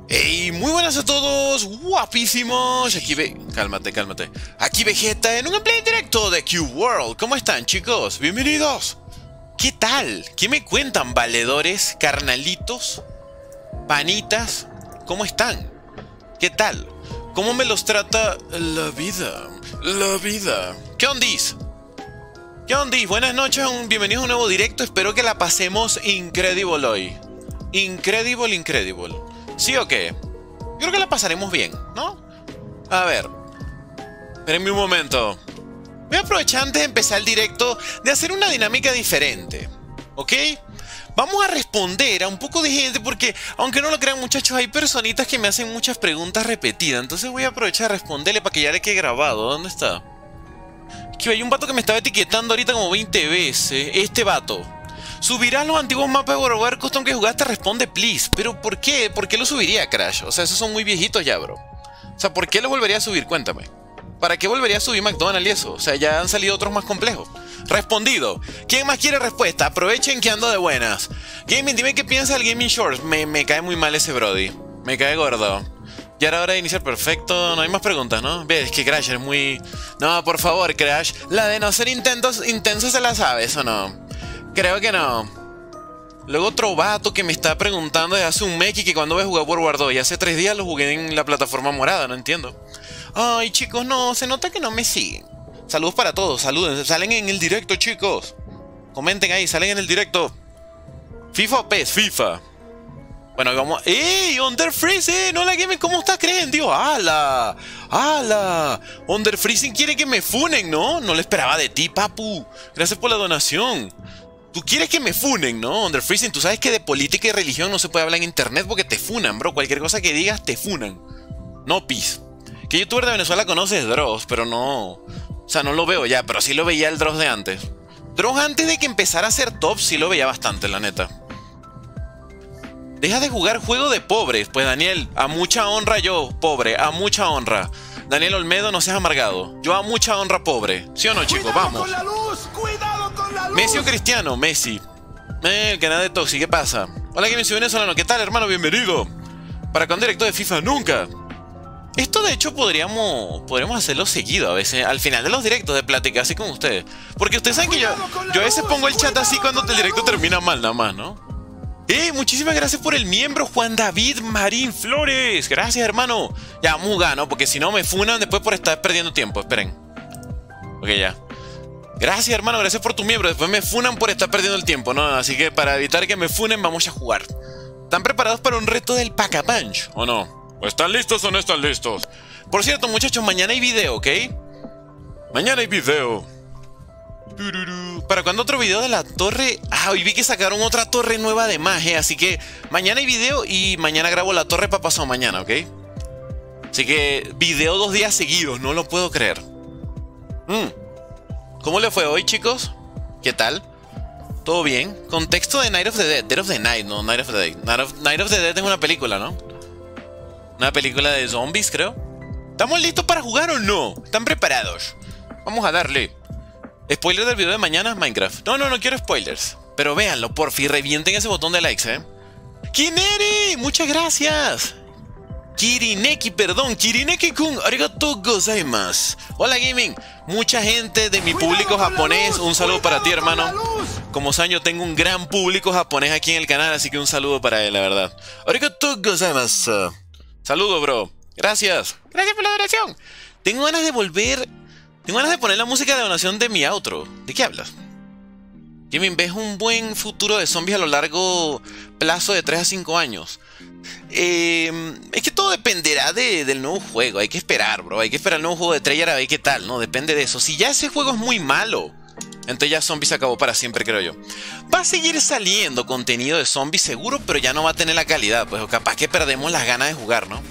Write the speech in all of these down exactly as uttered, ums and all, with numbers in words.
Hey, muy buenas a todos, guapísimos. Aquí ve... Cálmate, cálmate. Aquí Vegeta en un gameplay directo de Cube World. ¿Cómo están, chicos? Bienvenidos. ¿Qué tal? ¿Qué me cuentan, valedores, carnalitos, panitas? ¿Cómo están? ¿Qué tal? ¿Cómo me los trata la vida? La vida. ¿Qué ondis? ¿Qué ondis? Buenas noches, un... bienvenidos a un nuevo directo. Espero que la pasemos incredible hoy. Incredible, incredible. ¿Sí o qué? Yo creo que la pasaremos bien, ¿no? A ver. Espérenme un momento. Voy a aprovechar antes de empezar el directo de hacer una dinámica diferente. ¿Ok? Vamos a responder a un poco de gente porque, aunque no lo crean, muchachos, hay personitas que me hacen muchas preguntas repetidas. Entonces voy a aprovechar a responderle para que ya le quede grabado. ¿Dónde está? Que hay un vato que me estaba etiquetando ahorita como veinte veces. Este vato. ¿Subirás los antiguos mapas de World of Warcraft aunque jugaste? Responde, please. ¿Pero por qué? ¿Por qué lo subiría, Crash? O sea, esos son muy viejitos ya, bro. O sea, ¿por qué lo volvería a subir? Cuéntame. ¿Para qué volvería a subir McDonald's y eso? O sea, ya han salido otros más complejos. Respondido. ¿Quién más quiere respuesta? Aprovechen que ando de buenas. Gaming, dime qué piensa del Gaming Shorts. Me, me cae muy mal ese brody. Me cae gordo. Ya era hora de iniciar. Perfecto. No hay más preguntas, ¿no? Ves, es que Crash es muy... No, por favor, Crash. La de no ser intentos, intensos se la sabes, ¿o no? Creo que no. Luego otro vato que me está preguntando desde hace un mes y que cuando voy a jugar World War dos. Y hace tres días lo jugué en la plataforma morada, no entiendo. Ay, chicos, no, se nota que no me siguen. Saludos para todos, saluden. Salen en el directo, chicos. Comenten ahí, salen en el directo. ¿FIFA o P E S? FIFA. Bueno, vamos... ¡Ey! Under Freezing, hola Game, ¿cómo estás? ¿Creen, tío? ¡Hala! ¡Hala! Under Freezing quiere que me funen, ¿no? No lo esperaba de ti, papu. Gracias por la donación. Tú quieres que me funen, ¿no? Under Freezing, tú sabes que de política y religión no se puede hablar en internet porque te funan, bro. Cualquier cosa que digas, te funan. No, pis. ¿Qué youtuber de Venezuela conoces? Dross, pero no... O sea, no lo veo ya, pero sí lo veía el Dross de antes. Dross antes de que empezara a ser top, sí lo veía bastante, la neta. Deja de jugar juego de pobres. Pues Daniel, a mucha honra yo, pobre, a mucha honra. Daniel Olmedo, no seas amargado. Yo a mucha honra, pobre. ¿Sí o no, chicos? Vamos. Con la luz, cuidado con la luz. Messi o Cristiano, Messi. Eh, el canal de Toxi, ¿qué pasa? Hola, que me soy venezolano. ¿Qué tal, hermano? Bienvenido. ¿Para cuándo directo de FIFA? Nunca. Esto, de hecho, podríamos podríamos hacerlo seguido a veces. Al final de los directos de plática, así como ustedes. Porque ustedes saben que yo, yo a veces pongo el chat así cuando el directo termina mal, nada más, ¿no? ¡Eh! Muchísimas gracias por el miembro, Juan David Marín Flores. Gracias, hermano. Ya, vamos a jugar, ¿no? Porque si no me funan después por estar perdiendo tiempo. Esperen. Ok, ya. Gracias, hermano. Gracias por tu miembro. Después me funan por estar perdiendo el tiempo, ¿no? Así que para evitar que me funen, vamos a jugar. ¿Están preparados para un reto del Pack-a-Punch? ¿O no? ¿O están listos o no están listos? Por cierto, muchachos, mañana hay video, ¿ok? Mañana hay video. ¿Para cuándo otro video de la torre? Ah, hoy vi que sacaron otra torre nueva de magia. Así que mañana hay video y mañana grabo la torre para pasado mañana, ¿ok? Así que video dos días seguidos, no lo puedo creer. mm. ¿Cómo le fue hoy, chicos? ¿Qué tal? ¿Todo bien? Contexto de Night of the Dead. Dead of the Night, no Night of the Day. Night of, Night of the Dead es una película, ¿no? Una película de zombies, creo. ¿Estamos listos para jugar o no? ¿Están preparados? Vamos a darle. ¿Spoiler del video de mañana? Minecraft. No, no, no quiero spoilers. Pero véanlo, porfi, revienten ese botón de likes, ¿eh? ¡Kineri! ¡Muchas gracias! Kirineki, perdón. Kirineki-kun, arigatou gozaimasu. Hola, gaming. Mucha gente de mi público japonés. Un saludo para ti, hermano. Como saben, yo tengo un gran público japonés aquí en el canal, así que un saludo para él, la verdad. Arigatou gozaimasu. Saludo, bro. Gracias. Gracias por la donación. Tengo ganas de volver... Tengo ganas de poner la música de donación de mi outro. ¿De qué hablas? Jimmy, ¿ves un buen futuro de zombies a lo largo plazo de tres a cinco años? Eh, es que todo dependerá de, del nuevo juego. Hay que esperar, bro. Hay que esperar el nuevo juego de Treyarch a ver qué tal, ¿no? Depende de eso. Si ya ese juego es muy malo, entonces ya Zombies se acabó para siempre, creo yo. Va a seguir saliendo contenido de zombies seguro, pero ya no va a tener la calidad. Pues capaz que perdemos las ganas de jugar, ¿no?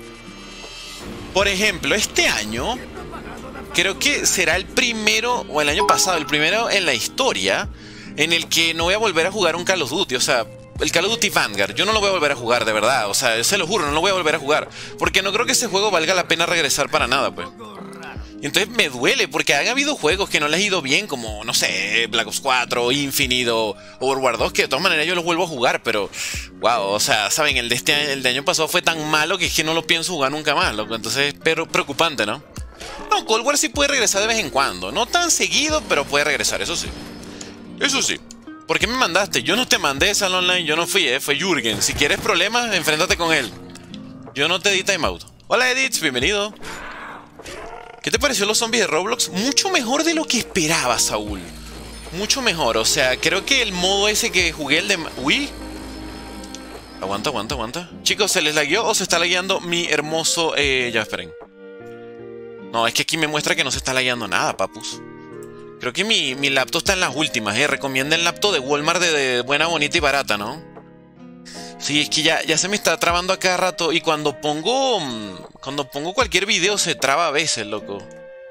Por ejemplo, este año... Creo que será el primero, o el año pasado, el primero en la historia en el que no voy a volver a jugar un Call of Duty. O sea, el Call of Duty Vanguard, yo no lo voy a volver a jugar, de verdad. O sea, se lo juro, no lo voy a volver a jugar. Porque no creo que ese juego valga la pena regresar para nada, pues. Y entonces me duele porque han habido juegos que no les ha ido bien, como, no sé, Black Ops cuatro, Infinite o World War dos, que de todas maneras yo los vuelvo a jugar, pero, wow, o sea, saben, el de este año, el de año pasado fue tan malo que es que no lo pienso jugar nunca más, loco. Entonces, pero preocupante, ¿no? No, Cold War sí puede regresar de vez en cuando, no tan seguido, pero puede regresar, eso sí. Eso sí. ¿Por qué me mandaste? Yo no te mandé Sal Online, yo no fui, eh, fue Jürgen. Si quieres problemas, enfréntate con él. Yo no te di timeout. Hola Edith, bienvenido. ¿Qué te pareció los zombies de Roblox? Mucho mejor de lo que esperaba, Saúl. Mucho mejor, o sea, creo que el modo ese que jugué, el de... Uy. Aguanta, aguanta, aguanta. Chicos, ¿se les lagueó o se está lagueando mi hermoso... Eh, ya, esperen. No, es que aquí me muestra que no se está lagueando nada, papus. Creo que mi, mi laptop está en las últimas, eh. Recomienden laptop de Walmart de, de buena, bonita y barata, ¿no? Sí, es que ya, ya se me está trabando a cada rato. Y cuando pongo... Cuando pongo cualquier video se traba a veces, loco.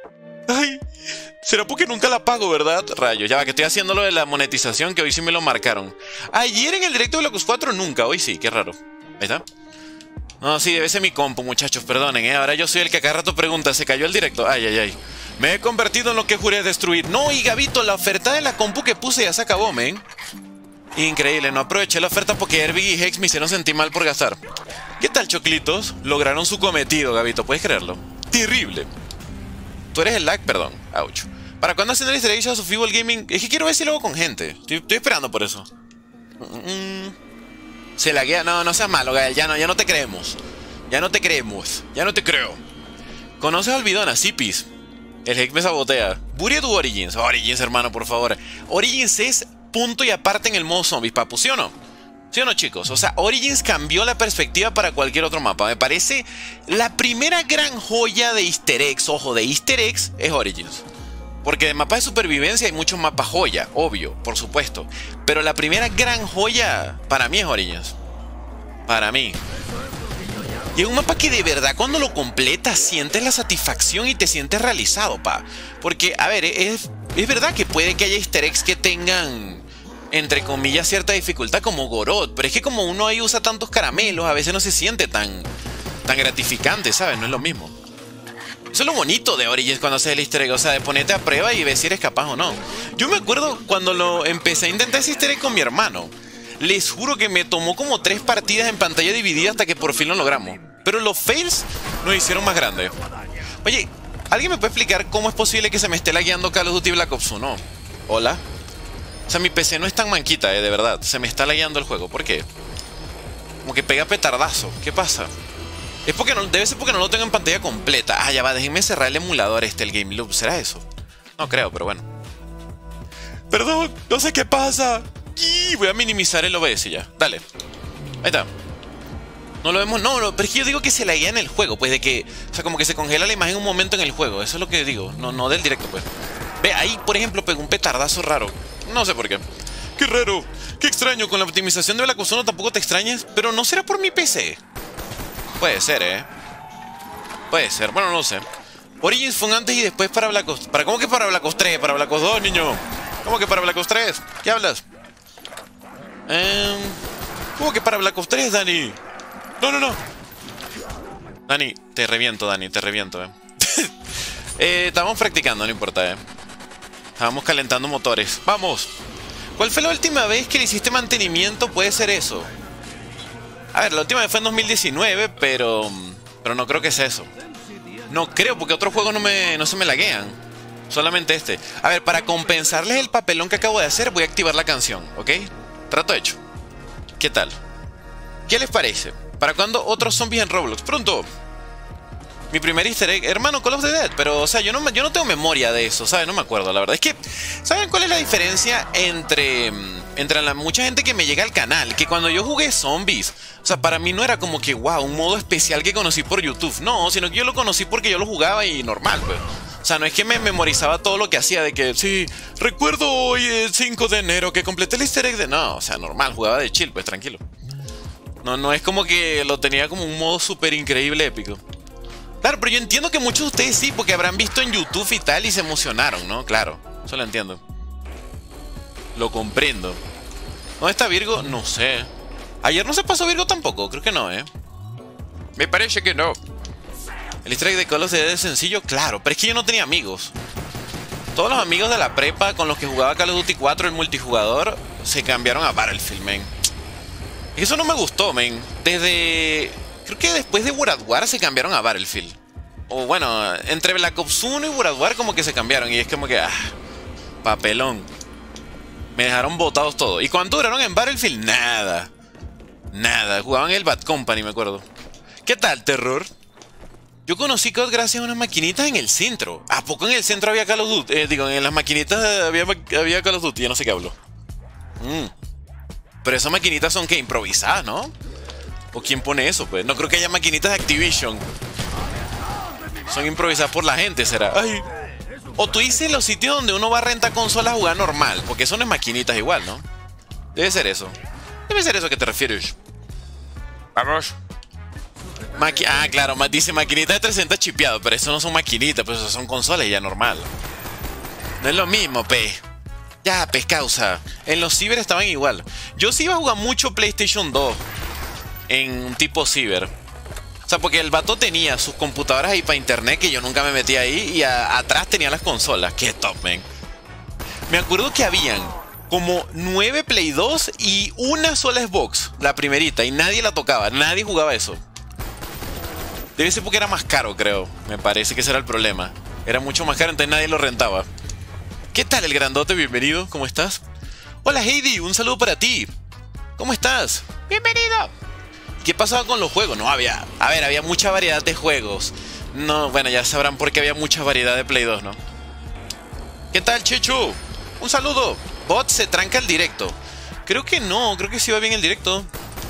Ay, será porque nunca la pago, ¿verdad? Rayos, ya va, que estoy haciendo lo de la monetización, que hoy sí me lo marcaron. Ayer en el directo de Black Ops cuatro nunca, hoy sí, qué raro. Ahí está. No, sí, debe ser mi compu, muchachos, perdonen, ¿eh? Ahora yo soy el que a cada rato pregunta, ¿se cayó el directo? Ay, ay, ay. Me he convertido en lo que juré destruir. No, y Gabito, la oferta de la compu que puse ya se acabó, men. Increíble, no aproveché la oferta porque Herbig y Hex me hicieron sentir mal por gastar. ¿Qué tal, choclitos? Lograron su cometido, Gabito, ¿puedes creerlo? Terrible. Tú eres el lag, perdón. Ouch. ¿Para cuándo hacen el easter egg a su Feeble Gaming? Es que quiero ver si lo hago con gente. Estoy, estoy esperando por eso. Mm, se laguea. No, no seas malo, Gael. Ya no, ya no te creemos. Ya no te creemos. Ya no te creo. ¿Conoces a Olvidona? Sí, pis. El Hex me sabotea. Bury tu Origins. Origins, hermano, por favor. Origins es punto y aparte en el modo zombies, papu, ¿sí o no? ¿Sí o no, chicos? O sea, Origins cambió la perspectiva para cualquier otro mapa. Me parece la primera gran joya de easter eggs. Ojo, de easter eggs es Origins. Porque de mapas de supervivencia hay muchos mapas joya, obvio, por supuesto. Pero la primera gran joya para mí es Origins. Para mí. Y es un mapa que de verdad cuando lo completas sientes la satisfacción y te sientes realizado, pa. Porque, a ver, es, es verdad que puede que haya easter eggs que tengan, entre comillas, cierta dificultad como Gorod. Pero es que como uno ahí usa tantos caramelos, a veces no se siente tan, tan gratificante, ¿sabes? No es lo mismo. Eso es lo bonito de Origins cuando haces el easter egg. O sea, de ponerte a prueba y ver si eres capaz o no. Yo me acuerdo cuando lo empecé a intentar ese easter egg con mi hermano. Les juro que me tomó como tres partidas en pantalla dividida hasta que por fin lo logramos. Pero los fails nos hicieron más grandes. Oye, ¿alguien me puede explicar cómo es posible que se me esté lagueando Call of Duty Black Ops uno? ¿Hola? O sea, mi P C no es tan manquita, eh, de verdad. Se me está lagueando el juego. ¿Por qué? Como que pega petardazo. ¿Qué pasa? Es porque no, debe ser porque no lo tengo en pantalla completa. Ah, ya va, déjenme cerrar el emulador este, el Game Loop. ¿Será eso? No creo, pero bueno. Perdón, no sé qué pasa. Y voy a minimizar el O B S ya. Dale. Ahí está. No lo vemos, no, no, pero es que yo digo que se laguea en el juego, pues de que, o sea, como que se congela la imagen un momento en el juego, eso es lo que digo, no, no del directo, pues. Ve, ahí, por ejemplo, pegó un petardazo raro, no sé por qué. Qué raro, qué extraño, con la optimización de Black Ops uno tampoco te extrañas, pero no será por mi P C. Puede ser, eh. Puede ser, bueno, no sé. Origins fue un antes y después para Black Ops, ¿para cómo que para Black Ops tres? Para Black Ops dos, niño. ¿Cómo que para Black Ops tres? ¿Qué hablas? Eh, ¿Cómo que para Black Ops tres, Dani? No, no, no. Dani, te reviento, Dani, te reviento, eh. eh estábamos practicando, no importa, eh. Estábamos calentando motores. ¡Vamos! ¿Cuál fue la última vez que le hiciste mantenimiento? Puede ser eso. A ver, la última vez fue en dos mil diecinueve, pero... Pero no creo que sea eso. No creo, porque otros juegos no, me, no se me laguean. Solamente este. A ver, para compensarles el papelón que acabo de hacer, voy a activar la canción, ¿ok? Trato hecho. ¿Qué tal? ¿Qué les parece? ¿Para cuándo otros zombies en Roblox? Pronto. Mi primer easter egg, hermano, Call of the Dead. Pero, o sea, yo no, yo no tengo memoria de eso, ¿sabes? No me acuerdo, la verdad. Es que, ¿saben cuál es la diferencia entre, entre la mucha gente que me llega al canal? Que cuando yo jugué zombies, o sea, para mí no era como que, wow, un modo especial que conocí por YouTube. No, sino que yo lo conocí porque yo lo jugaba y normal, pues. O sea, no es que me memorizaba todo lo que hacía de que, sí, recuerdo hoy el cinco de enero que completé el easter egg de... No, o sea, normal, jugaba de chill, pues, tranquilo. No, no es como que lo tenía como un modo súper increíble, épico. Claro, pero yo entiendo que muchos de ustedes sí, porque habrán visto en YouTube y tal y se emocionaron, ¿no? Claro, eso lo entiendo. Lo comprendo. ¿Dónde está Virgo? No sé. ¿Ayer no se pasó Virgo tampoco? Creo que no, ¿eh? Me parece que no. El easter egg de Call of Duty es sencillo, claro, pero es que yo no tenía amigos. Todos los amigos de la prepa con los que jugaba Call of Duty cuatro, el multijugador, se cambiaron a Battlefield, men. Y eso no me gustó, men. Desde... Creo que después de World at War se cambiaron a Battlefield. O bueno, entre Black Ops uno y World at War como que se cambiaron. Y es como que... Ah, papelón. Me dejaron botados todos. ¿Y cuánto duraron en Battlefield? Nada. Nada. Jugaban el Bad Company, me acuerdo. ¿Qué tal, Terror? Yo conocí C O D gracias a unas maquinitas en el centro. ¿A poco en el centro había Call of Duty? Eh, digo, en las maquinitas había, había Call of Duty. Ya no sé qué hablo. Mm. Pero esas maquinitas son que improvisadas, ¿no? ¿O quién pone eso? Pues no creo que haya maquinitas de Activision. Son improvisadas por la gente, será. Ay. O tú dices los sitios donde uno va a rentar consolas a jugar normal. Porque eso no es maquinitas igual, ¿no? Debe ser eso. Debe ser eso a que te refieres. Vamos. Maqui ah, claro, dice maquinitas de trescientos chipeado. Pero eso no son maquinitas, pues eso son consolas ya normal. No es lo mismo, pe. Ya, pues causa. En los ciber estaban igual. Yo sí iba a jugar mucho PlayStation dos. En un tipo ciber. O sea, porque el vato tenía sus computadoras ahí para internet, que yo nunca me metía ahí. Y a atrás tenía las consolas. Qué top, man. Me acuerdo que habían como nueve Play dos y una sola Xbox. La primerita. Y nadie la tocaba. Nadie jugaba eso. Debe ser porque era más caro, creo. Me parece que ese era el problema. Era mucho más caro, entonces nadie lo rentaba. ¿Qué tal, el grandote? Bienvenido. ¿Cómo estás? Hola, Heidi. Un saludo para ti. ¿Cómo estás? Bienvenido. ¿Qué pasaba con los juegos? No había... A ver, había mucha variedad de juegos. No, bueno, ya sabrán por qué había mucha variedad de Play dos, ¿no? ¿Qué tal, Chechu? Un saludo. Bot se tranca el directo. Creo que no. Creo que sí va bien el directo.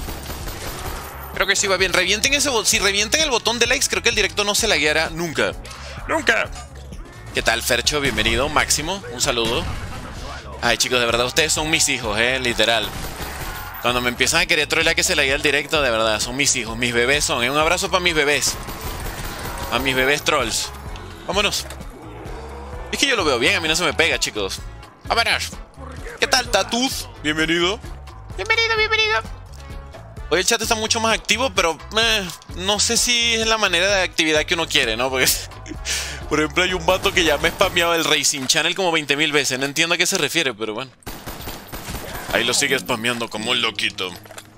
Creo que sí va bien. Revienten ese botón. Si revienten el botón de likes, creo que el directo no se lagueará nunca. ¡Nunca! ¿Qué tal, Fercho? Bienvenido. Máximo, un saludo. Ay, chicos, de verdad, ustedes son mis hijos, eh, literal. Cuando me empiezan a querer trolear que se laguea el directo, de verdad, son mis hijos. Mis bebés son, eh. Un abrazo para mis bebés. A mis bebés trolls. Vámonos. Es que yo lo veo bien, a mí no se me pega, chicos. Vámonos. ¿Qué tal, Tatuz? Bienvenido. Bienvenido, bienvenido. Hoy el chat está mucho más activo, pero eh, no sé si es la manera de actividad que uno quiere, ¿no? Porque, por ejemplo, hay un vato que ya me ha spameado el Racing Channel como veinte mil veces. No entiendo a qué se refiere, pero bueno. Ahí lo sigue spameando como un loquito.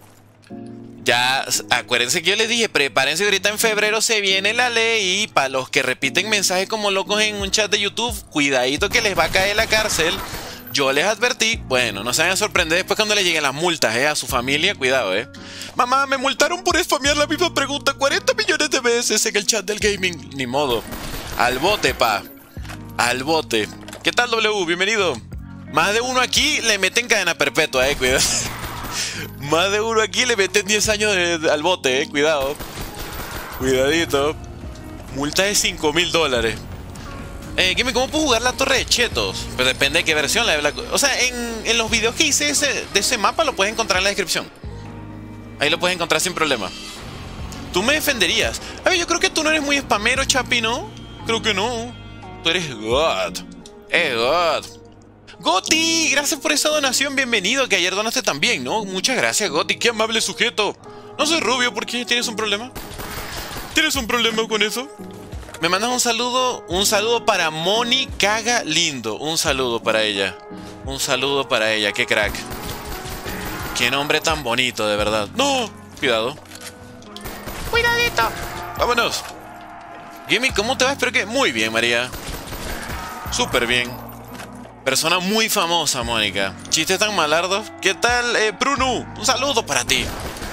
Ya, acuérdense que yo les dije, prepárense, ahorita en febrero se viene la ley. Y para los que repiten mensajes como locos en un chat de YouTube, cuidadito que les va a caer la cárcel. Yo les advertí, bueno, no se vayan a sorprender después cuando le lleguen las multas, eh, a su familia, cuidado, eh. Mamá, me multaron por spamear la misma pregunta cuarenta millones de veces en el chat del gaming. Ni modo. Al bote, pa. Al bote. ¿Qué tal, W? Bienvenido. Más de uno aquí le meten cadena perpetua, eh, cuidado. Más de uno aquí le meten diez años de, de, al bote, eh, cuidado. Cuidadito. Multa de cinco mil dólares. Eh, ¿cómo puedo jugar la torre de chetos? Pues depende de qué versión la de Black... O sea, en, en los videos que hice ese, de ese mapa lo puedes encontrar en la descripción. Ahí lo puedes encontrar sin problema. Tú me defenderías. A ver, yo creo que tú no eres muy spamero, Chapi, ¿no? Creo que no. Tú eres God. Eh, God. Goti, gracias por esa donación. Bienvenido, que ayer donaste también, ¿no? Muchas gracias, Goti. Qué amable sujeto. No soy rubio, ¿por qué? ¿Tienes un problema? ¿Tienes un problema con eso? Me mandas un saludo, un saludo para Moni Caga Lindo. Un saludo para ella. Un saludo para ella, qué crack. Qué nombre tan bonito, de verdad. No, cuidado. Cuidadito. Vámonos. Gimme, ¿cómo te va? Espero que... Muy bien, María. Súper bien. Persona muy famosa, Mónica. Chistes tan malardos. ¿Qué tal, eh, Bruno? Un saludo para ti.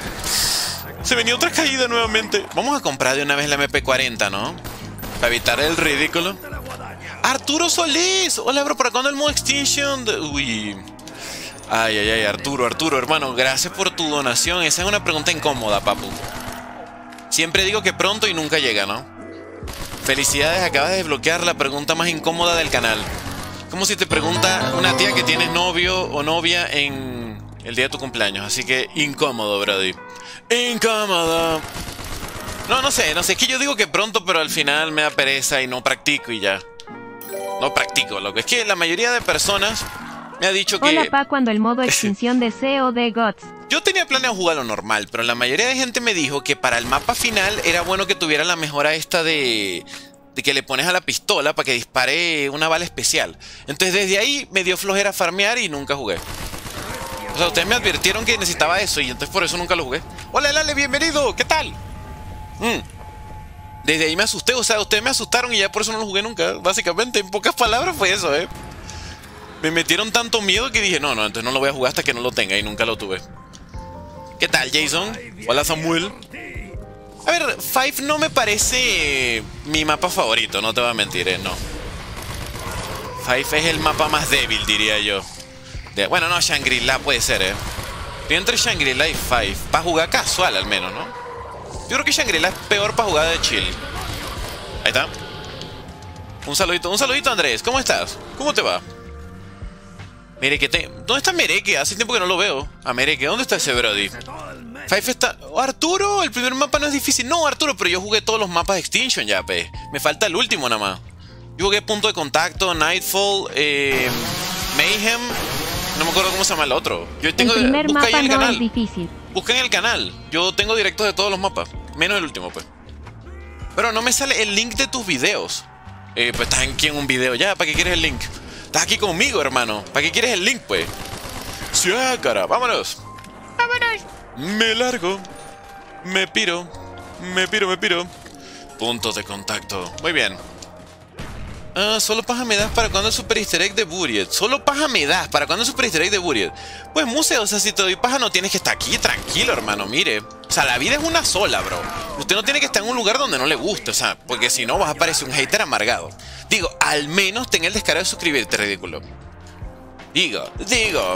Se venía otra caída nuevamente. Vamos a comprar de una vez la M P cuarenta, ¿no? Para evitar el ridículo. Arturo Solís. Hola, bro, ¿para cuándo el modo Extinction? De... Uy. Ay, ay, ay, Arturo, Arturo, hermano, gracias por tu donación. Esa es una pregunta incómoda, papu. Siempre digo que pronto y nunca llega, ¿no? Felicidades, acabas de desbloquear la pregunta más incómoda del canal. Como si te pregunta una tía que tienes novio o novia en el día de tu cumpleaños. Así que incómodo, brody. Incómodo. No, no sé, no sé. Es que yo digo que pronto, pero al final me da pereza y no practico y ya. No practico, loco. Es que la mayoría de personas me ha dicho que... Hola, pa, cuando el modo extinción de C O D Gods. Yo tenía planeado jugarlo normal, pero la mayoría de gente me dijo que para el mapa final era bueno que tuviera la mejora esta de... de que le pones a la pistola para que dispare una bala especial. Entonces desde ahí me dio flojera farmear y nunca jugué. O sea, ustedes me advirtieron que necesitaba eso y entonces por eso nunca lo jugué. Hola, Lale, bienvenido, ¿qué tal? Mm. Desde ahí me asusté, o sea, ustedes me asustaron y ya por eso no lo jugué nunca. Básicamente, en pocas palabras fue eso, ¿eh? Me metieron tanto miedo que dije, no, no, entonces no lo voy a jugar hasta que no lo tenga y nunca lo tuve. ¿Qué tal, Jason? Hola, Samuel. A ver, Five no me parece mi mapa favorito, no te voy a mentir, ¿eh? No. Five es el mapa más débil, diría yo. De, bueno, no, Shangri-La puede ser, ¿eh? Estoy entre Shangri-La y Five. Para jugar casual, al menos, ¿no? Yo creo que Shangri-La es peor para jugar de chill. Ahí está. Un saludito, un saludito, Andrés. ¿Cómo estás? ¿Cómo te va? Mereque, te... ¿dónde está Mereque? Hace tiempo que no lo veo. A Mereque, ¿dónde está ese Brody? Five está... Oh, Arturo, el primer mapa no es difícil. No, Arturo, pero yo jugué todos los mapas de Extinction ya, pe. Me falta el último nada más. Yo jugué Punto de Contacto, Nightfall, eh, Mayhem. No me acuerdo cómo se llama el otro. Yo tengo... El primer Busca mapa ahí en el no canal. es difícil. Busca en el canal. Yo tengo directos de todos los mapas. Menos el último, pues. Pero no me sale el link de tus videos. Eh, pues estás aquí en un video ya. ¿Para qué quieres el link? Estás aquí conmigo, hermano. ¿Para qué quieres el link, pues? Sí, cara. Vámonos. Vámonos. Me largo. Me piro. Me piro, me piro. Puntos de contacto. Muy bien. Ah, solo paja me das para cuando el super easter egg de Buried. Solo paja me das para cuando el super easter egg de Buried. Pues Muse, o sea, si te doy paja no tienes que estar aquí, tranquilo, hermano, mire. O sea, la vida es una sola, bro. Usted no tiene que estar en un lugar donde no le guste, o sea, porque si no vas a parecer un hater amargado. Digo, al menos ten el descaro de suscribirte, ridículo. Digo, digo.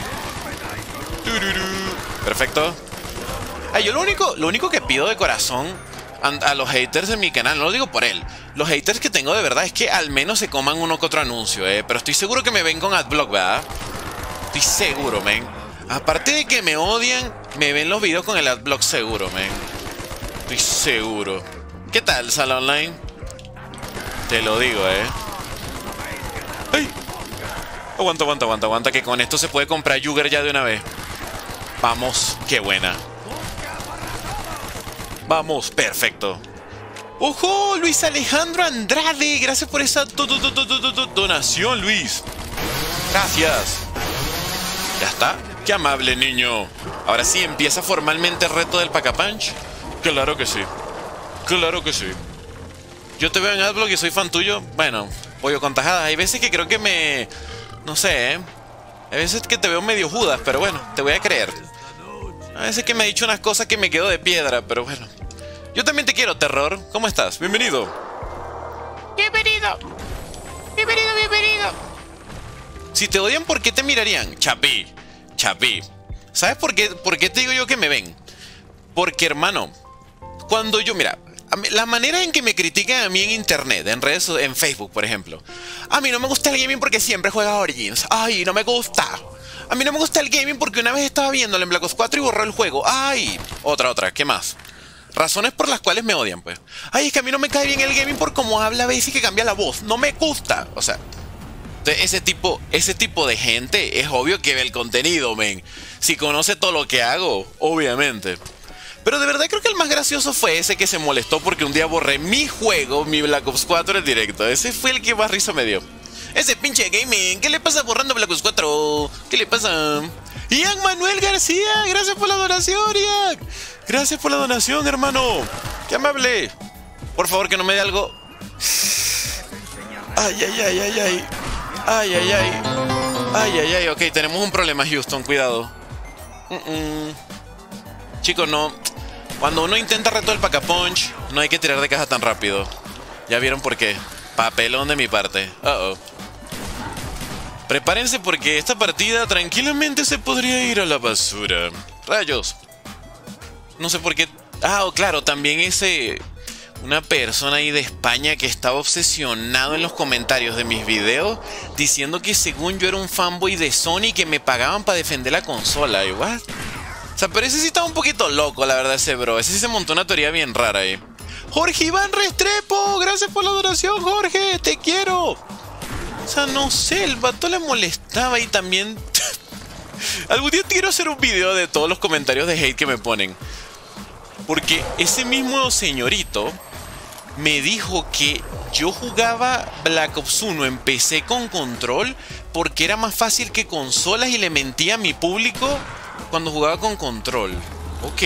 Perfecto. Ah, yo lo único, lo único que pido de corazón a los haters de mi canal, no lo digo por él. Los haters que tengo de verdad es que al menos se coman uno que otro anuncio, eh. Pero estoy seguro que me ven con Adblock, ¿verdad? Estoy seguro, men. Aparte de que me odian, me ven los videos con el Adblock seguro, men. Estoy seguro. ¿Qué tal, Sala Online? Te lo digo, eh. ¡Ay! Aguanta, aguanta, aguanta, aguanta, que con esto se puede comprar Yuger ya de una vez. Vamos, qué buena. Vamos, perfecto. ¡Ojo! Luis Alejandro Andrade. Gracias por esa do do do do do do donación, Luis. Gracias. ¿Ya está? ¡Qué amable, niño! Ahora sí, ¿empieza formalmente el reto del Pack-a-Punch? Claro que sí. Claro que sí. Yo te veo en Adblock y soy fan tuyo. Bueno, pollo con tajadas. Hay veces que creo que me... No sé, ¿eh? Hay veces que te veo medio Judas, pero bueno, te voy a creer. A veces que me ha dicho unas cosas que me quedo de piedra, pero bueno. Yo también te quiero, Terror. ¿Cómo estás? Bienvenido. Bienvenido. Bienvenido, bienvenido. Si te odian, ¿por qué te mirarían? Chapi. Chapi. ¿Sabes por qué, por qué te digo yo que me ven? Porque, hermano, cuando yo, mira, la manera en que me critican a mí en internet, en redes, en Facebook, por ejemplo. A mí no me gusta el gaming porque siempre juega Origins. Ay, no me gusta. A mí no me gusta el gaming porque una vez estaba viéndolo en Black Ops cuatro y borró el juego. Ay, otra, otra, ¿qué más? Razones por las cuales me odian, pues. Ay, es que a mí no me cae bien el gaming por cómo habla a veces que cambia la voz. No me gusta. O sea, ese tipo, ese tipo de gente es obvio que ve el contenido, men. Si conoce todo lo que hago, obviamente. Pero de verdad creo que el más gracioso fue ese que se molestó porque un día borré mi juego, mi Black Ops cuatro en directo. Ese fue el que más risa me dio. Ese pinche gaming, ¿qué le pasa borrando Black Ops cuatro? ¿Qué le pasa? Ian Manuel García, gracias por la donación, Ian. Gracias por la donación, hermano. Qué amable. Por favor, que no me dé algo. Ay, ay, ay, ay, ay. Ay, ay, ay. Ay, ay, ay. Ok, tenemos un problema, Houston, cuidado. Mm -mm. Chicos, no. Cuando uno intenta reto del Pack-a-Punch, no hay que tirar de caja tan rápido. Ya vieron por qué. Papelón de mi parte. Uh oh. Prepárense porque esta partida tranquilamente se podría ir a la basura. Rayos. No sé por qué. Ah, oh, claro, también ese... Una persona ahí de España que estaba obsesionado en los comentarios de mis videos diciendo que según yo era un fanboy de Sony que me pagaban para defender la consola. ¿Y what? O sea, pero ese sí estaba un poquito loco, la verdad, ese bro. Ese sí se montó una teoría bien rara ahí. Jorge Iván Restrepo, gracias por la donación, Jorge. Te quiero. O sea, no sé, el vato le molestaba y también... Algún día quiero hacer un video de todos los comentarios de hate que me ponen. Porque ese mismo señorito me dijo que yo jugaba Black Ops uno en P C con control porque era más fácil que consolas y le mentía a mi público cuando jugaba con control. Ok.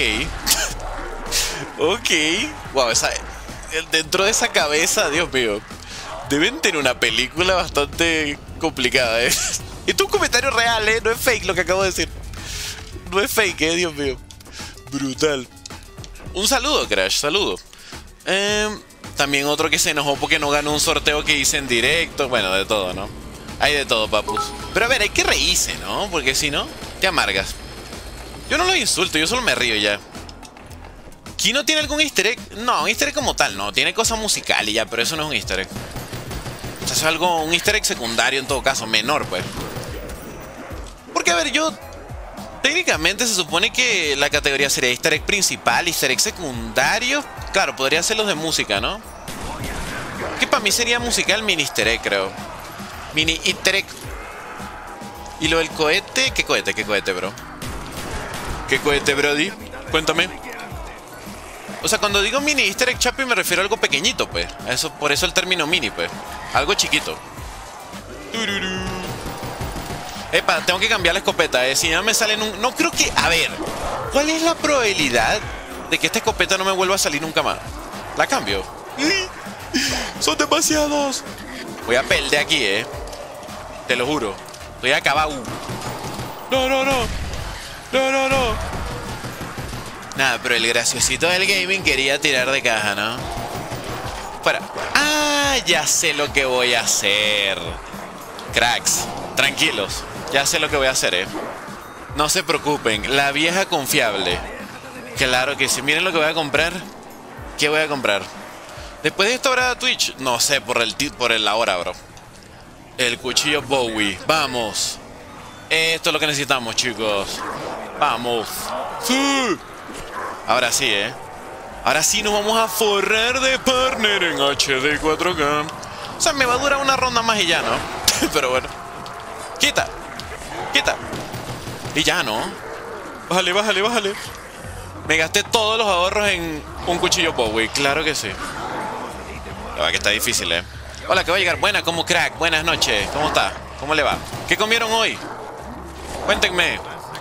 Ok. Wow, esa, dentro de esa cabeza, Dios mío, deben tener una película bastante complicada, ¿eh? Esto es un comentario real, ¿eh? No es fake lo que acabo de decir. No es fake, ¿eh? Dios mío. Brutal. Un saludo, Crash, saludo. Eh, también otro que se enojó porque no ganó un sorteo que hice en directo. Bueno, de todo, ¿no? Hay de todo, papus. Pero a ver, hay que reírse, ¿no? Porque si no, te amargas. Yo no los insulto, yo solo me río ya. ¿Kino tiene algún easter egg? No, un easter egg como tal, no. Tiene cosas musicales y ya, pero eso no es un easter egg. O sea, eso es algo, un easter egg secundario en todo caso, menor, pues. Porque, a ver, yo... Técnicamente se supone que la categoría sería easter egg principal, easter egg secundario. Claro, podría ser los de música, ¿no? Que para mí sería musical mini easter egg, creo. Mini easter egg. Y lo del cohete... ¿Qué cohete? ¿Qué cohete, bro? ¿Qué cohete, brody? Cuéntame. O sea, cuando digo mini easter egg, Chapi, me refiero a algo pequeñito, pues. A eso, por eso el término mini, pues. Algo chiquito. Tururú. Epa, tengo que cambiar la escopeta, eh. Si no me sale un... No creo que... A ver, ¿cuál es la probabilidad de que esta escopeta no me vuelva a salir nunca más? La cambio. Son demasiados. Voy a perder aquí, eh. Te lo juro. Estoy acabado. No, no, no. No, no, no. Nada, pero el graciosito del gaming quería tirar de caja, ¿no? Para. Ah, ya sé lo que voy a hacer. Cracks, tranquilos. Ya sé lo que voy a hacer, eh. No se preocupen, la vieja confiable. Claro que sí, miren lo que voy a comprar. ¿Qué voy a comprar? Después de esta hora de Twitch, no sé, por el por el la hora, bro. El cuchillo Bowie, vamos. Esto es lo que necesitamos, chicos. Vamos. ¡Sí! Ahora sí, eh. Ahora sí nos vamos a forrar de partner en H D cuatro K. O sea, me va a durar una ronda más y ya, ¿no? Pero bueno. Quita. Quita. Y ya, ¿no? Bájale, bájale, bájale. Me gasté todos los ahorros en un cuchillo Bowie. Claro que sí. La verdad que está difícil, ¿eh? Hola, que va a llegar. Buena, como crack. Buenas noches. ¿Cómo está? ¿Cómo le va? ¿Qué comieron hoy? Cuéntenme.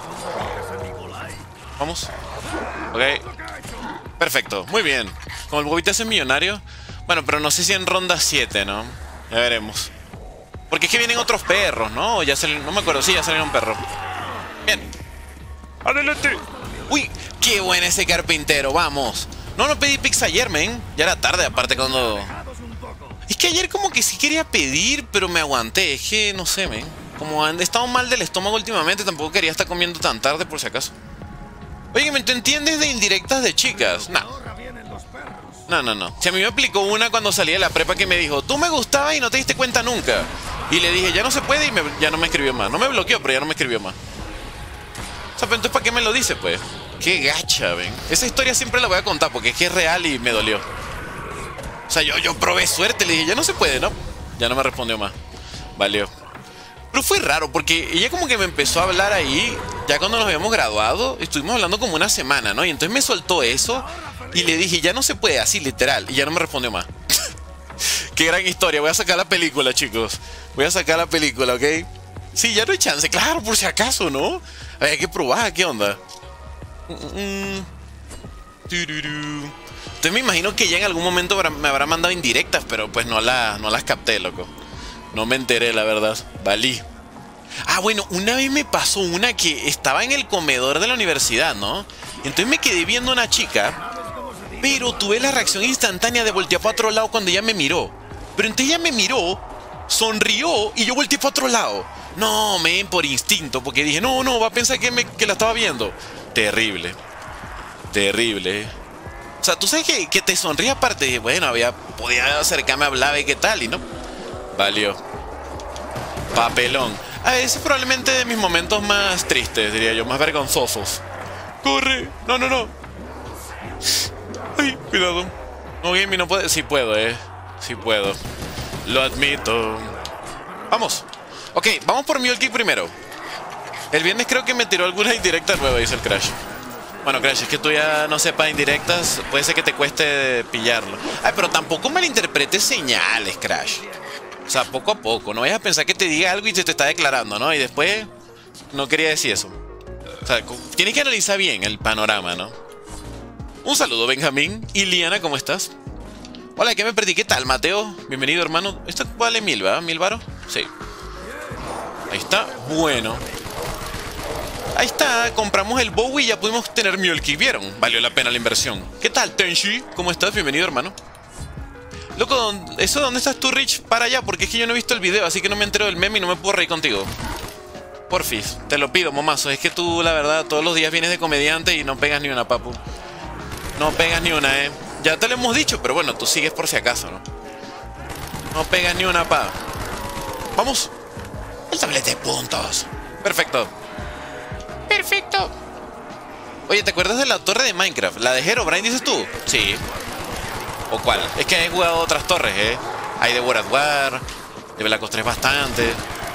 Vamos. Ok. Perfecto. Muy bien. Como el huevito es millonario. Bueno, pero no sé si en ronda siete, ¿no? Ya veremos. Porque es que vienen otros perros, ¿no? Ya salen, no me acuerdo, sí, ya salieron perros. Bien. Adelante. Uy, qué bueno ese carpintero, vamos. No, no pedí pizza ayer, men. Ya era tarde, aparte cuando... Es que ayer como que sí quería pedir, pero me aguanté. Es que, no sé, men. Como he estado mal del estómago últimamente, tampoco quería estar comiendo tan tarde por si acaso. Oye, ¿me entiendes de indirectas de chicas? No. No, no, no. Si a mí me aplicó una cuando salí de la prepa que me dijo, tú me gustabas y no te diste cuenta nunca. Y le dije, ya no se puede y me, ya no me escribió más. No me bloqueó, pero ya no me escribió más. O sea, pero entonces ¿para qué me lo dice, pues? Qué gacha, ven. Esa historia siempre la voy a contar porque es que es real y me dolió. O sea, yo, yo probé suerte, le dije, ya no se puede, ¿no? Ya no me respondió más. Valió. Pero fue raro porque ella como que me empezó a hablar ahí. Ya cuando nos habíamos graduado, estuvimos hablando como una semana, ¿no? Y entonces me soltó eso. Y le dije, ya no se puede, así literal. Y ya no me respondió más. Qué gran historia. Voy a sacar la película, chicos. Voy a sacar la película, ¿ok? Sí, ya no hay chance. Claro, por si acaso, ¿no? A ver, hay que probar. ¿Qué onda? Mm. Entonces me imagino que ya en algún momento me habrá mandado indirectas, pero pues no, la, no las capté, loco. No me enteré, la verdad. Valí. Ah, bueno, una vez me pasó una que estaba en el comedor de la universidad, ¿no? Entonces me quedé viendo a una chica... Pero tuve la reacción instantánea de voltear para otro lado cuando ella me miró. Pero entonces ella me miró, sonrió y yo volteé para otro lado. No, men, por instinto, porque dije, no, no, va a pensar que, me, que la estaba viendo. Terrible. Terrible. O sea, tú sabes que, que te sonríe aparte. Dije, bueno, había, podía acercarme a hablar y qué tal, y no. Valió. Papelón. Ah, ese es probablemente de mis momentos más tristes, diría yo, más vergonzosos. ¡Corre! No, no, no. Ay, cuidado. No, Gaming no puede. Sí puedo, eh. Sí puedo. Lo admito. Vamos. Ok, vamos por Mule Kick primero. El viernes creo que me tiró alguna indirecta nueva, dice el Crash. Bueno, Crash, es que tú ya no sepas indirectas, puede ser que te cueste pillarlo. Ay, pero tampoco malinterpretes señales, Crash. O sea, poco a poco. No vayas a pensar que te diga algo y se te está declarando, ¿no? Y después no quería decir eso. O sea, tienes que analizar bien el panorama, ¿no? Un saludo, Benjamín. Y Liana, ¿cómo estás? Hola, ¿qué me perdí? ¿Qué tal, Mateo? Bienvenido, hermano. Esto vale mil, ¿verdad? ¿Mil varos? Sí. Ahí está. Bueno. Ahí está. Compramos el Bowie y ya pudimos tener Mule Kick. ¿Vieron? Valió la pena la inversión. ¿Qué tal, Tenshi? ¿Cómo estás? Bienvenido, hermano. Loco, ¿eso dónde estás tú, Rich? Para allá, porque es que yo no he visto el video, así que no me entero del meme y no me puedo reír contigo. Porfis, te lo pido, momazo. Es que tú, la verdad, todos los días vienes de comediante y no pegas ni una, papu. No pegas ni una, eh. Ya te lo hemos dicho, pero bueno, tú sigues por si acaso, ¿no? No pegas ni una, pa. Vamos. El tablete de puntos. Perfecto. Perfecto. Oye, ¿te acuerdas de la torre de Minecraft? ¿La de Herobrine, dices tú? Sí. ¿O cuál? Es que he jugado otras torres, ¿eh? Hay de World at War, de Black Ops tres bastante.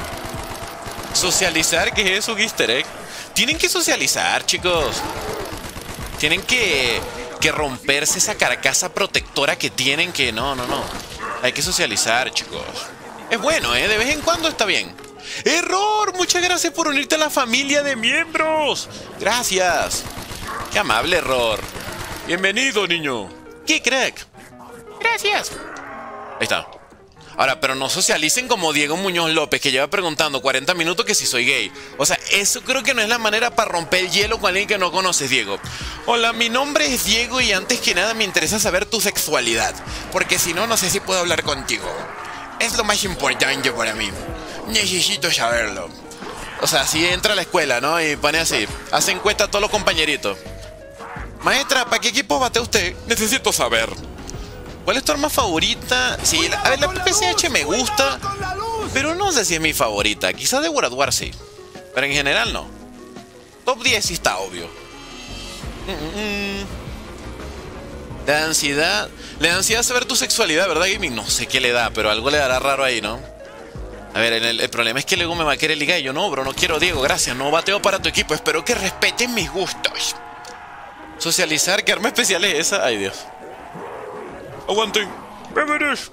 Socializar, ¿qué es eso, un easter egg? Tienen que socializar, chicos. Tienen que, que romperse esa carcasa protectora que tienen que... No, no, no. Hay que socializar, chicos. Es bueno, ¿eh? De vez en cuando está bien. ¡Error! Muchas gracias por unirte a la familia de miembros. Gracias. Qué amable, Error. Bienvenido, niño. ¡Qué crack! Gracias. Ahí está. Ahora, pero no socialicen como Diego Muñoz López, que lleva preguntando cuarenta minutos que si soy gay. O sea, eso creo que no es la manera para romper el hielo con alguien que no conoces, Diego. Hola, mi nombre es Diego y antes que nada me interesa saber tu sexualidad. Porque si no, no sé si puedo hablar contigo. Es lo más importante para mí. Necesito saberlo. O sea, si entra a la escuela, ¿no? Y pone así. Hace encuesta a todos los compañeritos. Maestra, ¿para qué equipo bate usted? Necesito saber. ¿Cuál es tu arma favorita? Sí, la, a ver, la P P C H me gusta, pero no sé si es mi favorita. Quizás de World at War sí, pero en general no. Top diez sí está obvio. Mm -mm. La ansiedad... Le da ansiedad saber tu sexualidad, ¿verdad, Gaming? No sé qué le da, pero algo le dará raro ahí, ¿no? A ver, el, el problema es que luego me va a querer ligar y yo no, bro, no quiero, Diego, gracias. No bateo para tu equipo, espero que respeten mis gustos. Socializar, ¿qué arma especial es esa? Ay, Dios. Aguanten. Bienvenidos.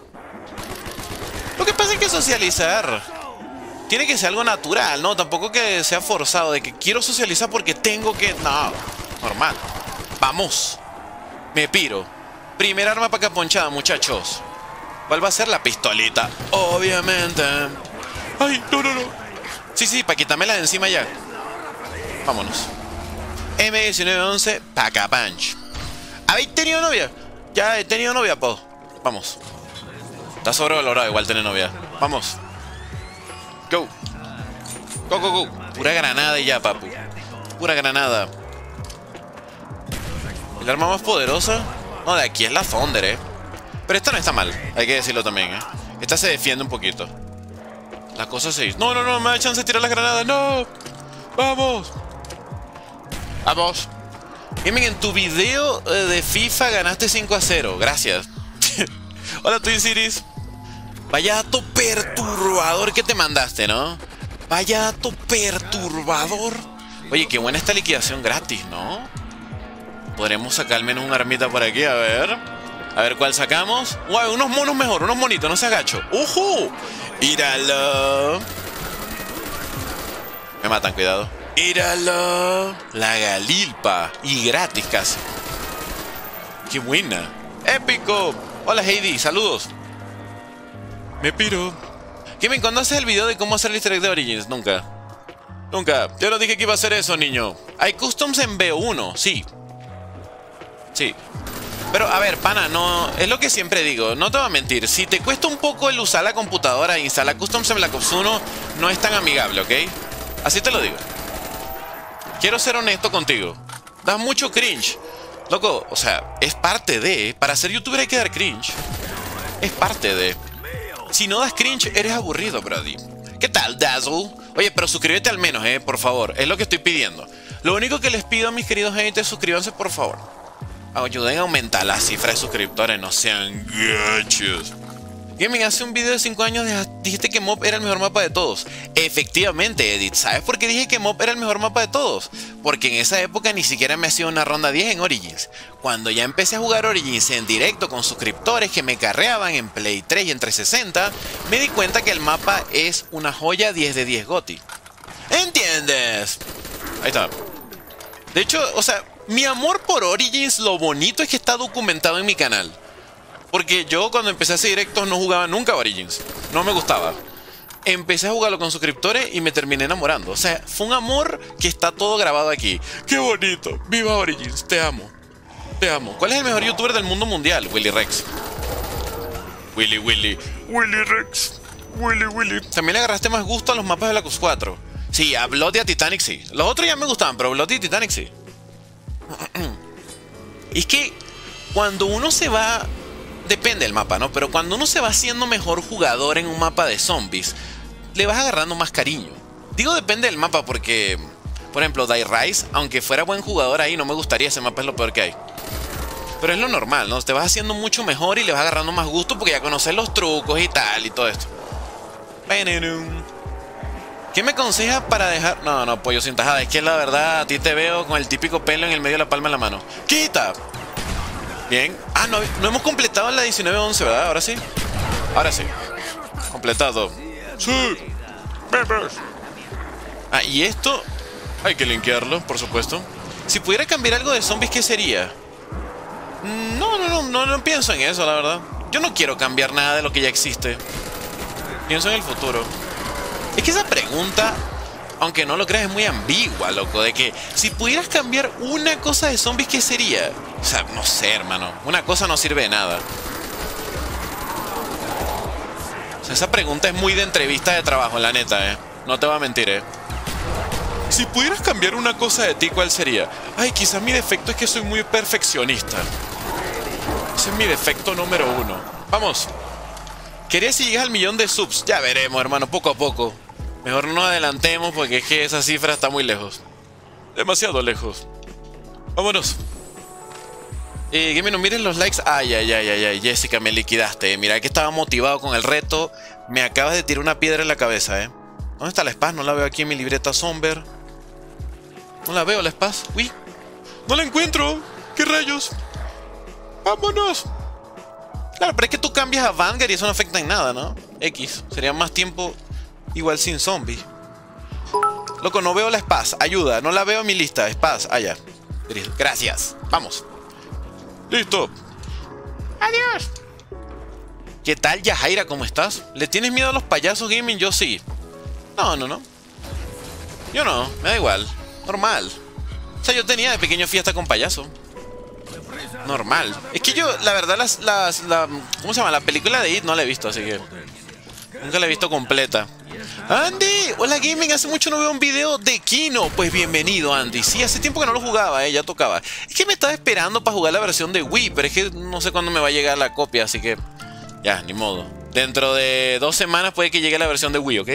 Lo que pasa es que socializar tiene que ser algo natural, ¿no? Tampoco que sea forzado de que quiero socializar porque tengo que... No, normal. Vamos. Me piro. Primer arma para caponchada, muchachos. ¿Cuál va a ser? La pistolita. Obviamente. Ay, no, no, no. Sí, sí, para quitármela de encima ya. Vámonos. M diecinueve once, Paca Punch. ¿Habéis tenido novia? Ya he tenido novia, po. Vamos. Está sobrevalorado igual tener novia. Vamos. Go. Go, go, go. Pura granada y ya, papu. Pura granada. ¿El arma más poderosa? No, de aquí es la Thunder, eh. Pero esta no está mal, hay que decirlo también, eh. Esta se defiende un poquito. La cosa se dice. No, no, no, me da chance de tirar las granadas. No. Vamos. Vamos. Gaming, en tu video de FIFA ganaste cinco a cero. Gracias. Hola, Twin Cities. Vaya dato perturbador que te mandaste, ¿no? Vaya dato perturbador. Oye, qué buena esta liquidación gratis, ¿no? Podremos sacar al menos una armita por aquí, a ver. A ver cuál sacamos. Wow, unos monos mejor, unos monitos, no se agacho. ¡Ujú! ¡Míralo! Me matan, cuidado. ¡Míralo! La Galilpa. Y gratis casi. ¡Qué buena! ¡Épico! Hola Heidi, saludos. Me piro. Kevin, ¿cuándo haces el video de cómo hacer el easter egg de Origins? Nunca. Nunca. Yo no dije que iba a hacer eso, niño. Hay customs en B uno, sí. Sí. Pero, a ver, pana, no... Es lo que siempre digo, no te voy a mentir. Si te cuesta un poco el usar la computadora e instalar customs en Black Ops uno, no es tan amigable, ¿ok? Así te lo digo. Quiero ser honesto contigo. Das mucho cringe. Loco, o sea, es parte de... Para ser youtuber hay que dar cringe. Es parte de... Si no das cringe, eres aburrido, brody. ¿Qué tal, Dazzle? Oye, pero suscríbete al menos, eh, por favor. Es lo que estoy pidiendo. Lo único que les pido a mis queridos haters es suscríbanse, por favor. Ayuden a aumentar la cifra de suscriptores, no sean gachos. Gaming, hace un video de cinco años dijiste que Mob era el mejor mapa de todos. Efectivamente, Edith. ¿Sabes por qué dije que Mob era el mejor mapa de todos? Porque en esa época ni siquiera me hacía una ronda diez en Origins. Cuando ya empecé a jugar Origins en directo con suscriptores que me carreaban en Play tres y en trescientos sesenta, me di cuenta que el mapa es una joya diez de diez GOTY. ¿Entiendes? Ahí está. De hecho, o sea, mi amor por Origins, lo bonito es que está documentado en mi canal. Porque yo cuando empecé a hacer directos no jugaba nunca Origins. No me gustaba. Empecé a jugarlo con suscriptores y me terminé enamorando. O sea, fue un amor que está todo grabado aquí. ¡Qué bonito! ¡Viva Origins! Te amo. Te amo. ¿Cuál es el mejor youtuber del mundo mundial? Willy Rex. Willy, Willy. Willy Rex. Willy, Willy. También le agarraste más gusto a los mapas de la Q cuatro. Sí, a Blood y a Titanic sí. Los otros ya me gustaban, pero Blood y Titanic sí. Es que cuando uno se va... Depende del mapa, ¿no? Pero cuando uno se va haciendo mejor jugador en un mapa de zombies, le vas agarrando más cariño. Digo depende del mapa porque, por ejemplo, Die Rise, aunque fuera buen jugador ahí, no me gustaría, ese mapa es lo peor que hay. Pero es lo normal, ¿no? Te vas haciendo mucho mejor y le vas agarrando más gusto porque ya conoces los trucos y tal y todo esto. ¿Qué me aconsejas para dejar...? No, no, pollo sin tajada. Es que la verdad, a ti te veo con el típico pelo en el medio de la palma de la mano. ¡Quita! Bien. Ah, no, no hemos completado la diecinueve once, ¿verdad? Ahora sí. Ahora sí. Completado. Sí. Bebés. Ah, y esto... Hay que linkearlo, por supuesto. Si pudiera cambiar algo de zombies, ¿qué sería? No, no, no, no, no pienso en eso, la verdad. Yo no quiero cambiar nada de lo que ya existe. Pienso en el futuro. Es que esa pregunta, aunque no lo creas, es muy ambigua, loco. De que si pudieras cambiar una cosa de zombies, ¿qué sería? O sea, no sé, hermano. Una cosa no sirve de nada. O sea, esa pregunta es muy de entrevista de trabajo, la neta, eh. No te voy a mentir, eh. Si pudieras cambiar una cosa de ti, ¿cuál sería? Ay, quizás mi defecto es que soy muy perfeccionista. Ese es mi defecto número uno. Vamos. Quería si llegas al millón de subs. Ya veremos, hermano, poco a poco. Mejor no nos adelantemos porque es que esa cifra está muy lejos. Demasiado lejos. Vámonos. Eh, Game, no miren los likes. Ay, ay, ay, ay, ay. Jessica, me liquidaste. Mira que estaba motivado con el reto. Me acabas de tirar una piedra en la cabeza, eh. ¿Dónde está la Spaz? No la veo aquí en mi libreta Somber. No la veo, la Spaz. Uy. No la encuentro. ¿Qué rayos? Vámonos. Claro, pero es que tú cambias a Vanguard y eso no afecta en nada, ¿no? X. Sería más tiempo igual sin zombies. Loco, no veo la Spaz. Ayuda. No la veo en mi lista. Spaz. Allá. Gracias. Vamos. Listo. Adiós. ¿Qué tal, Yajaira? ¿Cómo estás? ¿Le tienes miedo a los payasos, Gaming? Yo sí. No, no, no. Yo no. Me da igual. Normal. O sea, yo tenía de pequeño fiesta con payaso. Normal. Es que yo, la verdad, las, las, la, ¿cómo se llama? La película de It no la he visto, así que nunca la he visto completa. ¡Andy! Hola, Gaming. Hace mucho no veo un video de Kino. Pues bienvenido, Andy. Sí, hace tiempo que no lo jugaba, eh. Ya tocaba. Es que me estaba esperando para jugar la versión de Wii, pero es que no sé cuándo me va a llegar la copia, así que ya, ni modo. Dentro de dos semanas puede que llegue la versión de Wii, ¿ok?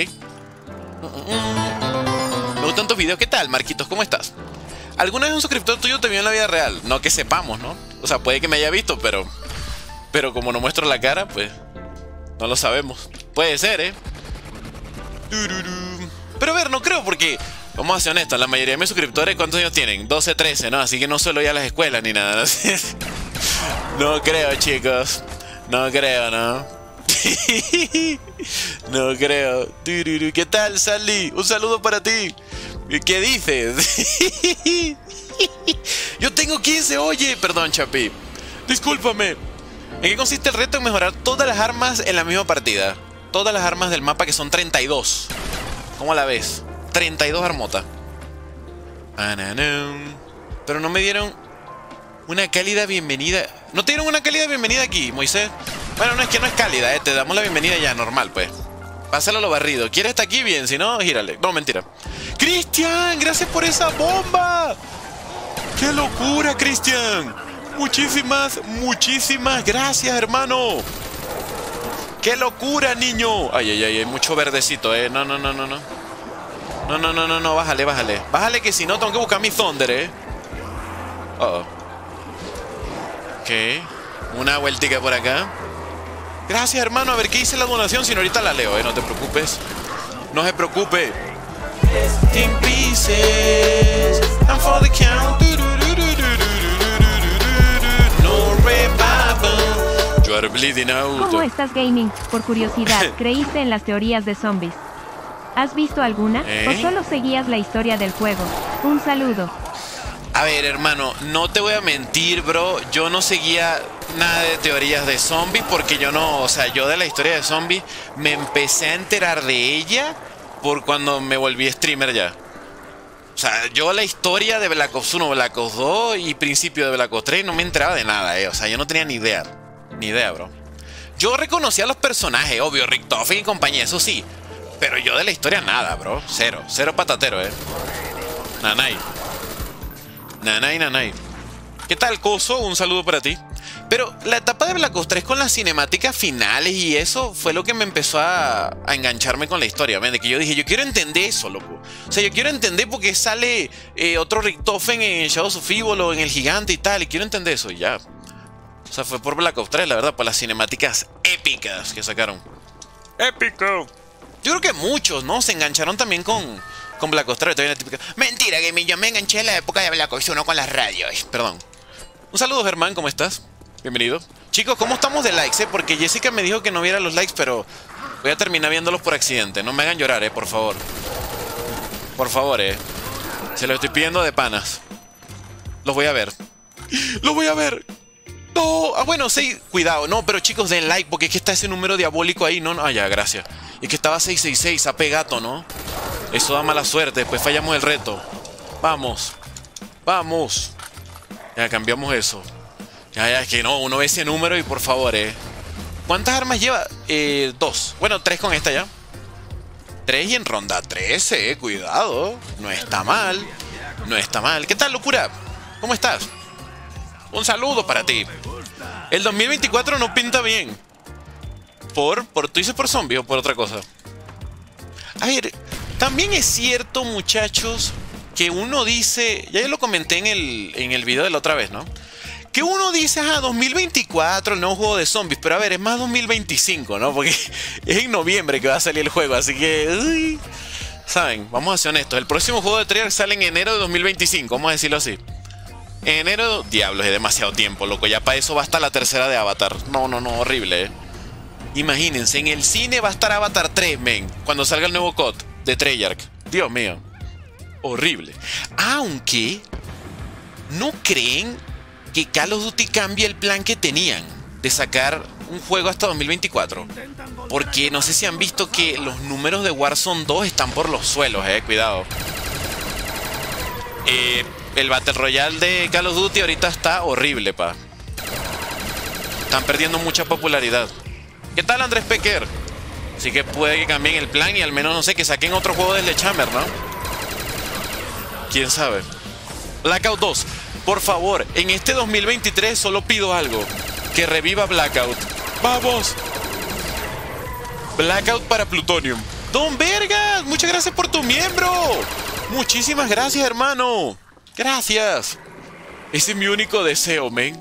Me gustan tus videos. ¿Qué tal, Marquitos? ¿Cómo estás? ¿Alguna vez un suscriptor tuyo te vio en la vida real? No que sepamos, ¿no? O sea, puede que me haya visto, pero... Pero como no muestro la cara, pues... No lo sabemos. Puede ser, ¿eh? Pero a ver, no creo porque... Vamos a ser honestos, la mayoría de mis suscriptores, ¿cuántos años tienen? doce, trece, ¿no? Así que no suelo ir a las escuelas ni nada, ¿no? No creo, chicos. No creo, ¿no? No creo. ¿Qué tal, Sally? Un saludo para ti. ¿Qué dices? Yo tengo quince, oye. Perdón, Chapi. Discúlpame. ¿En qué consiste el reto? En mejorar todas las armas en la misma partida. Todas las armas del mapa, que son treinta y dos. ¿Cómo la ves? treinta y dos armotas. Pero no me dieron una cálida bienvenida. ¿No te dieron una cálida bienvenida aquí, Moisés? Bueno, no es que no es cálida, eh. Te damos la bienvenida ya, normal, pues. Pásalo a lo barrido. ¿Quieres estar aquí? Bien, si no, gírale. No, mentira. ¡Cristian! ¡Gracias por esa bomba! ¡Qué locura, Cristian! Muchísimas, muchísimas gracias, hermano. ¡Qué locura, niño! Ay, ay, ay, hay mucho verdecito, eh. No, no, no, no, no. No, no, no, no, no. Bájale, bájale. Bájale que si no tengo que buscar mi Thunder, eh. Uh oh. Ok. Una vueltica por acá. Gracias, hermano. A ver, ¿qué dice la donación? Si no, ahorita la leo, ¿eh? No te preocupes. No se preocupe. In pieces, and for the count. No revival. You are bleeding out. ¿Cómo estás, gaming? Por curiosidad, ¿creíste en las teorías de zombies? ¿Has visto alguna? ¿Eh? ¿O solo seguías la historia del juego? Un saludo. A ver, hermano, no te voy a mentir, bro. Yo no seguía nada de teorías de zombies porque yo no, o sea, yo de la historia de zombies me empecé a enterar de ella por cuando me volví streamer ya. O sea, yo la historia de Black Ops uno, Black Ops dos y principio de Black Ops tres no me enteraba de nada, eh. O sea, yo no tenía ni idea. Ni idea, bro. Yo reconocía a los personajes, obvio, Richtofen y compañía, eso sí. Pero yo de la historia nada, bro. Cero, cero patatero, eh. Nanay. Nanay, nanay. ¿Qué tal, Coso? Un saludo para ti. Pero la etapa de Black Ops tres con las cinemáticas finales y eso fue lo que me empezó a, a engancharme con la historia, ¿ven? De que yo dije, yo quiero entender eso, loco. O sea, yo quiero entender por qué sale eh, otro Richtofen en Shadows of Evil o en El Gigante y tal. Y quiero entender eso y ya. O sea, fue por Black Ops tres, la verdad, por las cinemáticas épicas que sacaron. ¡Épico! Yo creo que muchos, ¿no? Se engancharon también con, con Black Ops tres. Todavía la típica... Mentira, que yo me enganché en la época de Black Ops uno con las radios. Perdón. Un saludo, Germán, ¿cómo estás? Bienvenido. Chicos, ¿cómo estamos de likes, eh? Porque Jessica me dijo que no viera los likes, pero voy a terminar viéndolos por accidente. No me hagan llorar, eh, por favor. Por favor, eh. Se los estoy pidiendo de panas. Los voy a ver. ¡Los voy a ver! No, ah, bueno, sí, cuidado. No, pero chicos, den like, porque es que está ese número diabólico ahí. No, no, ah, ya, gracias. Es que estaba seis seis seis, ape gato, ¿no? Eso da mala suerte, después fallamos el reto. Vamos. Vamos. Ya, cambiamos eso. Ya, ya, es que no, uno ve ese número y por favor, eh. ¿Cuántas armas lleva? Eh, dos. Bueno, tres con esta ya. Tres y en ronda trece, eh, cuidado. No está mal. No está mal. ¿Qué tal, locura? ¿Cómo estás? Un saludo para ti. El dos mil veinticuatro no pinta bien. ¿Por? ¿Por tú dices por zombie o por otra cosa? A ver, también es cierto, muchachos, que uno dice... Ya yo lo comenté en el, en el video de la otra vez, ¿no? Que uno dice, ah, dos mil veinticuatro, el nuevo juego de zombies. Pero a ver, es más dos mil veinticinco, ¿no? Porque es en noviembre que va a salir el juego, así que... Uy, ¿saben? Vamos a ser honestos. El próximo juego de Treyarch sale en enero de dos mil veinticinco, vamos a decirlo así. En enero, diablos, es demasiado tiempo, loco. Ya para eso va a estar la tercera de Avatar. No, no, no, horrible, eh. Imagínense, en el cine va a estar Avatar tres, men. Cuando salga el nuevo C O D de Treyarch. Dios mío. Horrible. Aunque, ¿no creen que Call of Duty cambie el plan que tenían de sacar un juego hasta dos mil veinticuatro? Porque no sé si han visto que los números de Warzone dos están por los suelos, eh. Cuidado. Eh... El Battle Royale de Call of Duty ahorita está horrible, pa. Están perdiendo mucha popularidad. ¿Qué tal, Andrés Pecker? Así que puede que cambien el plan y al menos, no sé, que saquen otro juego de Sledgehammer, ¿no? ¿Quién sabe? Blackout dos. Por favor, en este dos mil veintitrés solo pido algo. Que reviva Blackout. ¡Vamos! Blackout para Plutonium. ¡Don Vergas! Muchas gracias por tu miembro. Muchísimas gracias, hermano. Gracias. Ese es mi único deseo, men.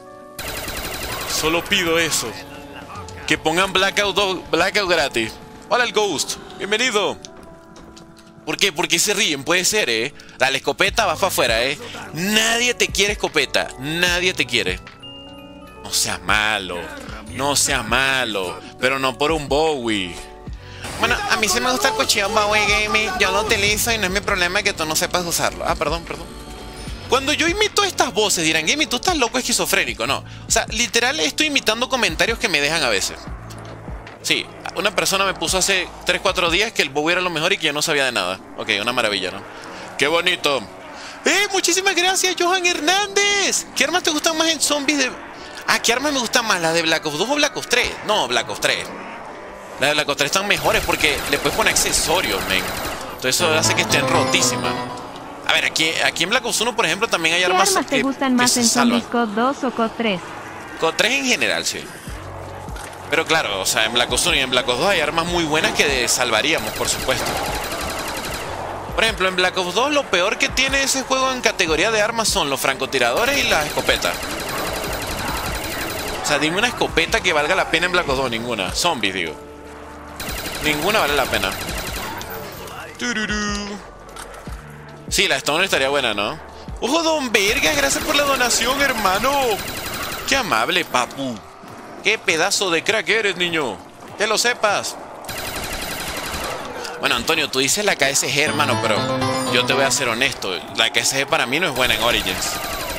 Solo pido eso. Que pongan Blackout dos, Blackout gratis. Hola, el Ghost. Bienvenido. ¿Por qué? ¿Por qué se ríen? Puede ser, ¿eh? Dale, escopeta, vas para afuera, ¿eh? Nadie te quiere escopeta. Nadie te quiere. No seas malo. No seas malo. Pero no por un Bowie. Bueno, a mí sí me gusta el cuchillo Bowie Gaming. Yo lo utilizo y no es mi problema que tú no sepas usarlo. Ah, perdón, perdón. Cuando yo imito estas voces dirán, Gaming, tú estás loco, esquizofrénico. No, o sea, literal estoy imitando comentarios que me dejan a veces. Sí, una persona me puso hace tres cuatro días que el Bowie era lo mejor y que yo no sabía de nada. Ok, una maravilla, ¿no? ¡Qué bonito! ¡Eh, muchísimas gracias, Johan Hernández! ¿Qué armas te gustan más en zombies de...? Ah, ¿qué armas me gustan más? ¿Las de Black Ops dos o Black Ops tres? No, Black Ops tres. Las de Black Ops tres están mejores porque le puedes poner accesorios, men. Entonces eso hace que estén rotísimas. A ver, aquí, aquí en Black Ops uno, por ejemplo, también hay ¿Qué armas, armas te que, gustan más en Zombies C O D dos o C O D tres? C O D tres en general, sí. Pero claro, o sea, en Black Ops uno y en Black Ops dos hay armas muy buenas que salvaríamos, por supuesto. Por ejemplo, en Black Ops dos lo peor que tiene ese juego en categoría de armas son los francotiradores y las escopetas. sea, dime una escopeta que valga la pena en Black Ops dos. Ninguna. Zombies, digo. Ninguna vale la pena. Tururú. Sí, la Stone estaría buena, ¿no? ¡Ojo, Don Vergas! Gracias por la donación, hermano. ¡Qué amable, papu! ¡Qué pedazo de crack eres, niño! ¡Que lo sepas! Bueno, Antonio, tú dices la K S G, hermano, pero yo te voy a ser honesto. La K S G para mí no es buena en Origins.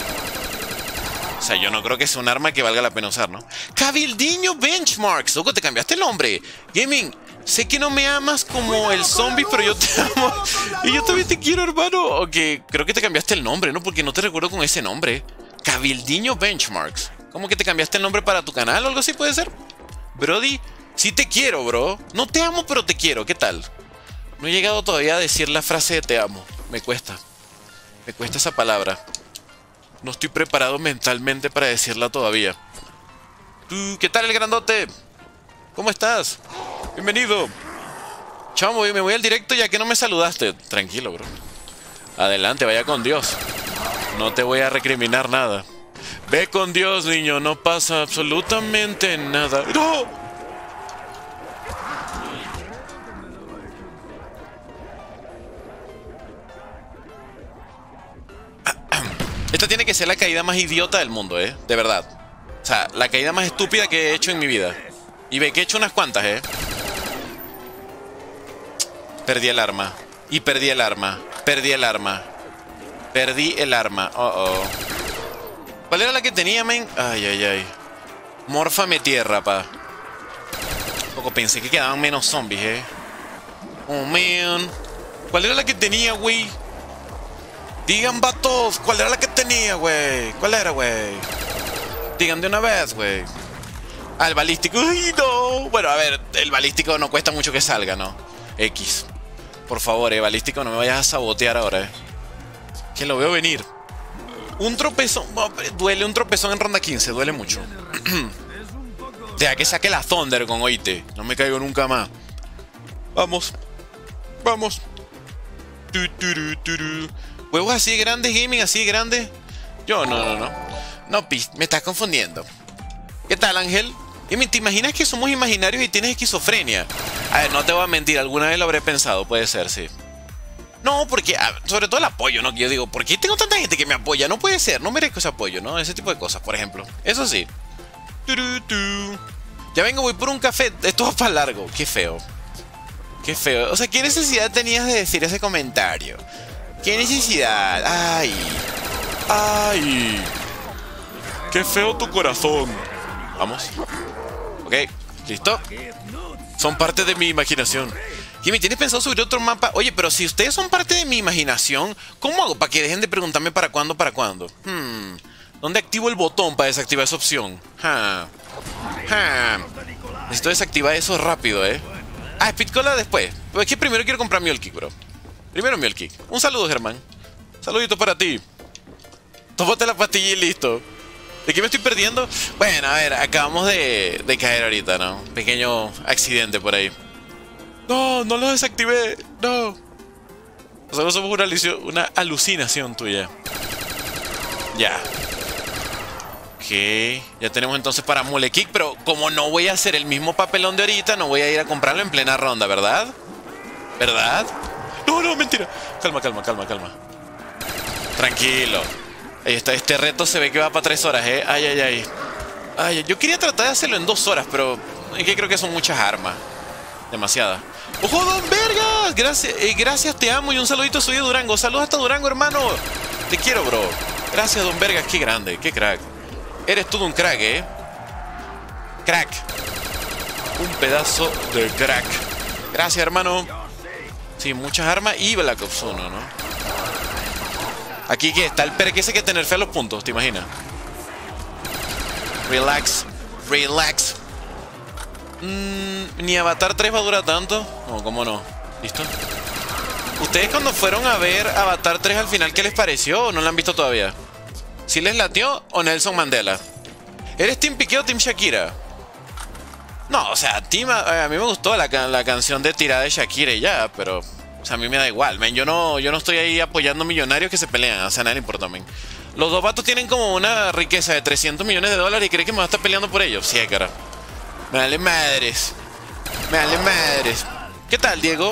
O sea, yo no creo que sea un arma que valga la pena usar, ¿no? Cabildiño Benchmarks. Loco, te cambiaste el nombre. Gaming, sé que no me amas como el zombie, pero yo te amo. Y yo también te quiero, hermano. Ok, creo que te cambiaste el nombre, ¿no? Porque no te recuerdo con ese nombre. Cabildiño Benchmarks. ¿Cómo que te cambiaste el nombre para tu canal o algo así puede ser? Brody, sí te quiero, bro. No te amo, pero te quiero. ¿Qué tal? No he llegado todavía a decir la frase de te amo. Me cuesta. Me cuesta esa palabra. No estoy preparado mentalmente para decirla todavía. ¿Tú qué tal, el grandote? ¿Cómo estás? Bienvenido. Chamo, me voy al directo ya que no me saludaste. Tranquilo, bro. Adelante, vaya con Dios. No te voy a recriminar nada. Ve con Dios, niño. No pasa absolutamente nada. ¡No! Esta tiene que ser la caída más idiota del mundo, ¿eh? De verdad. O sea, la caída más estúpida que he hecho en mi vida. Y ve que he hecho unas cuantas, ¿eh? Perdí el arma. Y perdí el arma. Perdí el arma. Perdí el arma. Oh, oh. ¿Cuál era la que tenía, men? Ay, ay, ay. Mórfame tierra, pa. Poco pensé que quedaban menos zombies, ¿eh? Oh, man. ¿Cuál era la que tenía, güey? Digan, vatos, ¿cuál era la que tenía, güey? ¿Cuál era, güey? Digan de una vez, güey. Ah, el balístico. ¡Uy, no! Bueno, a ver, el balístico no cuesta mucho que salga, ¿no? X. Por favor, eh, balístico, no me vayas a sabotear ahora, eh. Que lo veo venir. Un tropezón. Duele un tropezón en ronda quince, duele mucho. Deja que saque la Thunder con oite. No me caigo nunca más. Vamos. Vamos. Tu, turu, turu. ¿Huevos así de grandes, gaming? ¿Así de grandes? Yo, no, no, no. No, pis, me estás confundiendo. ¿Qué tal, Ángel? ¿Te imaginas que somos imaginarios y tienes esquizofrenia? A ver, no te voy a mentir, alguna vez lo habré pensado, puede ser, sí. No, porque, sobre todo el apoyo, ¿no? Que yo digo, ¿por qué tengo tanta gente que me apoya? No puede ser, no merezco ese apoyo, ¿no? Ese tipo de cosas, por ejemplo. Eso sí. Ya vengo, voy por un café. Esto va para largo. Qué feo. Qué feo. O sea, ¿qué necesidad tenías de decir ese comentario? ¿Qué necesidad? Ay. Ay. Qué feo tu corazón. Vamos. Ok, listo. Son parte de mi imaginación. Jimmy, ¿tienes pensado subir otro mapa? Oye, pero si ustedes son parte de mi imaginación, ¿cómo hago para que dejen de preguntarme para cuándo, para cuándo? Hmm. ¿Dónde activo el botón para desactivar esa opción? Ha. Ha. Necesito desactivar eso rápido, ¿eh? Ah, Speedcola después. Pero es que primero quiero comprar Mule Kick, bro. Primero Mule Kick. Un saludo, Germán. Saludito para ti. Tómate la pastilla y listo. ¿De qué me estoy perdiendo? Bueno, a ver, acabamos de, de caer ahorita, ¿no? Un pequeño accidente por ahí. No, no lo desactivé. No. Nosotros somos una, una alucinación tuya. Ya. Ok. Ya tenemos entonces para Mule Kick, pero como no voy a hacer el mismo papelón de ahorita, no voy a ir a comprarlo en plena ronda, ¿verdad? ¿Verdad? No, no, mentira. Calma, calma, calma, calma. Tranquilo. Ahí está, este reto se ve que va para tres horas, ¿eh? Ay, ay, ay. Ay, yo quería tratar de hacerlo en dos horas, pero es que creo que son muchas armas. Demasiadas. ¡Ojo, Don Vergas! Gracias, eh, gracias, te amo. Y un saludito, soy de Durango. Saludos hasta Durango, hermano. Te quiero, bro. Gracias, Don Vergas. Qué grande, qué crack. Eres todo un crack, ¿eh? Crack. Un pedazo de crack. Gracias, hermano. Sí, muchas armas y Black Ops uno, ¿no? Aquí que está el perque ese que tener fe a los puntos, ¿te imaginas? Relax. Relax. Mm, ni Avatar tres va a durar tanto. No, cómo no. ¿Listo? ¿Ustedes cuando fueron a ver Avatar tres al final, qué les pareció o no la han visto todavía? ¿Sí les latió o Nelson Mandela? ¿Eres Team Piqué o Team Shakira? No, o sea, team, a, a mí me gustó la, la canción de tirada de Shakira y ya, pero O sea, a mí me da igual, men. Yo no, yo no estoy ahí apoyando millonarios que se pelean. O sea, a nadie le importa, men. Los dos vatos tienen como una riqueza de trescientos millones de dólares y creen que me va a estar peleando por ellos. Sí, cara. Me vale madres. Me vale madres. ¿Qué tal, Diego?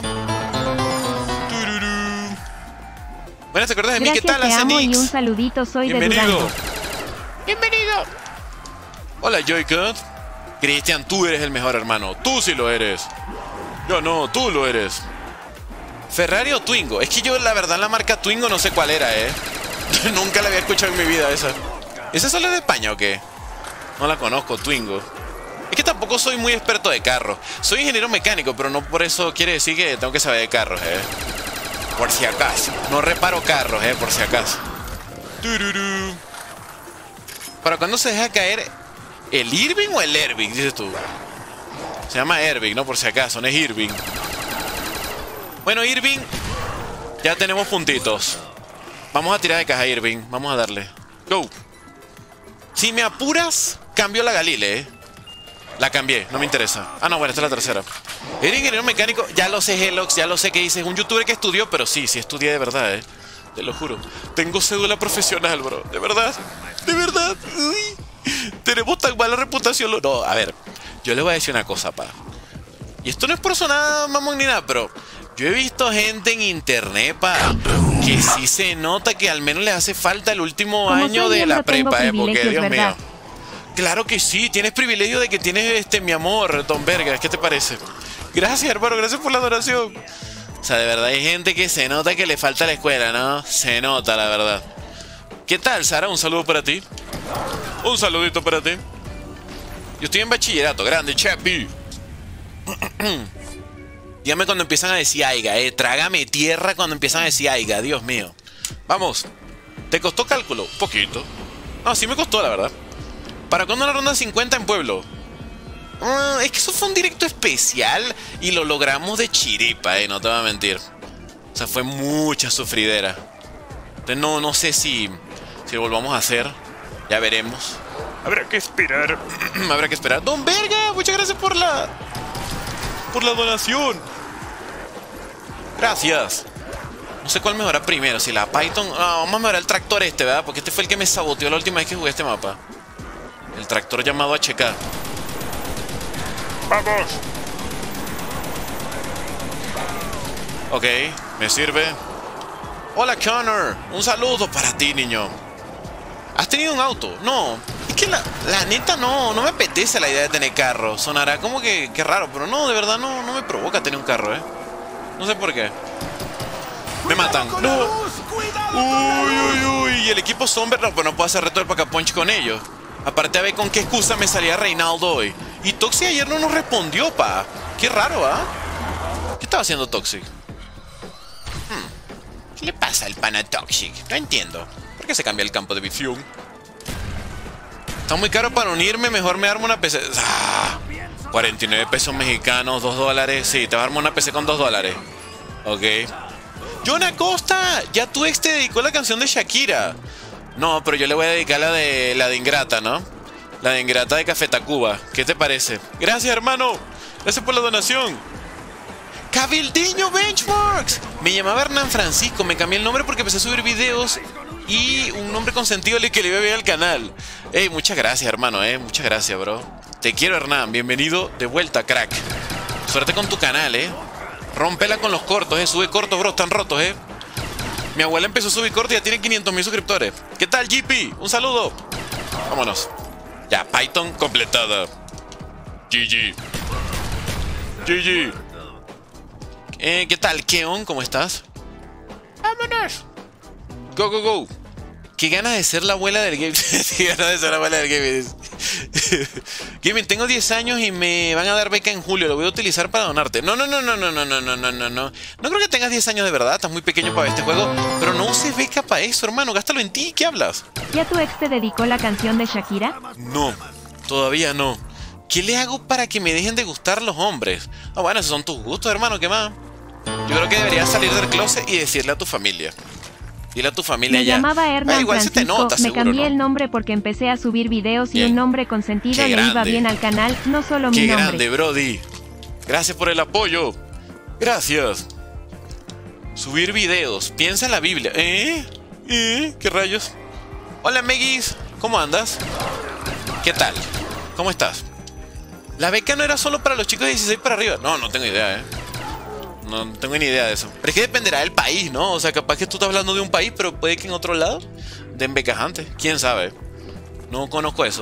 Bueno, ¿te acuerdas de mí? Gracias, ¿Qué tal, te amo y Acenix? un saludito, soy Bienvenido. de Durango. Bienvenido. Hola, Joycut. Cristian, tú eres el mejor, hermano. Tú sí lo eres. Yo no, tú lo eres. ¿Ferrari o Twingo? Es que yo, la verdad, la marca Twingo no sé cuál era, ¿eh? Nunca la había escuchado en mi vida esa. ¿Esa solo es de España o qué? No la conozco, Twingo. Es que tampoco soy muy experto de carros. Soy ingeniero mecánico, pero no por eso quiere decir que tengo que saber de carros, ¿eh? Por si acaso. No reparo carros, ¿eh? Por si acaso. Tururú. ¿Para cuándo se deja caer el Irving o el Erving? Dices tú. Se llama Erving, ¿no? Por si acaso, no es Irving. Bueno, Irving, ya tenemos puntitos. Vamos a tirar de caja, Irving. Vamos a darle. Go. Si me apuras, cambio la Galile, ¿eh? La cambié, no me interesa. Ah, no, bueno, esta es la tercera. Eres ingeniero mecánico, ya lo sé, Helox, ya lo sé que dices. Un youtuber que estudió, pero sí, sí estudié de verdad, ¿eh? Te lo juro. Tengo cédula profesional, bro. De verdad, de verdad. Uy. Tenemos tan mala reputación. No, a ver, yo le voy a decir una cosa, pa. Y esto no es por sonar mamón ni nada, pero yo he visto gente en internet, pa, que sí se nota que al menos le hace falta el último Como año soy de la miembro, tengo prepa, ¿eh? Porque, privilegios, Dios ¿verdad? mío. Claro que sí, tienes privilegio de que tienes, este, mi amor, Don Vergas. ¿Qué te parece? Gracias, hermano, gracias por la donación. O sea, de verdad hay gente que se nota que le falta la escuela, ¿no? Se nota, la verdad. ¿Qué tal, Sara? Un saludo para ti. Un saludito para ti. Yo estoy en bachillerato, grande, Chapi. Dígame cuando empiezan a decir aiga, eh. Trágame tierra cuando empiezan a decir aiga, Dios mío. Vamos. ¿Te costó cálculo? Un poquito. No, sí me costó, la verdad. ¿Para cuándo la ronda cincuenta en Pueblo? Uh, es que eso fue un directo especial y lo logramos de chiripa, eh, no te voy a mentir. O sea, fue mucha sufridera. Entonces no, no sé si, si lo volvamos a hacer. Ya veremos. Habrá que esperar. Habrá que esperar. Don Verga, muchas gracias por la... Por la donación. Gracias. No sé cuál mejorar primero, si la Python... Ah, vamos a mejorar el tractor este, ¿verdad? Porque este fue el que me saboteó la última vez que jugué este mapa. El tractor llamado H K. ¡Vamos! Ok, me sirve. Hola, Connor. Un saludo para ti, niño. ¿Has tenido un auto? No. Es que la, la neta no, no me apetece la idea de tener carro. Sonará como que, que raro, pero no, de verdad no, no me provoca tener un carro, ¿eh? No sé por qué. Me matan. No. Uy, uy, uy. Y el equipo Somber, no, pues no puedo hacer reto del Pacapunch con ellos. Aparte a ver con qué excusa me salía Reinaldo hoy. Y Toxic ayer no nos respondió, pa. Qué raro, ¿ah? ¿eh? ¿Qué estaba haciendo Toxic? Hmm. ¿Qué le pasa al pana Toxic? No entiendo. ¿Por qué se cambia el campo de visión? Está muy caro para unirme, mejor me armo una P C. ¡Ah! cuarenta y nueve pesos mexicanos, dos dólares. Sí, te vas a armar una P C con dos dólares. Ok. John Acosta, ya tu ex te dedicó la canción de Shakira. No, pero yo le voy a dedicar la de la de Ingrata, ¿no? La de Ingrata de Café Tacuba. ¿Qué te parece? Gracias, hermano. Gracias por la donación. Cabildiño Benchmarks. Me llamaba Hernán Francisco. Me cambié el nombre porque empecé a subir videos y un nombre con sentido que le iba bien al canal. Ey, muchas gracias, hermano, eh. Muchas gracias, bro. Te quiero, Hernán. Bienvenido de vuelta, crack. Suerte con tu canal, eh. Rómpela con los cortos, eh. Sube cortos, bro. Están rotos, eh. Mi abuela empezó a subir cortos y ya tiene quinientos mil suscriptores. ¿Qué tal, G P? Un saludo. Vámonos. Ya, Python completada. G G. G G. Eh, ¿qué tal, Keon? ¿Cómo estás? Vámonos. Go, go, go. Qué ganas de ser la abuela del game. Qué ganas de ser la abuela del game. Gaming, tengo diez años y me van a dar beca en julio. Lo voy a utilizar para donarte. No, no, no, no, no, no, no, no, no, no. No creo que tengas diez años de verdad. Estás muy pequeño para este juego. Pero no uses beca para eso, hermano. Gástalo en ti. ¿Qué hablas? ¿Ya tu ex te dedicó la canción de Shakira? No, todavía no. ¿Qué le hago para que me dejen de gustar los hombres? Ah, bueno, esos son tus gustos, hermano. ¿Qué más? Yo creo que deberías salir del closet y decirle a tu familia. Dile a tu familia me ya. llamaba Hernán ah, igual Francisco, se te nota, me seguro, cambié ¿no? el nombre porque empecé a subir videos y Bien. un nombre con sentido Qué le iba grande. bien al canal, no solo mi Qué nombre. grande, Brody. Gracias por el apoyo. Gracias. Subir videos. Piensa en la Biblia. ¿Eh? ¿Eh? ¿Qué rayos? Hola, Megis. ¿Cómo andas? ¿Qué tal? ¿Cómo estás? La beca no era solo para los chicos de dieciséis para arriba. No, no tengo idea, ¿eh? No tengo ni idea de eso. Pero es que dependerá del país, ¿no? O sea, capaz que tú estás hablando de un país, pero puede que en otro lado den becas antes. ¿Quién sabe? No conozco eso.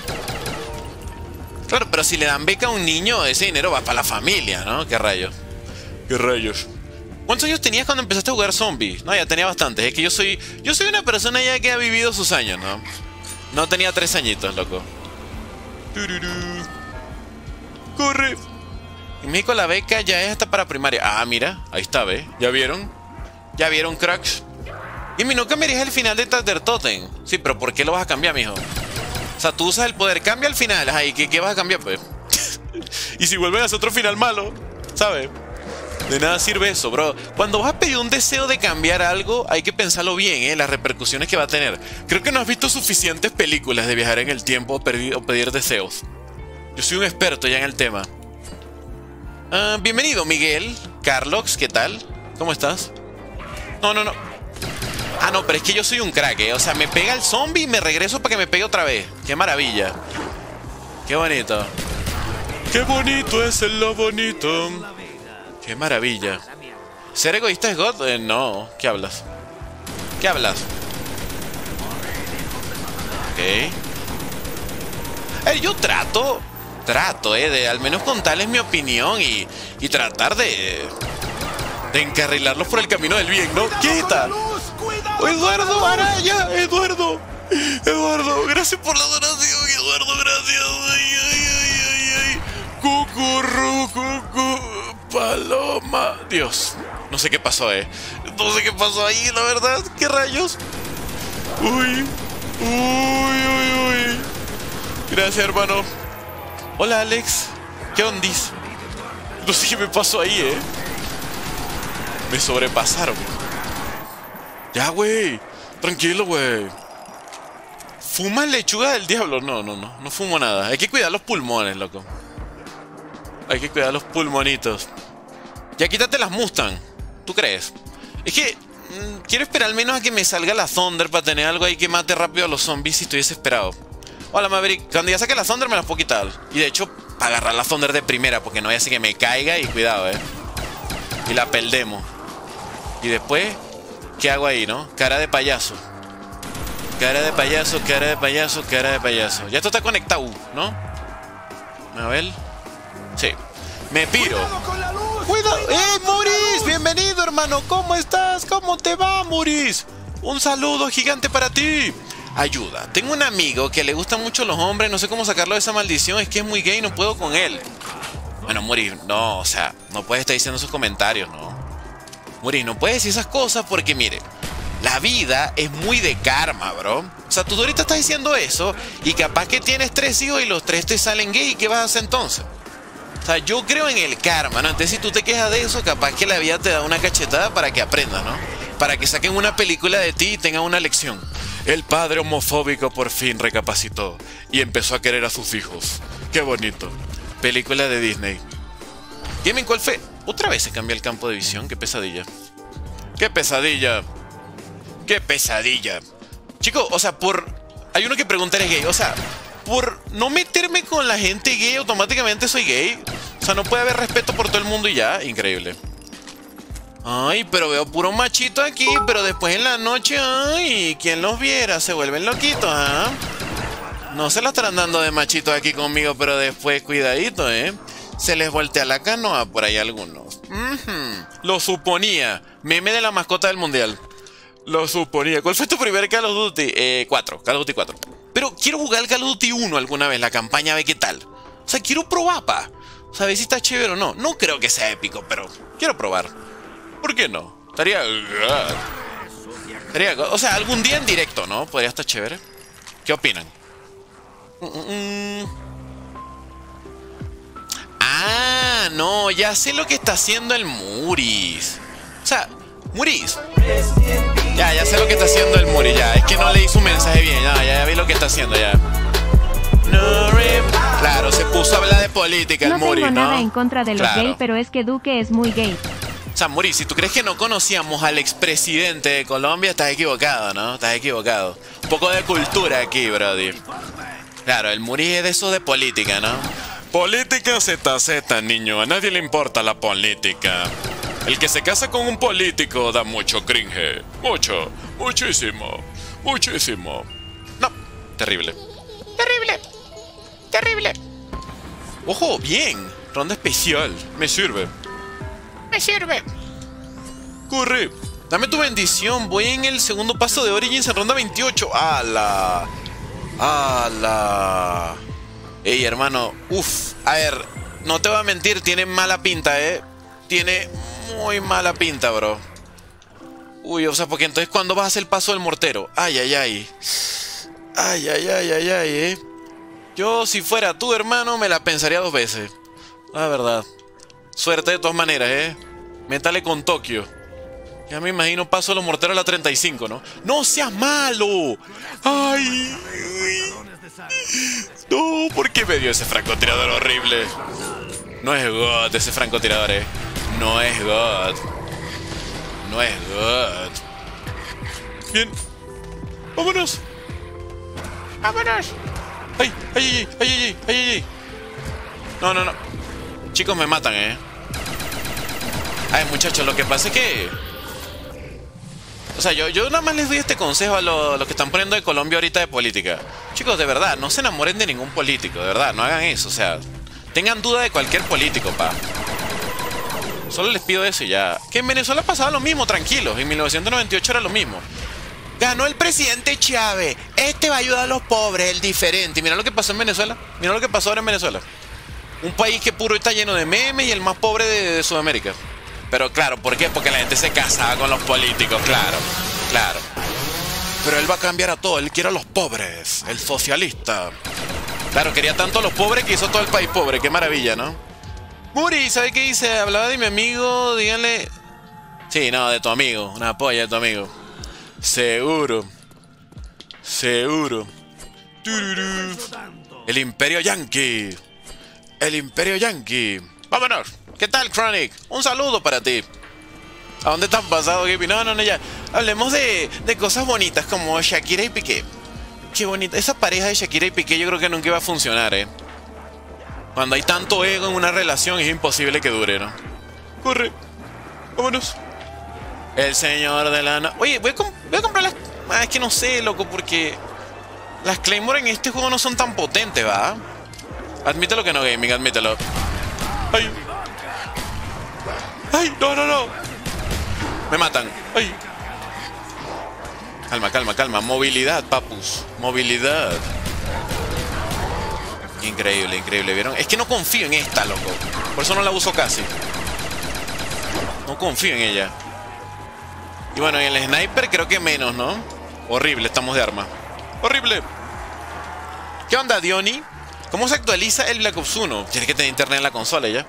Claro, pero si le dan beca a un niño, ese dinero va para la familia, ¿no? ¿Qué rayos? ¿Qué rayos? ¿Cuántos años tenías cuando empezaste a jugar zombies? No, ya tenía bastantes. Es que yo soy... Yo soy una persona ya que ha vivido sus años, ¿no? No tenía tres añitos, loco. Tururú. ¡Corre! En México la beca ya es hasta para primaria. Ah, mira. Ahí está, ¿ves? ¿Ya vieron? ¿Ya vieron, cracks? Y mi no cambiarías el final de Thunder Totem. Sí, pero ¿por qué lo vas a cambiar, mijo? O sea, tú usas el poder. Cambia el final. Ay, ¿qué, qué vas a cambiar, pues? Y si vuelven a hacer otro final malo, ¿sabes? De nada sirve eso, bro. Cuando vas a pedir un deseo de cambiar algo, hay que pensarlo bien, ¿eh? Las repercusiones que va a tener. Creo que no has visto suficientes películas de viajar en el tiempo o pedir, o pedir deseos. Yo soy un experto ya en el tema. Uh, bienvenido, Miguel. Carlox, ¿qué tal? ¿Cómo estás? No, no, no. Ah, no, pero es que yo soy un crack, ¿eh? O sea, me pega el zombie y me regreso para que me pegue otra vez. ¡Qué maravilla! ¡Qué bonito! ¡Qué bonito es lo bonito! ¡Qué maravilla! ¿Ser egoísta es God? Eh, no. ¿Qué hablas? ¿Qué hablas? Ok. Eh, yo trato... Trato, eh, de al menos contarles mi opinión y, y tratar de... De encarrilarlos por el camino del bien, ¿no? ¡Quieta! ¡Eduardo Araya! ¡Eduardo! ¡Eduardo! Gracias por la donación, Eduardo, gracias. ¡Ay, ay, ay, ay, ay! ¡Cucurru, cucu! ¡Paloma! Dios, no sé qué pasó, eh. No sé qué pasó ahí, la verdad. ¿Qué rayos? ¡Uy! ¡Uy, uy, uy! Gracias, hermano. Hola, Alex. ¿Qué ondis? No sé qué me pasó ahí, eh. Me sobrepasaron. Ya, güey. Tranquilo, güey. ¿Fumas lechuga del diablo? No, no, no. No fumo nada. Hay que cuidar los pulmones, loco. Hay que cuidar los pulmonitos. Ya quítate las Mustang. ¿Tú crees? Es que mmm, quiero esperar al menos a que me salga la Thunder para tener algo ahí que mate rápido a los zombies y estoy desesperado. Hola, Maverick. Cuando ya saque la Thunder me las puedo quitar. Y de hecho, para agarrar la Thunder de primera, porque no vaya a ser que me caiga y cuidado, eh. Y la perdemos. Y después, ¿qué hago ahí, no? Cara de payaso. Cara de payaso, cara de payaso, cara de payaso. Ya esto está conectado, ¿no? A ver. Sí. Me piro. ¡Cuidado! ¡Eh, Maurice! Bienvenido, hermano. ¿Cómo estás? ¿Cómo te va, Maurice? Un saludo gigante para ti. Ayuda. Tengo un amigo que le gustan mucho los hombres. No sé cómo sacarlo de esa maldición. Es que es muy gay y no puedo con él. Bueno, Maurice, no, o sea, no puedes estar diciendo esos comentarios, ¿no? Maurice, no puedes decir esas cosas porque, mire, la vida es muy de karma, bro. O sea, tú ahorita estás diciendo eso y capaz que tienes tres hijos y los tres te salen gay. ¿Qué vas a hacer entonces? O sea, yo creo en el karma, ¿no? Entonces, si tú te quejas de eso, capaz que la vida te da una cachetada para que aprendas, ¿no? Para que saquen una película de ti y tengan una lección. El padre homofóbico por fin recapacitó y empezó a querer a sus hijos. ¡Qué bonito! Película de Disney. Gaming, ¿cuál fue? Otra vez se cambia el campo de visión. ¡Qué pesadilla! ¡Qué pesadilla! ¡Qué pesadilla! Chicos, o sea, por... Hay uno que pregunta, ¿eres gay? O sea, por no meterme con la gente gay, automáticamente soy gay. O sea, no puede haber respeto por todo el mundo y ya. Increíble. Ay, pero veo puro machito aquí. Pero después en la noche, ay, quien los viera, se vuelven loquitos, ¿ah? No se la estarán dando de machitos aquí conmigo, pero después, cuidadito, ¿eh? Se les voltea la canoa por ahí algunos. Uh-huh. Lo suponía. Meme de la mascota del mundial. Lo suponía. ¿Cuál fue tu primer Call of Duty? Eh, cuatro. Call of Duty cuatro. Pero quiero jugar el Call of Duty uno alguna vez, la campaña, a ver qué tal. O sea, quiero probar, pa. O sea, a ver si está chévere o no. No creo que sea épico, pero quiero probar. ¿Por qué no? Estaría... Estaría... O sea, algún día en directo, ¿no? Podría estar chévere. ¿Qué opinan? Mm. Ah, no, ya sé lo que está haciendo el Muris. O sea, Muris. Ya, ya sé lo que está haciendo el Muris, ya. Es que no leí su mensaje bien. Ya, ya, ya vi lo que está haciendo, ya. No, claro, se puso a hablar de política el no Muris, ¿no? No tengo nada en contra de los claro. gay, pero es que Duque es muy gay. O sea, Muri, si tú crees que no conocíamos al expresidente de Colombia, estás equivocado, ¿no? Estás equivocado. Un poco de cultura aquí, brody. Claro, el Muri es de eso de política, ¿no? Política Z Z, niño. A nadie le importa la política. El que se casa con un político da mucho cringe. Mucho. Muchísimo. Muchísimo. No. Terrible. Terrible. Terrible. Ojo, bien. Ronda especial. Me sirve. Me sirve. Corre. Dame tu bendición. Voy en el segundo paso de Origins en ronda veintiocho. ¡Hala! ¡Hala! Ey, hermano. Uf. A ver, no te voy a mentir. Tiene mala pinta, ¿eh? Tiene muy mala pinta, bro. Uy, o sea, porque entonces ¿cuándo vas a hacer el paso del mortero? Ay, ay, ay. Ay, ay, ay, ay, ay, eh. Yo, si fuera tú, hermano, me la pensaría dos veces. La verdad. Suerte de todas maneras, ¿eh? Métale con Tokio. Ya me imagino paso de los morteros a la treinta y cinco, ¿no? ¡No seas malo! ¡Ay! No, ¿por qué me dio ese francotirador horrible? No es God ese francotirador, ¿eh? No es God. No es God. Bien. ¡Vámonos! ¡Vámonos! ¡Ay! ¡Ay, ay, ay! ¡Ay, ay, ay! No, no, no. Chicos, me matan, ¿eh? Ay, muchachos, lo que pasa es que... O sea, yo, yo nada más les doy este consejo a los lo que están poniendo de Colombia ahorita de política. Chicos, de verdad, no se enamoren de ningún político, de verdad, no hagan eso, o sea... Tengan duda de cualquier político, pa. Solo les pido eso y ya. Que en Venezuela pasaba lo mismo, tranquilos. En mil novecientos noventa y ocho era lo mismo. Ganó el presidente Chávez. Este va a ayudar a los pobres, el diferente. Y mira lo que pasó en Venezuela. Mira lo que pasó ahora en Venezuela. Un país que puro está lleno de memes y el más pobre de, de Sudamérica. Pero claro, ¿por qué? Porque la gente se casaba con los políticos, claro. Claro. Pero él va a cambiar a todo. Él quiere a los pobres. El socialista. Claro, quería tanto a los pobres que hizo todo el país pobre. Qué maravilla, ¿no? Muri, ¿sabe qué dice? Hablaba de mi amigo, díganle... Sí, no, de tu amigo. Una polla de tu amigo. Seguro. Seguro. Tururú. El Imperio Yankee. El Imperio Yankee. Vámonos. ¿Qué tal, Chronic? Un saludo para ti. ¿A dónde están pasados, Gaby? No, no, no, ya. Hablemos de, de cosas bonitas como Shakira y Piqué. Qué bonita. Esa pareja de Shakira y Piqué yo creo que nunca iba a funcionar, ¿eh? Cuando hay tanto ego en una relación es imposible que dure, ¿no? Corre. Vámonos. El señor de la... No... Oye, voy a, voy a comprar las... Ah, es que no sé, loco, porque... Las Claymore en este juego no son tan potentes, ¿va? Admítelo que no, gaming, admítelo. ¡Ay! ¡Ay! ¡No, no, no! Me matan. ¡Ay! Calma, calma, calma. Movilidad, papus. Movilidad. Increíble, increíble, ¿vieron? Es que no confío en esta, loco. Por eso no la uso casi. No confío en ella. Y bueno, en el sniper creo que menos, ¿no? Horrible, estamos de arma. ¡Horrible! ¿Qué onda, Diony? ¿Cómo se actualiza el Black Ops uno? Tienes que tener internet en la consola ya.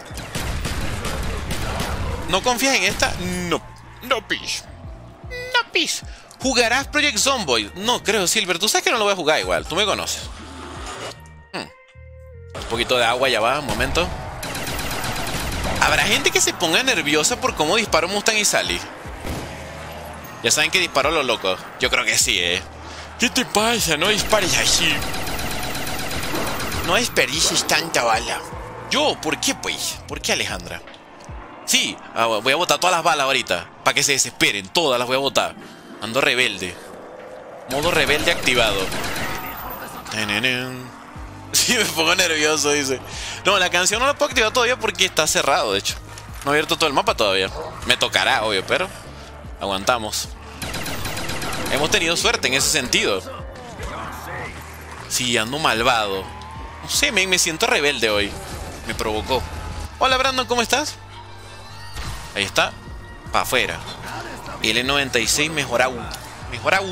¿No confías en esta? No. No, pish. No, pish. ¿Jugarás Project Zomboid? No, creo, Silver. Tú sabes que no lo voy a jugar igual. Tú me conoces. Hmm. Un poquito de agua ya va, un momento. ¿Habrá gente que se ponga nerviosa por cómo disparo Mustang y Sally? Ya saben que disparo a lo loco. Yo creo que sí, ¿eh? ¿Qué te pasa? No dispares así. No desperdicies tanta bala. ¿Yo? ¿Por qué, pues? ¿Por qué, Alejandra? Sí, voy a botar todas las balas ahorita. Para que se desesperen. Todas las voy a botar. Ando rebelde. Modo rebelde activado. Sí, me pongo nervioso, dice. No, la canción no la puedo activar todavía porque está cerrado, de hecho. No he abierto todo el mapa todavía. Me tocará, obvio, pero aguantamos. Hemos tenido suerte en ese sentido. Sí, ando malvado. No sé, me, me siento rebelde hoy. Me provocó. Hola, Brandon, ¿cómo estás? Ahí está. Para afuera. L noventa y seis mejorau. Mejorau.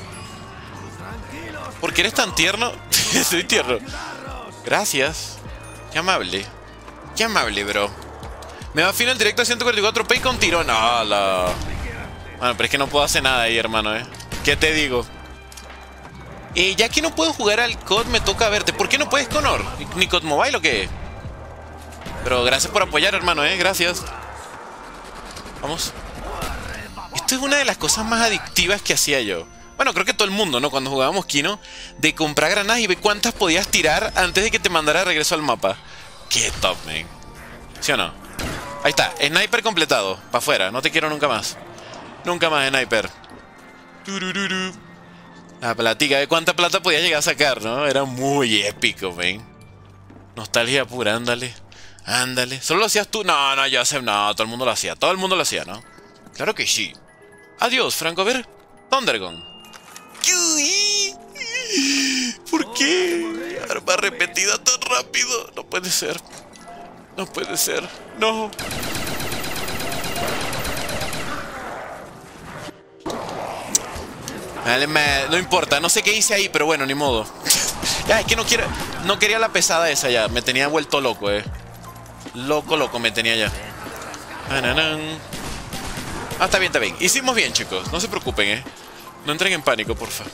¿Por qué eres tan tierno? Soy tierno. Gracias. Qué amable. Qué amable, bro. Me va final directo a ciento cuarenta y cuatro P con tirón. No, la... Bueno, pero es que no puedo hacer nada ahí, hermano, ¿eh? ¿Qué te digo? Eh, ya que no puedo jugar al C O D, me toca verte. ¿Por qué no puedes, Connor? ¿Ni C O D Mobile o qué? Pero gracias por apoyar, hermano, ¿eh? Gracias. Vamos. Esto es una de las cosas más adictivas que hacía yo. Bueno, creo que todo el mundo, ¿no? Cuando jugábamos Kino, de comprar granadas y ver cuántas podías tirar antes de que te mandara de regreso al mapa. Qué top, man. ¿Sí o no? Ahí está, sniper completado. Para afuera, no te quiero nunca más. Nunca más, sniper. Turururu. La platica, de cuánta plata podías llegar a sacar, ¿no? Era muy épico, man. Nostalgia pura, ándale. Ándale. ¿Solo lo hacías tú? No, no, yo sé, no, todo el mundo lo hacía. Todo el mundo lo hacía, ¿no? Claro que sí. Adiós, Franco. A ver. Thundergun. ¿Por qué? Arma repetida tan rápido. No puede ser. No puede ser. No. Vale, me... no importa. No sé qué hice ahí, pero bueno, ni modo. Ya, es que no quiero... No quería la pesada esa ya. Me tenía vuelto loco, eh. Loco, loco me tenía ya. Ah, está bien, está bien. Hicimos bien, chicos. No se preocupen, eh. No entren en pánico, porfa.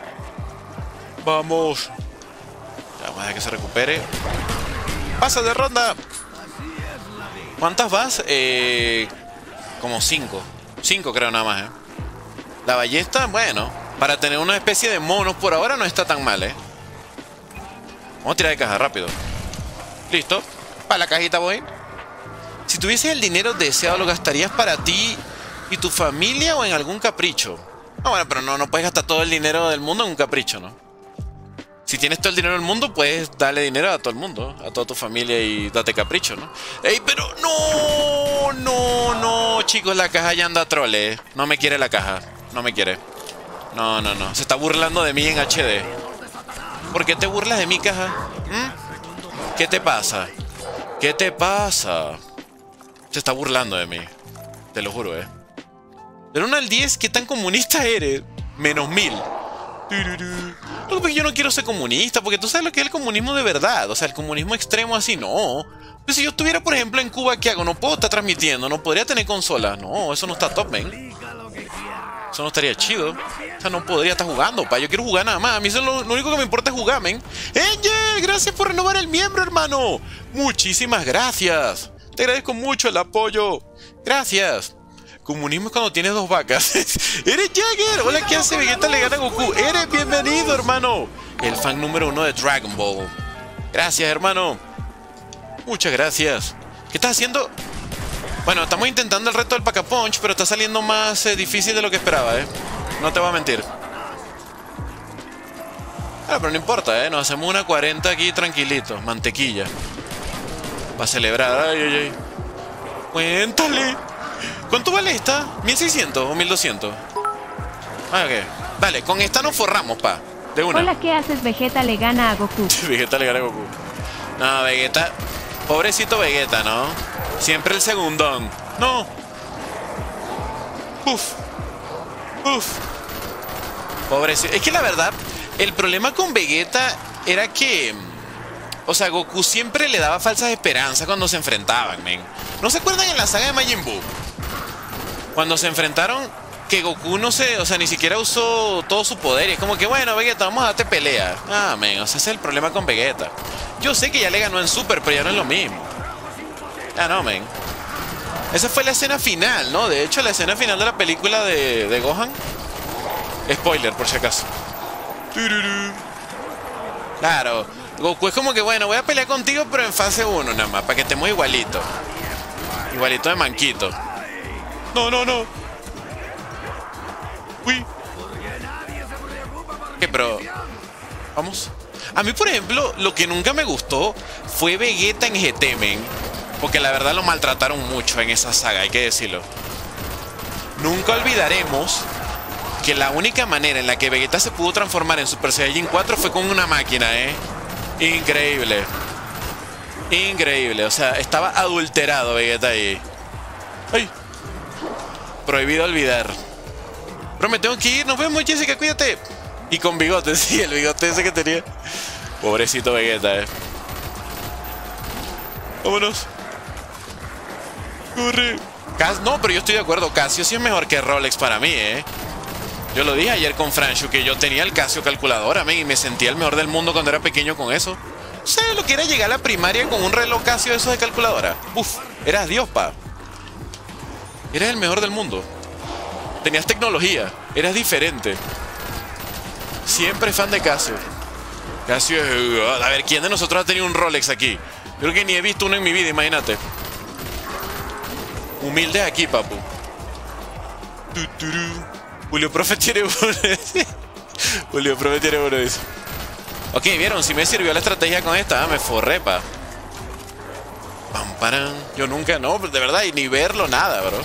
Vamos. Ya, vamos a dejar que se recupere. Pasa de ronda. ¿Cuántas vas? Eh, como cinco. Cinco creo nada más, eh. La ballesta, bueno. Para tener una especie de monos por ahora no está tan mal, eh. Vamos a tirar de caja, rápido. Listo. Para la cajita voy. Si tuvieses el dinero deseado, ¿lo gastarías para ti y tu familia o en algún capricho? No, bueno, pero no, no puedes gastar todo el dinero del mundo en un capricho, ¿no? Si tienes todo el dinero del mundo, puedes darle dinero a todo el mundo, a toda tu familia y date capricho, ¿no? ¡Ey, pero no! No, no, chicos, la caja ya anda trole. No me quiere la caja. No me quiere. No, no, no. Se está burlando de mí en H D. ¿Por qué te burlas de mi caja? ¿Mm? ¿Qué te pasa? ¿Qué te pasa? Se está burlando de mí. Te lo juro, eh. Del uno al diez, ¿qué tan comunista eres? Menos mil. No, porque yo no quiero ser comunista, porque tú sabes lo que es el comunismo de verdad. O sea, el comunismo extremo así, no. Pero si yo estuviera, por ejemplo, en Cuba, ¿qué hago? No puedo estar transmitiendo, no podría tener consolas. No, eso no está top, man. Eso no estaría chido. O sea, no podría estar jugando, pa. Yo quiero jugar nada más. A mí eso lo, lo único que me importa es jugar, men. ¡Angel! Gracias por renovar el miembro, hermano. Muchísimas gracias. Te agradezco mucho el apoyo. Gracias. Comunismo es cuando tienes dos vacas. ¡Eres Jagger! Hola, ¿qué hace? Vegeta le gana a Goku. ¡Eres bienvenido, hermano! El fan número uno de Dragon Ball. Gracias, hermano. Muchas gracias. ¿Qué estás haciendo? Bueno, estamos intentando el reto del Pack-a-Punch, pero está saliendo más eh, difícil de lo que esperaba, ¿eh? No te voy a mentir. Ah, pero no importa, ¿eh? Nos hacemos una cuarenta aquí tranquilitos. Mantequilla. Va a celebrar. Ay, ay, ay. Cuéntale. ¿Cuánto vale esta? ¿mil seiscientos o mil doscientos? Ah, ok. Dale, con esta nos forramos, pa. De una. Hola, ¿qué haces? Vegeta le gana a Goku. Vegeta le gana a Goku. No, Vegeta. Pobrecito Vegeta, ¿no? Siempre el segundón. No. Uf. Uf. Pobrecito. Es que la verdad, el problema con Vegeta era que... O sea, Goku siempre le daba falsas esperanzas cuando se enfrentaban, men. ¿No se acuerdan en la saga de Majin Buu? Cuando se enfrentaron, que Goku no se... O sea, ni siquiera usó todo su poder. Y es como que, bueno, Vegeta, vamos a darte pelea. Ah, men, o sea, ese es el problema con Vegeta. Yo sé que ya le ganó en Super, pero ya no es lo mismo. Ah, no, men. Esa fue la escena final, ¿no? De hecho, la escena final de la película de, de Gohan. Spoiler, por si acaso. Claro. Goku es como que, bueno, voy a pelear contigo, pero en fase uno nada más, para que estemos igualito. Igualito de manquito. No, no, no. Uy. ¿Qué, pero? Vamos. A mí, por ejemplo, lo que nunca me gustó fue Vegeta en G T, men. Porque la verdad lo maltrataron mucho en esa saga, hay que decirlo. Nunca olvidaremos que la única manera en la que Vegeta se pudo transformar en Super Saiyajin cuatro fue con una máquina, ¿eh? Increíble. Increíble. O sea, estaba adulterado Vegeta ahí. ¡Ay! Prohibido olvidar. Pero me tengo que ir. Nos vemos, Jessica. Cuídate. Y con bigote, sí, el bigote ese que tenía. Pobrecito Vegeta, eh. Vámonos. Corre. Cas no, pero yo estoy de acuerdo. Casio sí es mejor que Rolex para mí, eh. Yo lo dije ayer con Franshu, que yo tenía el Casio calculadora, man, y me sentía el mejor del mundo cuando era pequeño con eso. ¿Sabes lo que era llegar a la primaria con un reloj Casio de esos de calculadora? Uf, eras Dios, pa. Eras el mejor del mundo. Tenías tecnología. Eras diferente. Siempre fan de Casio. Casio es... A ver, ¿quién de nosotros ha tenido un Rolex aquí? Creo que ni he visto uno en mi vida, imagínate. Humilde aquí, papu. Julio Profe tiene uno. Julio Profe tiene uno, dice. Ok, vieron, si me sirvió la estrategia con esta, ah, me forré, pa. Pam, paran. Yo nunca, no, de verdad, y ni verlo, nada, bro.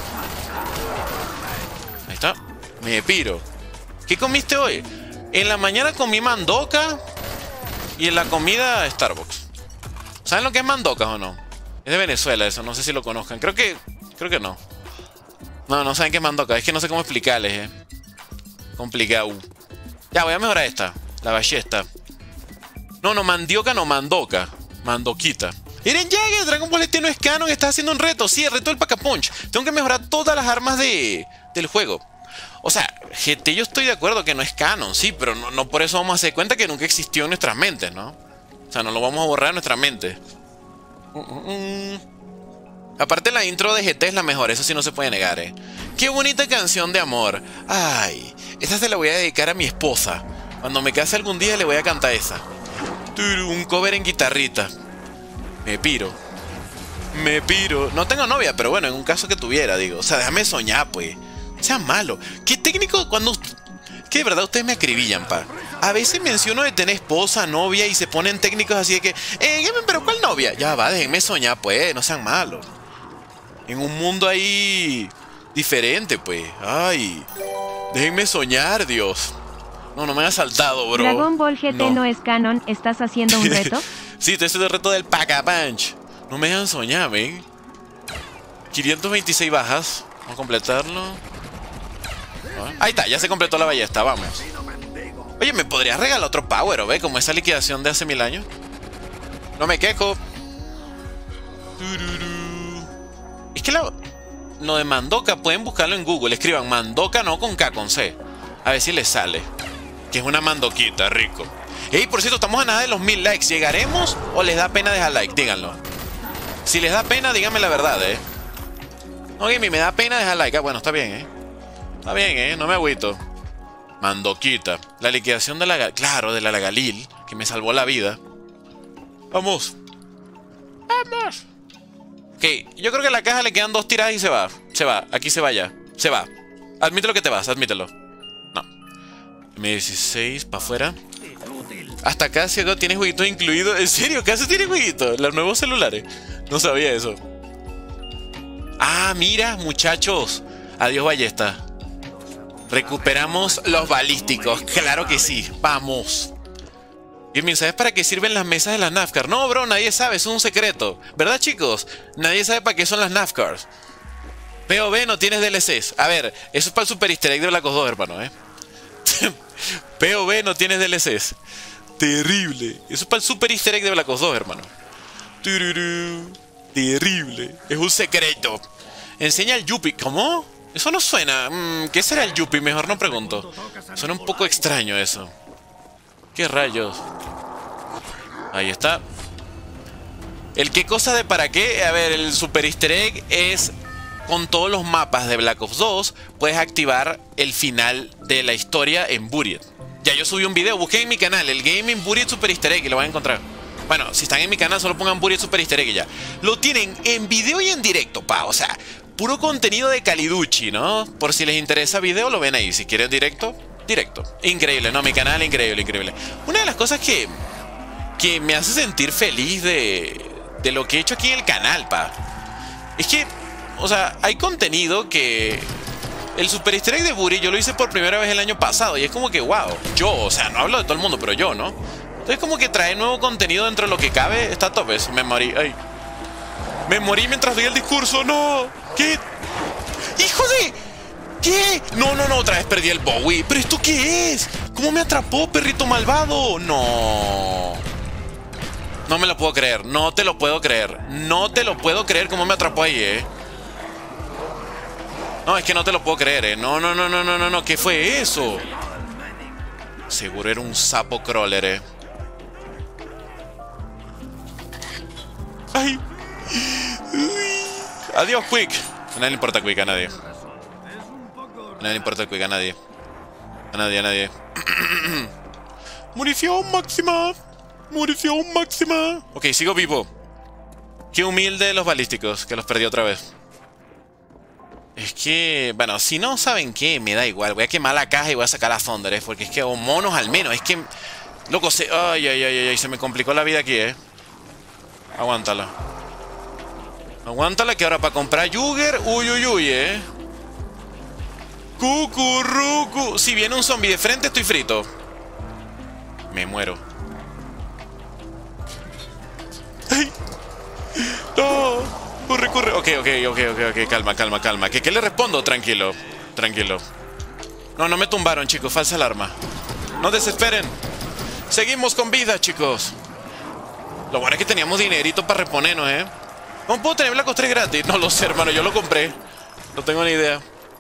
Ahí está. Me piro. ¿Qué comiste hoy? En la mañana comí mandoca y en la comida Starbucks. ¿Saben lo que es mandoca o no? Es de Venezuela eso, no sé si lo conozcan. Creo que, creo que no. No, no saben qué es mandoca, es que no sé cómo explicarles, eh. Complicado. Ya, voy a mejorar esta, la ballesta. No, no, mandioca, no, mandoca. Mandoquita. Eren Jagger, Dragon Ball Este no es canon, estás haciendo un reto. Sí, el reto del Pack-a-Punch. Tengo que mejorar todas las armas de, del juego. O sea, G T yo estoy de acuerdo que no es canon, sí, pero no, no por eso vamos a hacer cuenta que nunca existió en nuestras mentes, ¿no? O sea, no lo vamos a borrar en nuestra mente. Uh, uh, uh. Aparte la intro de G T es la mejor, eso sí no se puede negar, ¿eh? Qué bonita canción de amor. Ay, esta se la voy a dedicar a mi esposa. Cuando me case algún día le voy a cantar esa. Un cover en guitarrita. Me piro. Me piro. No tengo novia, pero bueno, en un caso que tuviera, digo. O sea, déjame soñar, pues. Sea malo. ¿Qué técnico cuando... Que de verdad ustedes me acribillan, pa. A veces menciono de tener esposa, novia y se ponen técnicos así de que... Eh, pero ¿cuál novia? Ya va, déjenme soñar, pues. No sean malos. En un mundo ahí... diferente, pues. Ay. Déjenme soñar, Dios. No, no me han asaltado, bro. Dragon Ball G T no, no es canon. ¿Estás haciendo un reto? Sí, estoy haciendo el reto del Pack-a-Punch. No me dejan soñar, ven. quinientas veintiséis bajas. Vamos a completarlo. Ahí está, ya se completó la ballesta, vamos. Oye, ¿me podrías regalar otro power, o ve? Como esa liquidación de hace mil años. No me quejo. Es que la... lo de Mandoka, pueden buscarlo en Google. Escriban Mandoka no con K, con C. A ver si les sale. Que es una mandoquita, rico. Ey, por cierto, estamos a nada de los mil likes. ¿Llegaremos o les da pena dejar like? Díganlo. Si les da pena, díganme la verdad, eh. No, Gamey, me da pena dejar like. Ah, bueno, está bien, eh. Está bien, eh. No me agüito. Mandoquita. La liquidación de la... Claro, de la, la Galil. Que me salvó la vida. Vamos. Vamos. Ok, yo creo que a la caja le quedan dos tiradas y se va. Se va. Aquí se va ya. Se va. Admítelo que te vas, admítelo. No. M dieciséis, para afuera. Hasta Casio tiene jueguitos incluidos. ¿En serio? ¿Casio tiene jueguitos? Los nuevos celulares. No sabía eso. Ah, mira, muchachos. Adiós, ballesta. Recuperamos los balísticos. Claro que sí. Vamos. Bien, ¿sabes para qué sirven las mesas de las NAFCAR? No, bro, nadie sabe. Es un secreto. ¿Verdad, chicos? Nadie sabe para qué son las NAFCARs. P O V no tienes D L Cs. A ver, eso es para el super easter egg de Black Ops dos, hermano, ¿eh? P O V no tienes D L Cs. Terrible. Eso es para el super easter egg de Black Ops dos, hermano. Tururú. Terrible. Es un secreto. Enseña el Yuppie. ¿Cómo? Eso no suena. Mm, ¿Qué será el Yuppie? Mejor no pregunto. Suena un poco extraño eso. ¿Qué rayos? Ahí está. El qué cosa de para qué. A ver, el super easter egg es... Con todos los mapas de Black Ops dos puedes activar el final de la historia en Buried. Ya yo subí un video, busquen en mi canal el Gaming Buried Super Easter Egg y lo van a encontrar. Bueno, si están en mi canal solo pongan Buried Super Easter Egg y ya. Lo tienen en video y en directo, pa. O sea, puro contenido de caliduchi, ¿no? Por si les interesa video lo ven ahí. Si quieren directo, directo. Increíble, ¿no? Mi canal, increíble, increíble. Una de las cosas que, que me hace sentir feliz de, de lo que he hecho aquí en el canal, pa. Es que... O sea, hay contenido que... El super easter egg de Buried yo lo hice por primera vez el año pasado. Y es como que, wow, yo, o sea, no hablo de todo el mundo, pero yo, ¿no? Entonces como que trae nuevo contenido dentro de lo que cabe. Está top eso, me morí, ay. Me morí mientras doy el discurso, no. ¿Qué? ¡Hijo de...! ¿Qué? No, no, no, otra vez perdí el Bowie. ¿Pero esto qué es? ¿Cómo me atrapó, perrito malvado? No... No me lo puedo creer, no te lo puedo creer. No te lo puedo creer cómo me atrapó ahí, eh. No, es que no te lo puedo creer, eh. No, no, no, no, no, no, no. ¿Qué fue eso? Seguro era un sapo crawler, eh. Ay. Uy. Adiós, Quick. A nadie le importa Quick, a nadie. A nadie le importa Quick, a nadie. A nadie, a nadie. Munición máxima. Munición máxima. Ok, sigo vivo. Qué humilde los balísticos, que los perdí otra vez. Es que, bueno, si no saben qué, me da igual. Voy a quemar la caja y voy a sacar las Thunderers. Porque es que, o monos al menos. Es que, loco, se... Ay, ay, ay, ay, se me complicó la vida aquí, eh. Aguántala. Aguántala que ahora para comprar Jugger. Uy, uy, uy, eh. Cucurrucu. Si viene un zombie de frente, estoy frito. Me muero. ¡Ay! ¡No! Corre, corre. Ok, ok, ok, ok, ok. Calma, calma, calma. ¿Qué, qué le respondo? Tranquilo. Tranquilo. No, no me tumbaron, chicos. Falsa alarma. No desesperen. Seguimos con vida, chicos. Lo bueno es que teníamos dinerito para reponernos, ¿eh? ¿Cómo puedo tener Black Ops tres gratis? No lo sé, hermano. Yo lo compré. No tengo ni idea.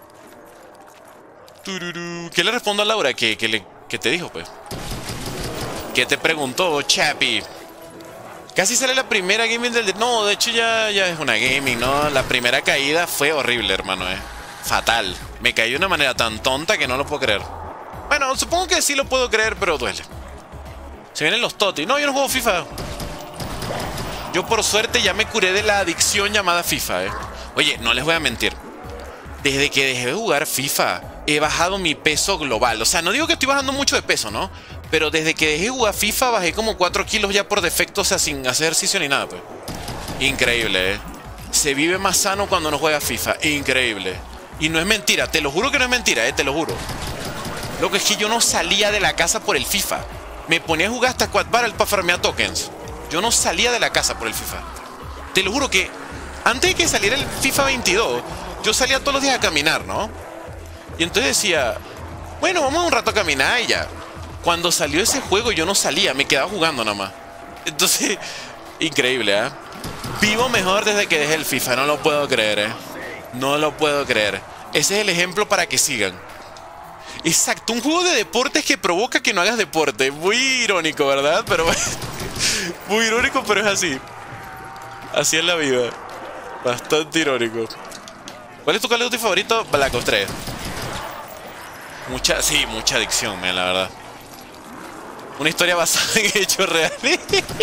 ¿Qué le respondo a Laura? ¿Qué, qué, le, qué te dijo, pues? ¿Qué te preguntó, Chappy? Casi sale la primera gaming del... No, de hecho ya, ya es una gaming, ¿no? La primera caída fue horrible, hermano, ¿eh? Fatal. Me caí de una manera tan tonta que no lo puedo creer. Bueno, supongo que sí lo puedo creer, pero duele. Se vienen los totis. No, yo no juego FIFA. Yo por suerte ya me curé de la adicción llamada FIFA, ¿eh? Oye, no les voy a mentir. Desde que dejé de jugar FIFA, he bajado mi peso global. O sea, no digo que estoy bajando mucho de peso, ¿no? Pero desde que dejé de jugar FIFA, bajé como cuatro kilos ya por defecto, o sea, sin hacer ejercicio ni nada, pues. Increíble, ¿eh? Se vive más sano cuando no juega FIFA. Increíble. Y no es mentira, te lo juro que no es mentira, ¿eh? Te lo juro. Lo que es que yo no salía de la casa por el FIFA. Me ponía a jugar hasta Quad Barrel para farmear tokens. Yo no salía de la casa por el FIFA. Te lo juro que antes de que saliera el FIFA veintidós, yo salía todos los días a caminar, ¿no? Y entonces decía, bueno, vamos un rato a caminar y ya. Cuando salió ese juego yo no salía, me quedaba jugando nada más. Entonces, increíble, ¿eh? Vivo mejor desde que dejé el FIFA, no lo puedo creer, ¿eh? No lo puedo creer. Ese es el ejemplo para que sigan. Exacto, un juego de deportes que provoca que no hagas deporte. Muy irónico, ¿verdad? Pero muy irónico, pero es así. Así es la vida. Bastante irónico. ¿Cuál es tu Call of Duty favorito? Black Ops tres. Mucha, sí, mucha adicción, man, la verdad. Una historia basada en hechos reales.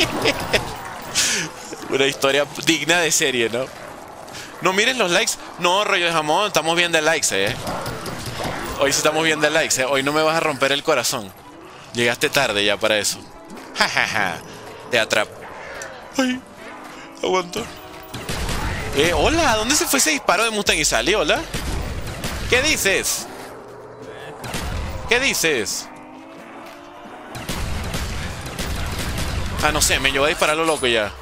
Una historia digna de serie, ¿no? No mires los likes. No, rollo de jamón, estamos bien de likes, eh. Hoy sí estamos bien de likes, eh. Hoy no me vas a romper el corazón. Llegaste tarde ya para eso. Ja, ja, ja. Te atrapo. Ay, aguanta. Eh, hola, ¿dónde se fue ese disparo de Mustang y salió? Hola. ¿Qué dices? ¿Qué dices? Ah, no sé, me llevó a disparar lo loco ya.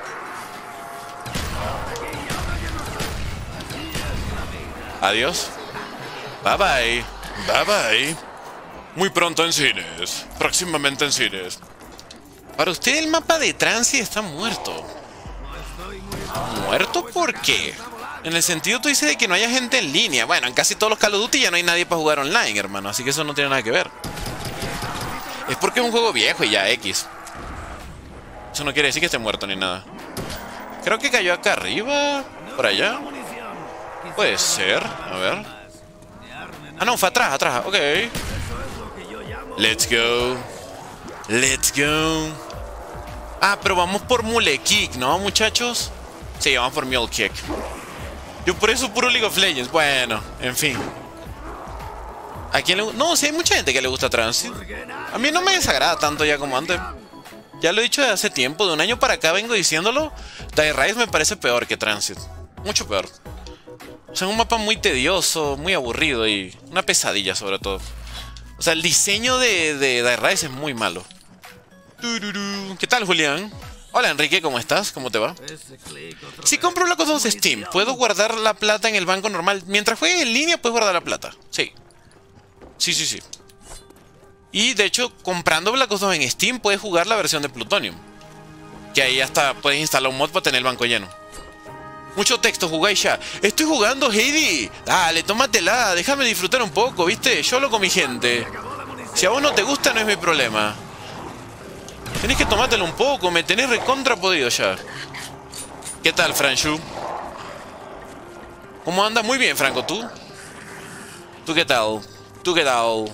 Adiós. Bye bye. Bye bye. Muy pronto en cines. Próximamente en cines. Para usted el mapa de Transit está muerto. ¿Muerto por qué? En el sentido tú dices de que no haya gente en línea. Bueno, en casi todos los Call of Duty ya no hay nadie para jugar online, hermano. Así que eso no tiene nada que ver. Es porque es un juego viejo y ya X. Eso no quiere decir que esté muerto ni nada. Creo que cayó acá arriba. Por allá. Puede ser. A ver. Ah, no, fue atrás, atrás. Ok. Let's go. Let's go. Ah, pero vamos por Mule Kick, ¿no, muchachos? Sí, vamos por Mule Kick. Yo por eso puro League of Legends. Bueno, en fin. ¿A quién le gusta? No, sí hay mucha gente que le gusta Transit. A mí no me desagrada tanto ya como antes. Ya lo he dicho desde hace tiempo. De un año para acá vengo diciéndolo. Die Rise me parece peor que Transit. Mucho peor. O sea, es un mapa muy tedioso, muy aburrido y una pesadilla sobre todo. O sea, el diseño de, de Die Rise es muy malo. ¿Qué tal, Julián? Hola, Enrique, ¿cómo estás? ¿Cómo te va? Si compro Black Ops dos de Steam, ¿puedo guardar la plata en el banco normal? Mientras juegues en línea, puedes guardar la plata. Sí. Sí, sí, sí. Y, de hecho, comprando Black Ops dos en Steam, puedes jugar la versión de Plutonium. Que ahí hasta puedes instalar un mod para tener el banco lleno. Mucho texto, jugáis ya. Estoy jugando, Heidi. Dale, tómatela, déjame disfrutar un poco, ¿viste? Yo hablo con mi gente. Si a vos no te gusta, no es mi problema. Tenés que tomártelo un poco, me tenés recontra podrido ya. ¿Qué tal, Franshu? ¿Cómo andas? Muy bien, Franco, ¿tú? ¿Tú qué tal? ¿Tú qué tal?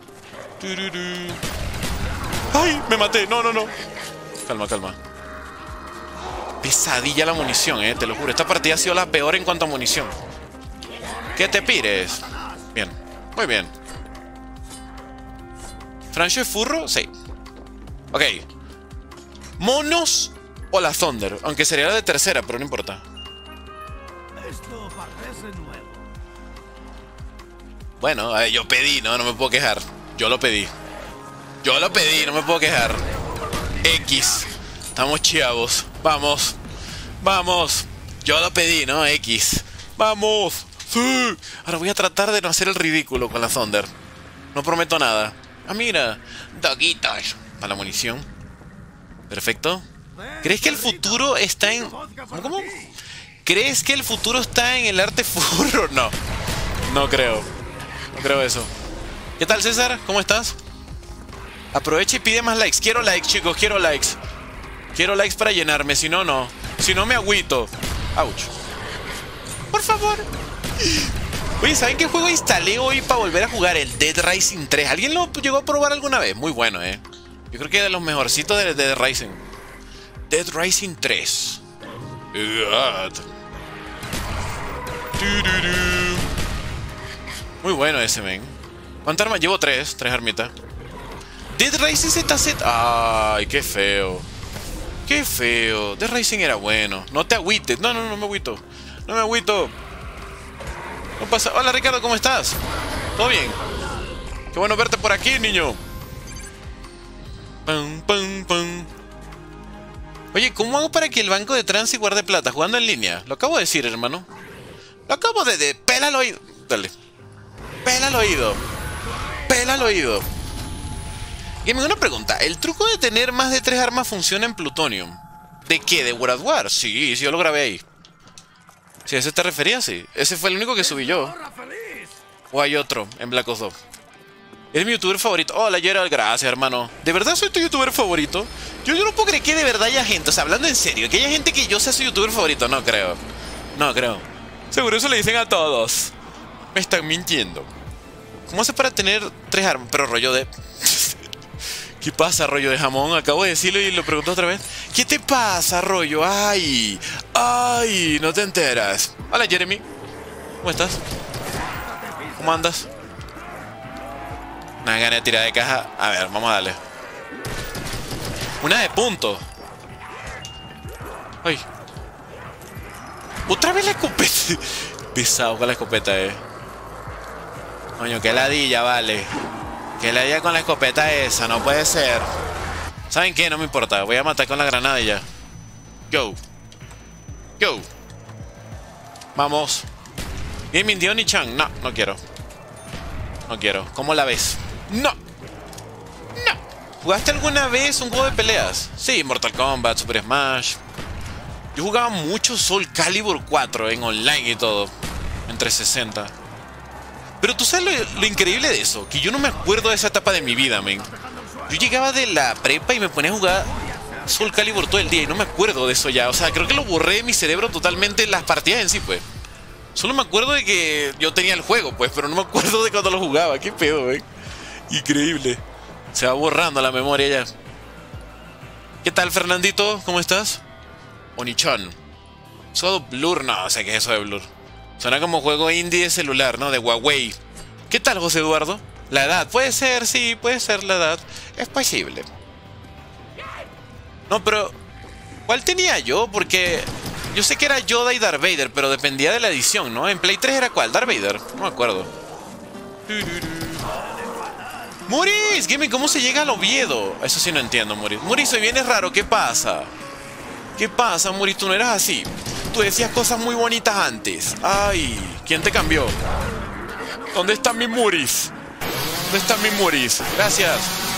¡Ay! Me maté. No, no, no. Calma, calma. Pesadilla la munición, eh, te lo juro. Esta partida ha sido la peor en cuanto a munición. ¿Qué te pires? Bien, muy bien. ¿Francho es furro? Sí. Ok. ¿Monos o la Thunder? Aunque sería la de tercera, pero no importa. Esto parece nuevo. Bueno, a ver, yo pedí, no, no me puedo quejar. Yo lo pedí. Yo lo pedí, no me puedo quejar. X. Estamos chavos. Vamos. Vamos. Yo lo pedí, ¿no? X. Vamos. Sí. Ahora voy a tratar de no hacer el ridículo con la Thunder. No prometo nada. Ah, mira. Doguitos. Para la munición. Perfecto. ¿Crees que el futuro está en... ¿Cómo, cómo? ¿Crees que el futuro está en el arte furro? No. No creo. No creo eso. ¿Qué tal, César? ¿Cómo estás? Aprovecha y pide más likes. Quiero likes, chicos. Quiero likes. Quiero likes para llenarme. Si no, no. Si no, me agüito. Ouch. Por favor. Oye, ¿saben qué juego instalé hoy para volver a jugar? El Dead Rising tres. ¿Alguien lo llegó a probar alguna vez? Muy bueno, eh. Yo creo que de los mejorcitos de Dead Rising. Dead Rising tres. God. Muy bueno ese, men. ¿Cuántas armas? Llevo tres. Tres armitas. Dead Rising Z Z. Ay, qué feo. Qué feo. Dead Rising era bueno. No te agüites. No, no, no me agüito. No me agüito. No pasa. Hola, Ricardo, ¿cómo estás? ¿Todo bien? Qué bueno verte por aquí, niño. Pum, pum, pum. Oye, ¿cómo hago para que el banco de trance guarde plata jugando en línea? Lo acabo de decir, hermano. Lo acabo de... de pela el oído. Dale. Pela el oído. Pela el oído. Y me una pregunta. ¿El truco de tener más de tres armas funciona en Plutonium? ¿De qué? ¿De World at War? Sí, sí, yo lo grabé ahí. Si a ese te referías, sí. Ese fue el único que subí yo. O hay otro en Black Ops dos. Es mi youtuber favorito. Hola, Gerald. Gracias, hermano. ¿De verdad soy tu youtuber favorito? Yo, yo no puedo creer que de verdad haya gente. O sea, hablando en serio, que haya gente que yo sea su youtuber favorito. No creo. No creo. Seguro eso le dicen a todos. Me están mintiendo. ¿Cómo hace para tener tres armas? Pero rollo de... ¿Qué pasa, rollo de jamón? Acabo de decirlo y lo pregunto otra vez. ¿Qué te pasa, rollo? ¡Ay! ¡Ay! No te enteras. Hola, Jeremy. ¿Cómo estás? ¿Cómo andas? Una gana de tirar de caja. A ver, vamos a darle. Una de punto. ¡Ay! Otra vez la escopeta. Pesado con la escopeta, eh. Coño, qué ladilla, vale. Qué ladilla con la escopeta esa, no puede ser. ¿Saben qué? No me importa. Voy a matar con la granada y ya. Go. Go. Vamos. Gaming Diony Chan. No, no quiero. No quiero. ¿Cómo la ves? No. No. ¿Jugaste alguna vez un juego de peleas? Sí, Mortal Kombat, Super Smash. Yo jugaba mucho Soul Calibur cuatro en online y todo. En trescientos sesenta. Pero tú sabes lo, lo increíble de eso, que yo no me acuerdo de esa etapa de mi vida, men. Yo llegaba de la prepa y me ponía a jugar Soul Calibur todo el día y no me acuerdo de eso ya. O sea, creo que lo borré de mi cerebro totalmente las partidas en sí, pues. Solo me acuerdo de que yo tenía el juego, pues, pero no me acuerdo de cuando lo jugaba. ¿Qué pedo, men? Increíble. Se va borrando la memoria ya. ¿Qué tal, Fernandito? ¿Cómo estás? Onichan. Solo Blur, no sé qué es eso de Blur. Suena como juego indie de celular, ¿no? De Huawei. ¿Qué tal, José Eduardo? La edad. Puede ser, sí, puede ser la edad. Es posible. No, pero... ¿cuál tenía yo? Porque... yo sé que era Yoda y Darth Vader, pero dependía de la edición, ¿no? En Play tres era ¿cuál? Darth Vader. No me acuerdo. ¡Muris! Gaming, ¿cómo se llega al Oviedo? Eso sí no entiendo, Muris. Muris, hoy vienes raro. ¿Qué pasa? ¿Qué pasa, Muris? Tú no eras así. Tú decías cosas muy bonitas antes. Ay, ¿quién te cambió? ¿Dónde está mi Muris? ¿Dónde está mi Muris? Gracias.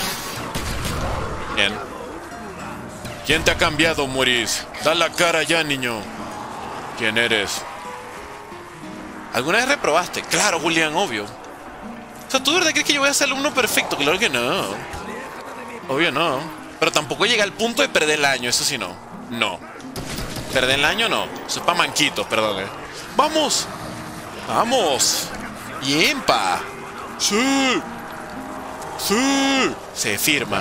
Bien. ¿Quién te ha cambiado, Muris? Da la cara ya, niño. ¿Quién eres? ¿Alguna vez reprobaste? Claro, Julián, obvio. O sea, ¿tú de verdad crees que yo voy a ser el alumno perfecto? Claro que no. Obvio no. Pero tampoco llega al punto de perder el año, eso sí no. No. Perder el año no. Eso es para manquitos, perdón, eh. ¡Vamos! ¡Vamos! ¡Bien, pa! ¡Sí! ¡Sí! Se firma.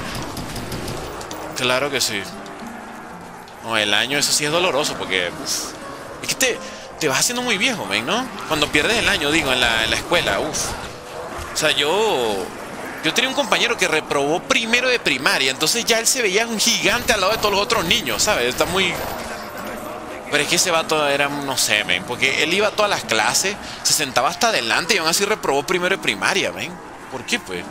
Claro que sí. No, el año, eso sí es doloroso porque... Uf, es que te, te vas haciendo muy viejo, men, ¿no? Cuando pierdes el año, digo, en la, en la escuela, uff. O sea, yo... Yo tenía un compañero que reprobó primero de primaria, entonces ya él se veía un gigante al lado de todos los otros niños, ¿sabes? Está muy... Pero es que ese vato era, no sé, men, porque él iba a todas las clases, se sentaba hasta adelante y aún así reprobó primero de primaria, men. ¿Por qué, pues?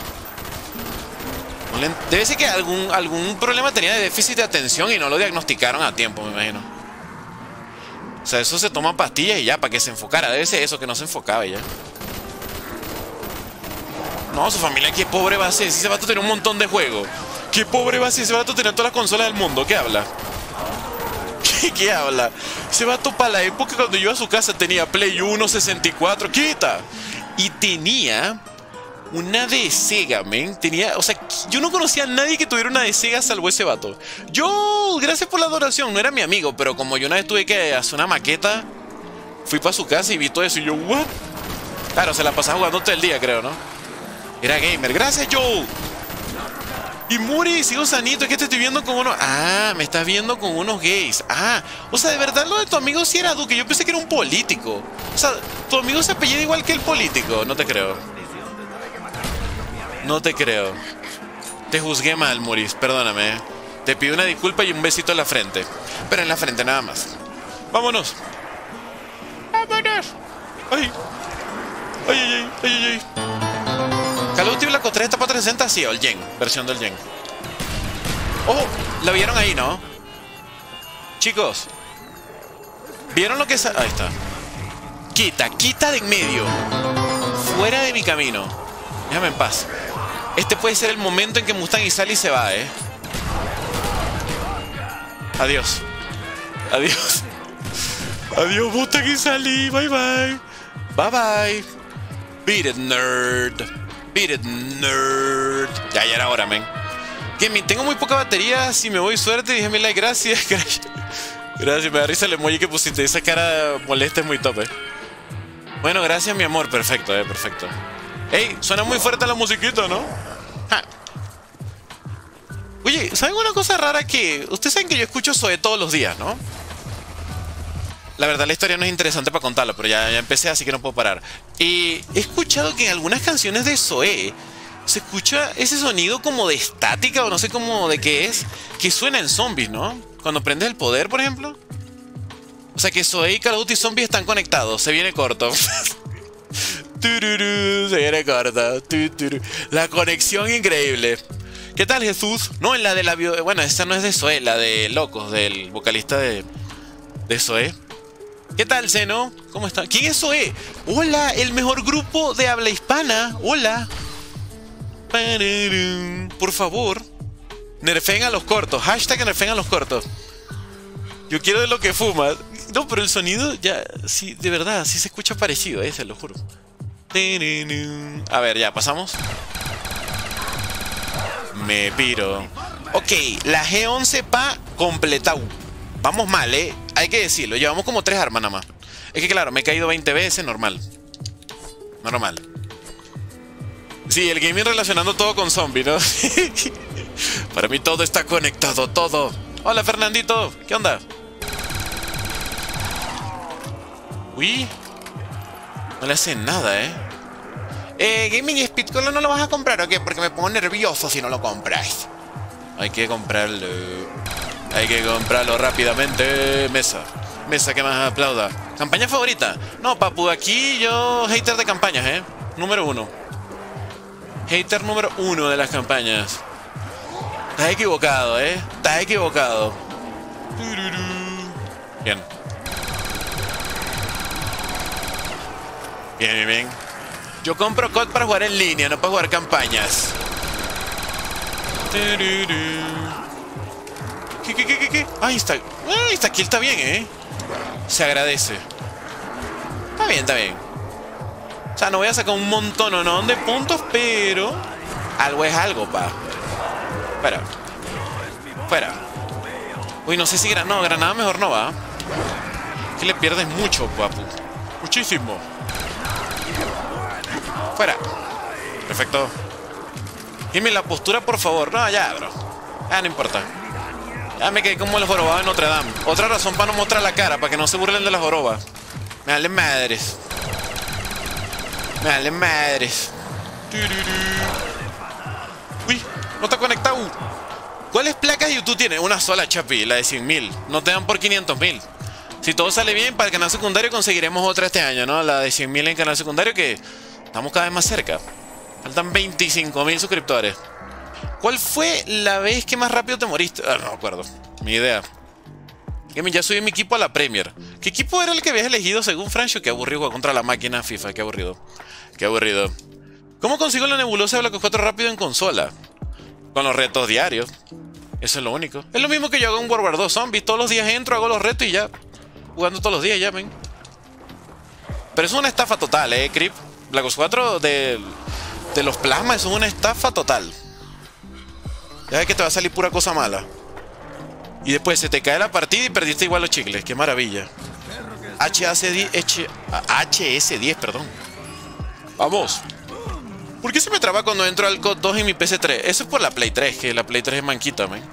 Debe ser que algún, algún problema tenía de déficit de atención y no lo diagnosticaron a tiempo, me imagino. O sea, eso se toma pastillas y ya, para que se enfocara. Debe ser eso, que no se enfocaba y ya. No, su familia, qué pobre va a ser. Si ese vato tenía un montón de juegos. Qué pobre va a ser. Ese vato tenía todas las consolas del mundo. ¿Qué habla? ¿Qué, qué habla? Ese vato para la época cuando yo iba a su casa tenía Play uno, sesenta y cuatro. ¡Quita! Y tenía una de Sega, men. Tenía, o sea, yo no conocía a nadie que tuviera una de Sega salvo ese vato. Yo, gracias por la adoración, no era mi amigo, pero como yo una vez tuve que hacer una maqueta, fui para su casa y vi todo eso y yo, ¿what? Claro, se la pasaba jugando todo el día, creo, ¿no? Era gamer. Gracias, Joe. Y Muri, sigo sanito, es que te estoy viendo con unos... Ah, me estás viendo con unos gays. Ah, o sea, de verdad lo de tu amigo sí era Duque. Yo pensé que era un político. O sea, tu amigo se apellida igual que el político. No te creo. No te creo. Te juzgué mal, Muris, perdóname. Te pido una disculpa y un besito en la frente. Pero en la frente nada más. Vámonos. Vámonos. Ay. Ay, ay, ay, ay, ay. Call of Duty Black Ops tres está para trescientos sesenta, sí, o el Gen, versión del Gen. Ojo, la vieron ahí, ¿no? Chicos, ¿vieron lo que es? Ahí está. Quita, quita de en medio. Fuera de mi camino. Déjame en paz. Este puede ser el momento en que Mustang y Sally se va, ¿eh? Adiós. Adiós. Adiós, Mustang y Sally. Bye, bye. Bye, bye. Beat it, nerd. Beat it, nerd. Ya, ya era hora, men. Que tengo muy poca batería. Si me voy suerte, déjame like. Gracias. Gracias, me da risa el emoji que pusiste. Esa cara molesta es muy top, eh. Bueno, gracias, mi amor. Perfecto, eh, perfecto. Ey, suena muy fuerte la musiquita, ¿no? Ja. Oye, ¿saben una cosa rara? Que ustedes saben que yo escucho Zoé todos los días, ¿no? La verdad, la historia no es interesante para contarlo, pero ya, ya empecé, así que no puedo parar. Y he escuchado que en algunas canciones de Zoé se escucha ese sonido como de estática o no sé cómo de qué es, que suena en zombies, ¿no? Cuando prendes el poder, por ejemplo. O sea que Zoé y Call of Duty Zombies están conectados. Se viene corto. Tururú, se viene corto. Tururú. La conexión increíble. ¿Qué tal, Jesús? No, en la de la... Bio... Bueno, esta no es de Zoé, la de Locos, del vocalista de, de Zoé. ¿Qué tal, Zeno? ¿Cómo está? ¿Quién es Zoé? Hola, el mejor grupo de habla hispana. Hola. Por favor, nerfeen a los cortos. Hashtag nerfeen a los cortos. Yo quiero de lo que fumas. No, pero el sonido ya... Sí, de verdad, sí se escucha parecido, eh, se lo juro. A ver, ya, pasamos. Me piro. Ok, la G once pa completado. Vamos mal, eh. Hay que decirlo, llevamos como tres armas nada más. Es que claro, me he caído veinte veces, normal. Normal. Sí, el gaming relacionando todo con zombie, ¿no? Para mí todo está conectado, todo. Hola, Fernandito, ¿qué onda? Uy, no le hacen nada, ¿eh? Eh, Gaming Speedcola no lo vas a comprar, ¿o qué? Porque me pongo nervioso si no lo compras. Hay que comprarlo. Hay que comprarlo rápidamente. Mesa. Mesa que más aplauda. ¿Campaña favorita? No, papu, aquí yo hater de campañas, ¿eh? Número uno. Hater número uno de las campañas. Estás equivocado, ¿eh? Estás equivocado. Bien. Bien, bien, bien. Yo compro C O D para jugar en línea, no para jugar campañas. ¿Qué, qué, qué, qué, qué? Ahí está. Ahí está, aquí está bien, ¿eh? Se agradece. Está bien, está bien. O sea, no voy a sacar un montón o no de puntos, pero algo es algo, pa. Fuera. Fuera. Uy, no sé si... Gra... No, granada mejor no va. Que le pierdes mucho, papu. muchísimo. Fuera. Perfecto. Dime la postura, por favor. No, ya, bro. Ah, no importa. Ya me quedé como el jorobado de Notre Dame. Otra razón para no mostrar la cara, para que no se burlen de las jorobas. Me valen madres. Me valen madres. Uy, no está conectado. ¿Cuáles placas YouTube tiene? Una sola, chapi, la de cien mil. No te dan por quinientos mil. Si todo sale bien, para el canal secundario conseguiremos otra este año, ¿no? La de cien mil en canal secundario, que estamos cada vez más cerca. Faltan veinticinco mil suscriptores. ¿Cuál fue la vez que más rápido te moriste? Ah, no me acuerdo. Ni idea. Ya subí mi equipo a la Premier. ¿Qué equipo era el que habías elegido según Francho? Qué aburrido jugar contra la máquina FIFA. Qué aburrido. Qué aburrido. ¿Cómo consigo la nebulosa de Black Ops cuatro rápido en consola? Con los retos diarios. Eso es lo único. Es lo mismo que yo hago en World War dos Zombies. Todos los días entro, hago los retos y ya. Jugando todos los días ya, ven. Pero eso es una estafa total, eh, Creep. Black Ops cuatro de, de los plasmas, eso es una estafa total. Ya ves que te va a salir pura cosa mala. Y después se te cae la partida y perdiste igual los chicles. Qué maravilla. H S diez, perdón. Vamos. ¿Por qué se me traba cuando entro al C O D dos en mi P C tres? Eso es por la Play tres, que la Play tres es manquita, man.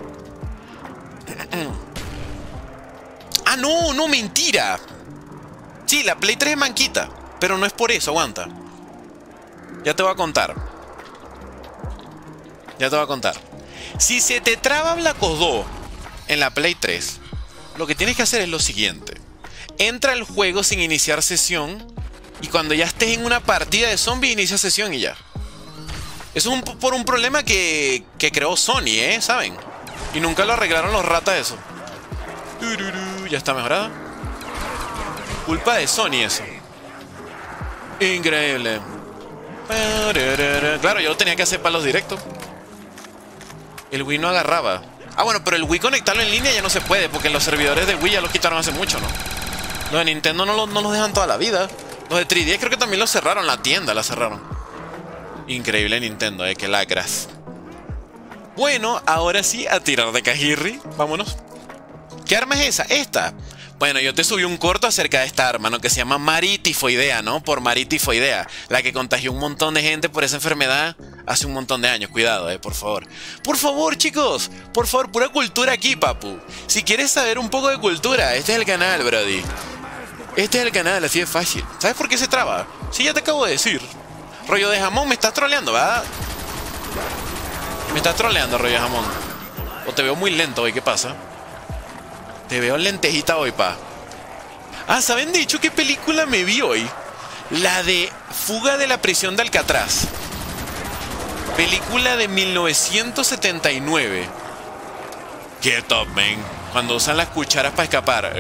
Ah, no, no, mentira. Sí, la Play tres es manquita. Pero no es por eso, aguanta. Ya te voy a contar. Ya te voy a contar. Si se te traba Black Ops dos en la Play tres, lo que tienes que hacer es lo siguiente. Entra al juego sin iniciar sesión. Y cuando ya estés en una partida de zombie, inicia sesión y ya. Eso es un, por un problema que, que creó Sony, ¿eh? ¿Saben? Y nunca lo arreglaron los ratas eso. Ya está mejorada. Culpa de Sony eso. Increíble. Claro, yo lo tenía que hacer para los directos. El Wii no agarraba. Ah, bueno, pero el Wii conectarlo en línea ya no se puede, porque los servidores de Wii ya los quitaron hace mucho, ¿no? Los de Nintendo no, lo, no los dejan toda la vida. Los de tres D S creo que también los cerraron, la tienda la cerraron. Increíble Nintendo, eh, que lacras. Bueno, ahora sí, a tirar de cajirri. Vámonos. ¿Qué arma es esa? Esta. Bueno, yo te subí un corto acerca de esta arma, ¿no? Que se llama Maritifoidea, ¿no? Por Maritifoidea, la que contagió un montón de gente por esa enfermedad hace un montón de años. Cuidado, eh, por favor. Por favor, chicos. Por favor, pura cultura aquí, papu. Si quieres saber un poco de cultura, este es el canal, brody. Este es el canal, así de fácil. ¿Sabes por qué se traba? Sí, ya te acabo de decir. Rollo de jamón, me estás troleando, ¿verdad? Me estás troleando, rollo de jamón. O te veo muy lento hoy, ¿qué pasa? Te veo lentejita hoy, pa. Ah, ¿saben de hecho qué película me vi hoy? La de Fuga de la prisión de Alcatraz. Película de mil novecientos setenta y nueve. Qué top, man. Cuando usan las cucharas para escapar.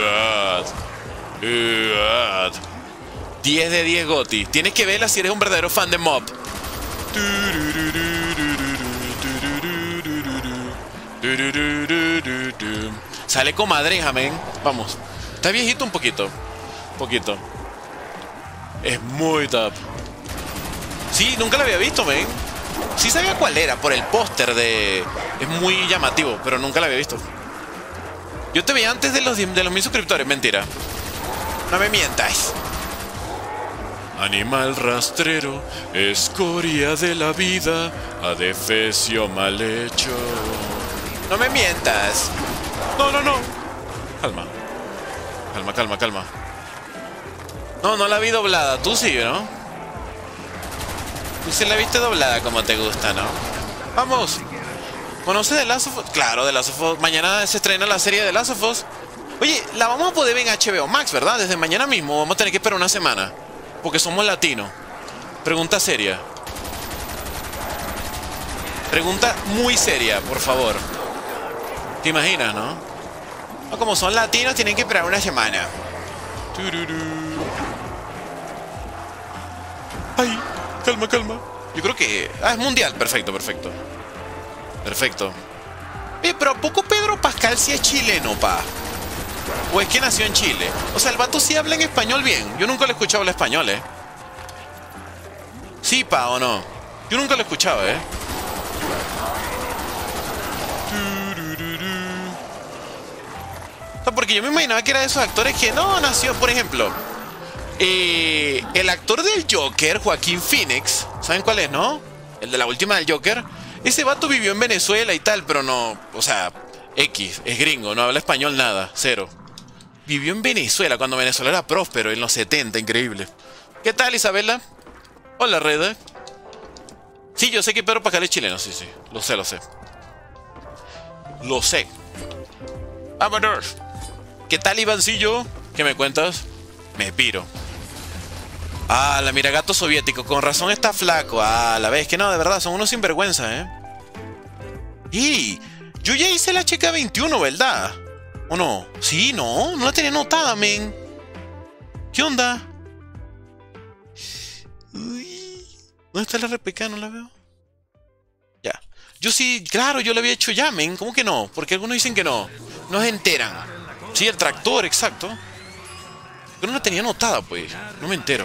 diez de diez Goti. Tienes que verla si eres un verdadero fan de Mob. Sale comadreja, men. Vamos. Está viejito un poquito. Un poquito. Es muy top. Sí, nunca la había visto, men. Sí sabía cuál era por el póster de... Es muy llamativo, pero nunca la había visto. Yo te veía antes de los, de los mil suscriptores. Mentira. No me mientas. Animal rastrero, escoria de la vida, adefesio mal hecho. No me mientas. No, no, no. Calma. Calma, calma, calma. No, no la vi doblada. Tú sí, ¿no? Tú sí la viste doblada como te gusta, ¿no? Vamos. ¿Conoces The Last of Us? Claro, The Last of Us. Mañana se estrena la serie de The Last of Us. Oye, la vamos a poder ver en H B O Max, ¿verdad? Desde mañana mismo. Vamos a tener que esperar una semana. Porque somos latinos. Pregunta seria. Pregunta muy seria, por favor. ¿Te imaginas, no? O como son latinos, tienen que esperar una semana. Ay, calma, calma. Yo creo que... Ah, es mundial. Perfecto, perfecto. Perfecto. Eh, pero ¿a poco Pedro Pascal sí es chileno, pa? ¿O es que nació en Chile? O sea, el vato sí habla en español bien. Yo nunca lo he escuchado hablar español, ¿eh? Sí, pa, ¿o no? Yo nunca lo he escuchado, ¿eh? O sea, porque yo me imaginaba que era de esos actores que no nació, por ejemplo. Eh, el actor del Joker, Joaquín Phoenix, ¿saben cuál es, no? El de la última del Joker. Ese vato vivió en Venezuela y tal, pero no, o sea, X, es gringo, no habla español nada, cero. Vivió en Venezuela cuando Venezuela era próspero, en los setenta, increíble. ¿Qué tal, Isabela? Hola, Reda. Sí, yo sé que Pedro Pascal es chileno, sí, sí. Lo sé, lo sé. Lo sé. ¡Vámonos! ¿Qué tal, Ivancillo? ¿Qué me cuentas? Me piro. Ah, la miragato soviético. Con razón está flaco. Ah, la vez que no, de verdad, son unos sinvergüenza, ¿eh? Y yo ya hice la checa veintiuno, ¿verdad? ¿O no? Sí, no, no la tenía anotada, men. ¿Qué onda? Uy, ¿dónde está la R P K? No la veo. Ya. Yo sí, claro, yo la había hecho ya, men. ¿Cómo que no? Porque algunos dicen que no. No se enteran. Sí, el tractor, exacto. Pero no la tenía anotada, pues. No me entero.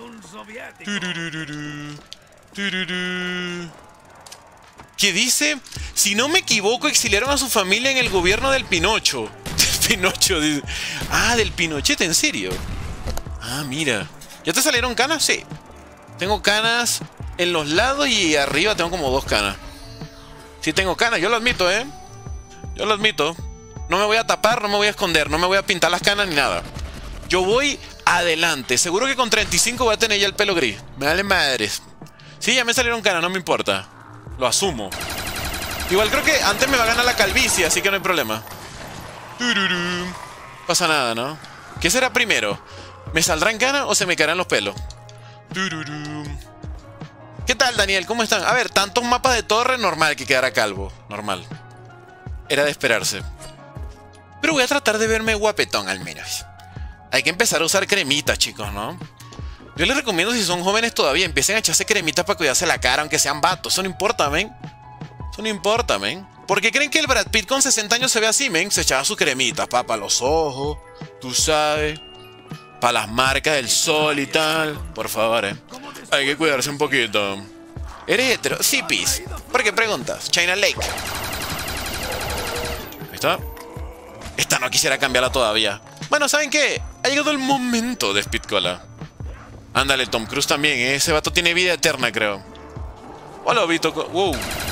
¿Qué dice? Si no me equivoco, exiliaron a su familia en el gobierno del Pinocho. Pinocho, dice. Ah, del Pinochet, ¿en serio? Ah, mira. ¿Ya te salieron canas? Sí. Tengo canas en los lados y arriba tengo como dos canas. Sí tengo canas, yo lo admito, ¿eh? Yo lo admito. No me voy a tapar, no me voy a esconder, no me voy a pintar las canas ni nada. Yo voy adelante. Seguro que con treinta y cinco voy a tener ya el pelo gris. Me vale madres. Sí, ya me salieron canas, no me importa. Lo asumo. Igual creo que antes me va a ganar la calvicie, así que no hay problema. Pasa nada, ¿no? ¿Qué será primero? ¿Me saldrán canas o se me caerán los pelos? ¿Qué tal, Daniel? ¿Cómo están? A ver, tantos mapas de torre, normal que quedara calvo. Normal. Era de esperarse. Pero voy a tratar de verme guapetón al menos. Hay que empezar a usar cremitas, chicos, ¿no? Yo les recomiendo, si son jóvenes todavía, empiecen a echarse cremitas para cuidarse la cara, aunque sean vatos. Eso no importa, men. Eso no importa, men. ¿Por qué creen que el Brad Pitt con sesenta años se ve así, men? Se echaba sus cremitas, pa, para los ojos, tú sabes. Para las marcas del sol y tal. Por favor, eh. Hay que cuidarse un poquito. ¿Eres hetero? Sí, pis. ¿Por qué preguntas? China Lake. Ahí está. Esta no quisiera cambiarla todavía. Bueno, ¿saben qué? Ha llegado el momento de Speedcola. Ándale, Tom Cruise también, ¿eh? Ese vato tiene vida eterna, creo. Hola, Vito. Wow.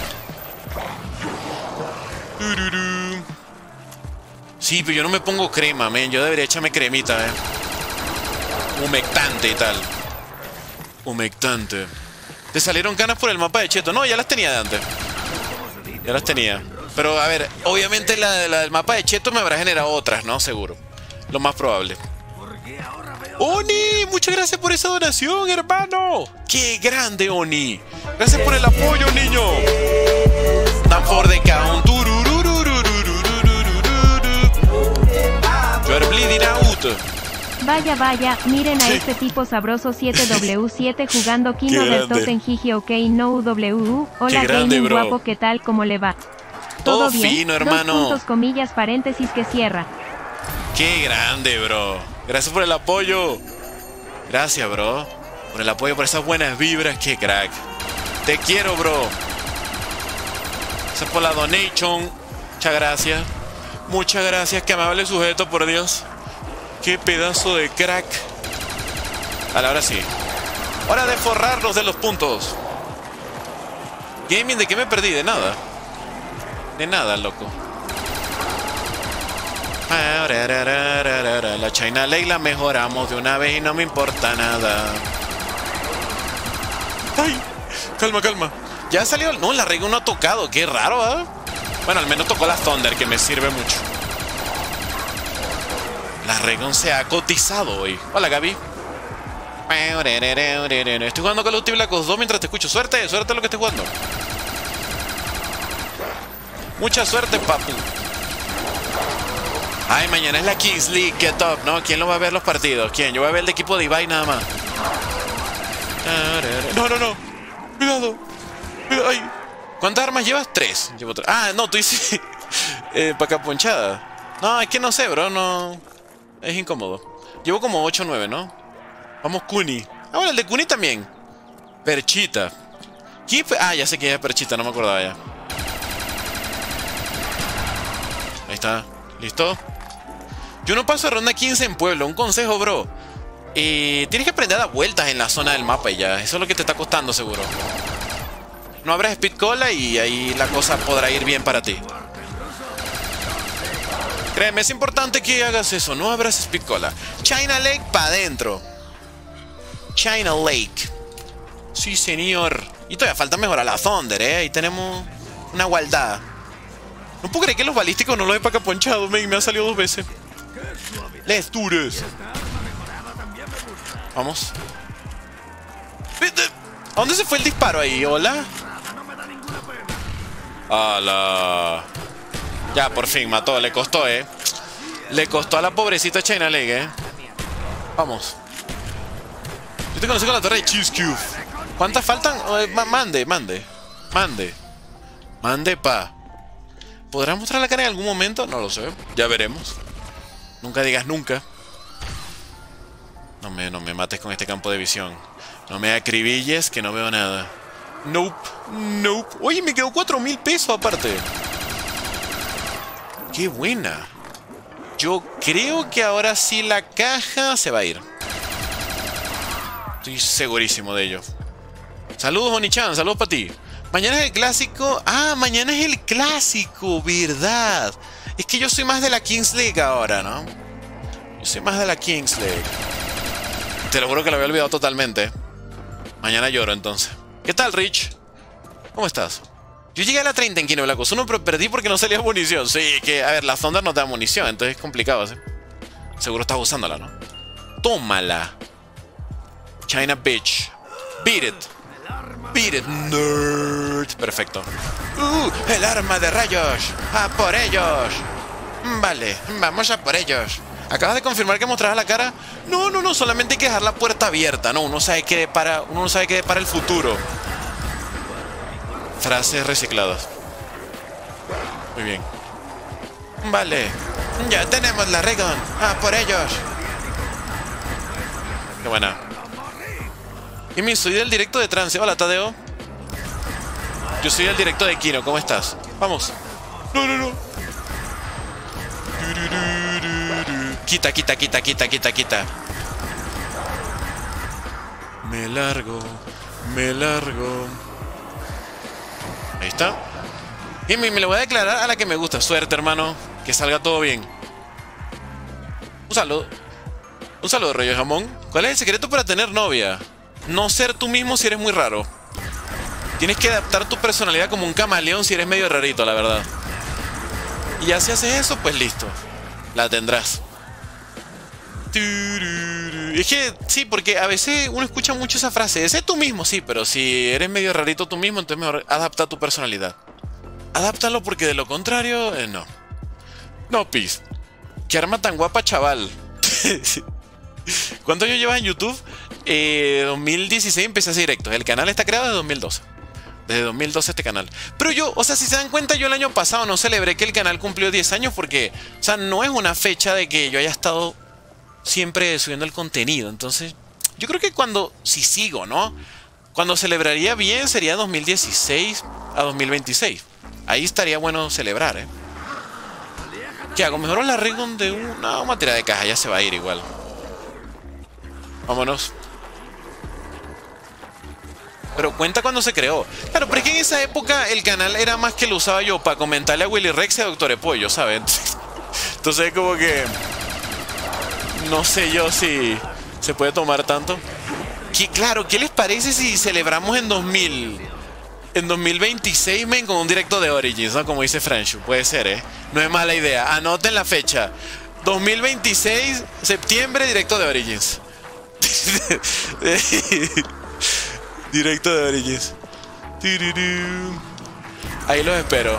Sí, pero yo no me pongo crema, men. Yo debería echarme cremita, eh. Humectante y tal. Humectante. ¿Te salieron canas por el mapa de Cheto? No, ya las tenía de antes. Ya las tenía. Pero, a ver, obviamente la, la del mapa de Cheto me habrá generado otras, ¿no? Seguro. Lo más probable. ¡Oni! Muchas gracias por esa donación, hermano. ¡Qué grande, Oni! Gracias por el apoyo, niño. Dan for the count. You're bleeding out. Vaya, vaya, miren a este tipo sabroso siete W siete jugando Kino del Totem Gigi OK No W. Hola, grande, gaming bro. guapo, ¿qué tal? ¿Cómo le va? Todo bien. fino, hermano. Dos puntos, comillas, paréntesis que cierra. Qué grande, bro. Gracias por el apoyo. Gracias, bro. Por el apoyo, por esas buenas vibras. Qué crack. Te quiero, bro. Gracias por la donation. Muchas gracias. Muchas gracias, qué amable sujeto, por Dios. Qué pedazo de crack. Vale, ahora sí. Hora de forrarnos de los puntos. Gaming, ¿de qué me perdí? De nada. De nada, loco. La China Lake la mejoramos de una vez y no me importa nada. Ay, calma, calma. Ya salió. No, la regla no ha tocado. Qué raro, ¿eh? Bueno, al menos tocó la Thunder, que me sirve mucho. La Regon se ha cotizado hoy. Hola, Gaby. Estoy jugando Call of Duty Black Ops dos mientras te escucho. Suerte, suerte lo que estoy jugando. Mucha suerte, papu. Ay, mañana es la Kings League. Qué top, ¿no? ¿Quién lo va a ver los partidos? ¿Quién? Yo voy a ver el equipo de Ibai nada más. No, no, no. Cuidado. Ay. ¿Cuántas armas llevas? Tres. Llevo tres. Ah, no, tú dices eh, paca ponchada. No, es que no sé, bro. No. Es incómodo. Llevo como ocho o nueve, ¿no? Vamos, Kuni. Ah, bueno, el de Kuni también. Perchita. ¿Quién fue? Ah, ya sé que es Perchita, no me acordaba ya. Ahí está. ¿Listo? Yo no paso de ronda quince en Pueblo. Un consejo, bro. Y tienes que aprender a dar vueltas en la zona del mapa y ya. Eso es lo que te está costando seguro. No abras Speed Cola y ahí la cosa podrá ir bien para ti. Créeme, es importante que hagas eso. No abras Speed Cola. China Lake para adentro. China Lake. Sí, señor. Y todavía falta mejorar la Thunder, ¿eh? Ahí tenemos una gualdada. No puedo creer que los balísticos no los he para acá ponchado. Me, me ha salido dos veces. Les dures. Vamos. ¿A dónde se fue el disparo ahí? ¿Hola? ¡Hala! Ya, por fin mató. Le costó, ¿eh? Le costó a la pobrecita China Lake, ¿eh? Vamos. Yo te conocí con la torre de Cheese Cube. ¿Cuántas faltan? Eh, mande, mande. Mande. Mande, pa. ¿Podrás mostrar la cara en algún momento? No lo sé. Ya veremos. Nunca digas nunca. No me, no me mates con este campo de visión. No me acribilles que no veo nada. Nope. Nope. Oye, me quedó cuatro mil pesos aparte. Qué buena. Yo creo que ahora sí la caja se va a ir. Estoy segurísimo de ello. Saludos, Oni-chan. Saludos para ti. Mañana es el clásico. Ah, mañana es el clásico. ¿Verdad? Es que yo soy más de la Kings League ahora, ¿no? Yo soy más de la Kings League. Te lo juro que lo había olvidado totalmente. Mañana lloro entonces. ¿Qué tal, Rich? ¿Cómo estás? Yo llegué a la treinta en Kino Black Ops uno, pero perdí porque no salía munición. Sí, que, a ver, la Thunder no te da munición, entonces es complicado, ¿sí? Seguro estás usándola, ¿no? Tómala. China Bitch. Beat it. Beat it, nerd. Perfecto. Uh, el arma de rayos. A por ellos. Vale, vamos a por ellos. ¿Acabas de confirmar que mostrarás la cara? No, no, no, solamente hay que dejar la puerta abierta. No, uno sabe que depara, uno no sabe qué depara el futuro. Frases recicladas. Muy bien. Vale. Ya tenemos la Regon. Ah, por ellos. Qué buena. Y mi, soy del directo de Trance. Hola, Tadeo. Yo soy del directo de Kino. ¿Cómo estás? Vamos. No, no, no. Quita, quita, quita, quita, quita, quita. Me largo. Me largo. Ahí está. Y me, me lo voy a declarar a la que me gusta. Suerte, hermano. Que salga todo bien. Un saludo. Un saludo, rollo de jamón. ¿Cuál es el secreto para tener novia? No ser tú mismo si eres muy raro. Tienes que adaptar tu personalidad como un camaleón si eres medio rarito, la verdad. Y ya si haces eso, pues listo. La tendrás. Es que sí, porque a veces uno escucha mucho esa frase. Sé tú mismo, sí, pero si eres medio rarito tú mismo, entonces mejor adapta tu personalidad. Adáptalo porque de lo contrario, eh, no. No, pis. Qué arma tan guapa, chaval. ¿Cuántos años llevas en YouTube? Eh, dos mil dieciséis empecé a hacer directos. El canal está creado desde dos mil doce. Desde dos mil doce este canal. Pero yo, o sea, si se dan cuenta, yo el año pasado no celebré que el canal cumplió diez años porque, o sea, no es una fecha de que yo haya estado siempre subiendo el contenido. Entonces, yo creo que cuando, si sigo, ¿no? Cuando celebraría bien sería dos mil dieciséis a dos mil veintiséis. Ahí estaría bueno celebrar, ¿eh? ¿Qué hago? Mejor la Regon de una materia de caja. Ya se va a ir igual. Vámonos. Pero cuenta cuando se creó. Claro, pero es que en esa época el canal era más que lo usaba yo para comentarle a Willy Rex y a Doctor Epollo, ¿sabes? Entonces como que... no sé yo si se puede tomar tanto. ¿Qué, claro, ¿qué les parece si celebramos en dos mil... en dos mil veintiséis, men, con un directo de Origins, ¿no? Como dice Franshu. Puede ser, ¿eh? No es mala idea. Anoten la fecha. dos mil veintiséis, septiembre, directo de Origins. Directo de Origins. Ahí los espero.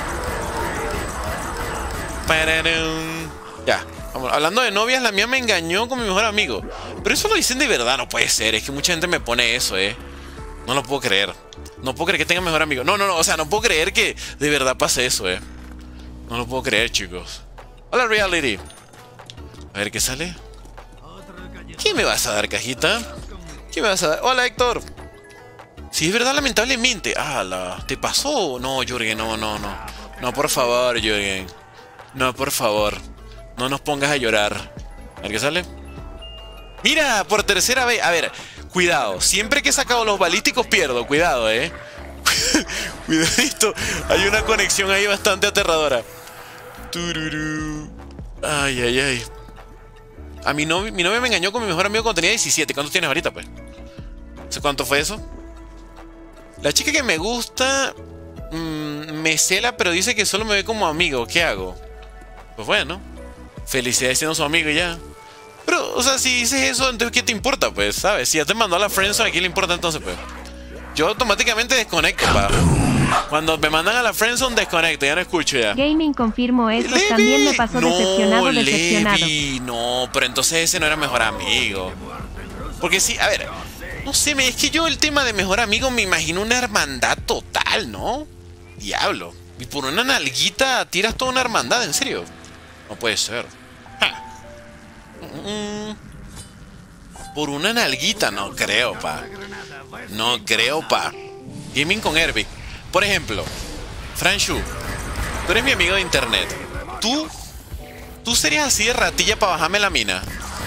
Ya. Vamos. Hablando de novias, la mía me engañó con mi mejor amigo. Pero eso lo dicen de verdad, no puede ser. Es que mucha gente me pone eso, ¿eh? No lo puedo creer. No puedo creer que tenga mejor amigo. No, no, no. O sea, no puedo creer que de verdad pase eso, ¿eh? No lo puedo creer, chicos. Hola, Reality. A ver, ¿qué sale? ¿Qué me vas a dar, cajita? ¿Qué me vas a dar? Hola, Héctor. Si es verdad, lamentablemente. ¡Hala! ¿Te pasó? No, Jürgen, no, no, no. No, por favor, Jürgen. No, por favor. No nos pongas a llorar. A ver, ¿qué sale? Mira, por tercera vez. A ver, cuidado. Siempre que he sacado los balísticos pierdo. Cuidado, eh. Cuidadito. Hay una conexión ahí bastante aterradora. Tururú. Ay, ay, ay. A mi novia, mi novia me engañó con mi mejor amigo cuando tenía diecisiete. ¿Cuántos tienes ahorita, pues? ¿Cuánto fue eso? La chica que me gusta mmm, me cela, pero dice que solo me ve como amigo. ¿Qué hago? Pues bueno, felicidades siendo su amigo y ya. Pero, o sea, si dices eso, entonces ¿qué te importa, pues? ¿Sabes? Si ya te mandó a la friendzone, ¿a quién le importa entonces, pues? Yo automáticamente desconecto, pa. Cuando me mandan a la friendzone, desconecto, ya no escucho ya. Gaming confirmo eso, Levi. también me pasó no, decepcionado, decepcionado. Levi, no, pero entonces ese no era mejor amigo. Porque sí, a ver, no sé, es que yo el tema de mejor amigo me imagino una hermandad total, ¿no? Diablo. Y por una nalguita tiras toda una hermandad, ¿en serio? No puede ser. Ja. Mm. Por una nalguita, no creo, pa. No creo, pa. Gaming con Herbig. Por ejemplo, Franshu, tú eres mi amigo de internet. ¿Tú, tú serías así de ratilla para bajarme la mina?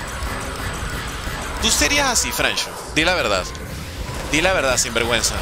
¿Tú serías así, Franshu? Di la verdad. Di la verdad, sinvergüenza.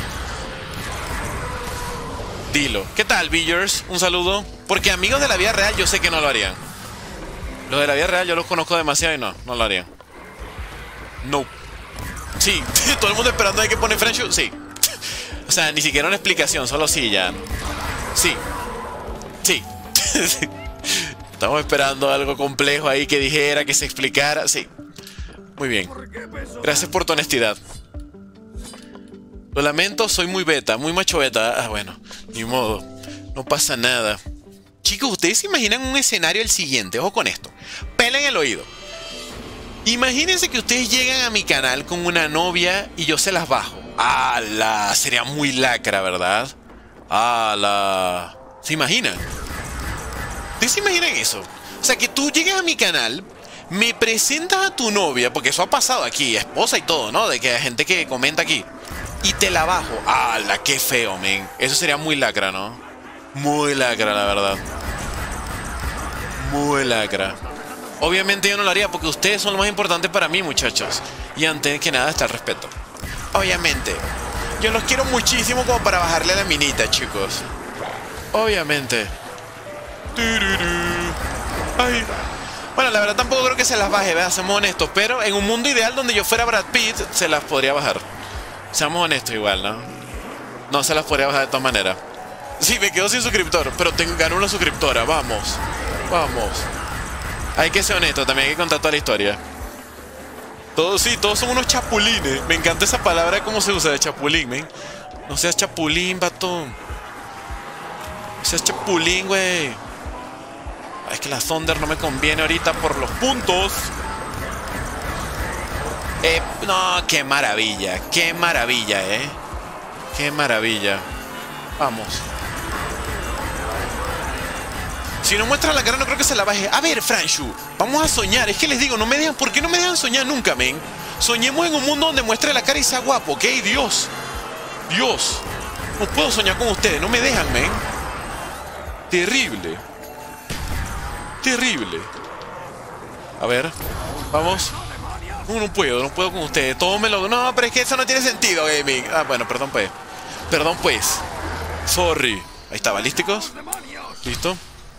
Dilo. ¿Qué tal, Villers? Un saludo. Porque amigos de la vida real yo sé que no lo harían. Los de la vida real yo los conozco demasiado y no, no lo harían. No. Sí, todo el mundo esperando hay que poner Franshu. Sí. O sea, ni siquiera una explicación, solo sí ya. Sí. Sí. Estamos esperando algo complejo ahí que dijera, que se explicara. Sí. Muy bien. Gracias por tu honestidad. Lo lamento, soy muy beta, muy macho beta. Ah, bueno, ni modo. No pasa nada. Chicos, ¿ustedes se imaginan un escenario el siguiente? Ojo con esto. Pelen el oído. Imagínense que ustedes llegan a mi canal con una novia y yo se las bajo. ¡Hala! Sería muy lacra, ¿verdad? ¡Hala! ¿Se imaginan? ¿Ustedes se imaginan eso? O sea, que tú llegas a mi canal, me presentas a tu novia, porque eso ha pasado aquí, esposa y todo, ¿no? De que hay gente que comenta aquí. Y te la bajo. ¡Hala! ¡Qué feo, men! Eso sería muy lacra, ¿no? Muy lacra, la verdad. Muy lacra. Obviamente yo no lo haría porque ustedes son lo más importante para mí, muchachos. Y antes que nada está el respeto. Obviamente. Yo los quiero muchísimo como para bajarle a la minita, chicos. Obviamente. Ay. Bueno, la verdad tampoco creo que se las baje, ¿verdad? Seamos honestos. Pero en un mundo ideal donde yo fuera Brad Pitt, se las podría bajar. Seamos honestos igual, ¿no? No se las podría bajar de todas maneras. Sí, me quedo sin suscriptor, pero tengo, ganó una suscriptora. Vamos. Vamos. Hay que ser honesto, también hay que contar toda la historia. Todos, sí, todos son unos chapulines. Me encanta esa palabra, cómo se usa de chapulín, men. No seas chapulín, vato. No seas chapulín, güey. Es que la Thunder no me conviene ahorita por los puntos. Eh, no, qué maravilla. Qué maravilla, eh. Qué maravilla. Vamos. Si no muestra la cara no creo que se la baje. A ver, Franshu, vamos a soñar. Es que les digo, no me dejan. ¿Por qué no me dejan soñar nunca, men? Soñemos en un mundo donde muestre la cara y sea guapo, ¿ok? Dios. Dios. No puedo soñar con ustedes. No me dejan, men. Terrible. Terrible. A ver. Vamos. No, no puedo. No puedo con ustedes. Todo me lo... No, pero es que eso no tiene sentido, gaming. Ah, bueno, perdón, pues. Perdón, pues. Sorry. Ahí está, balísticos. Listo.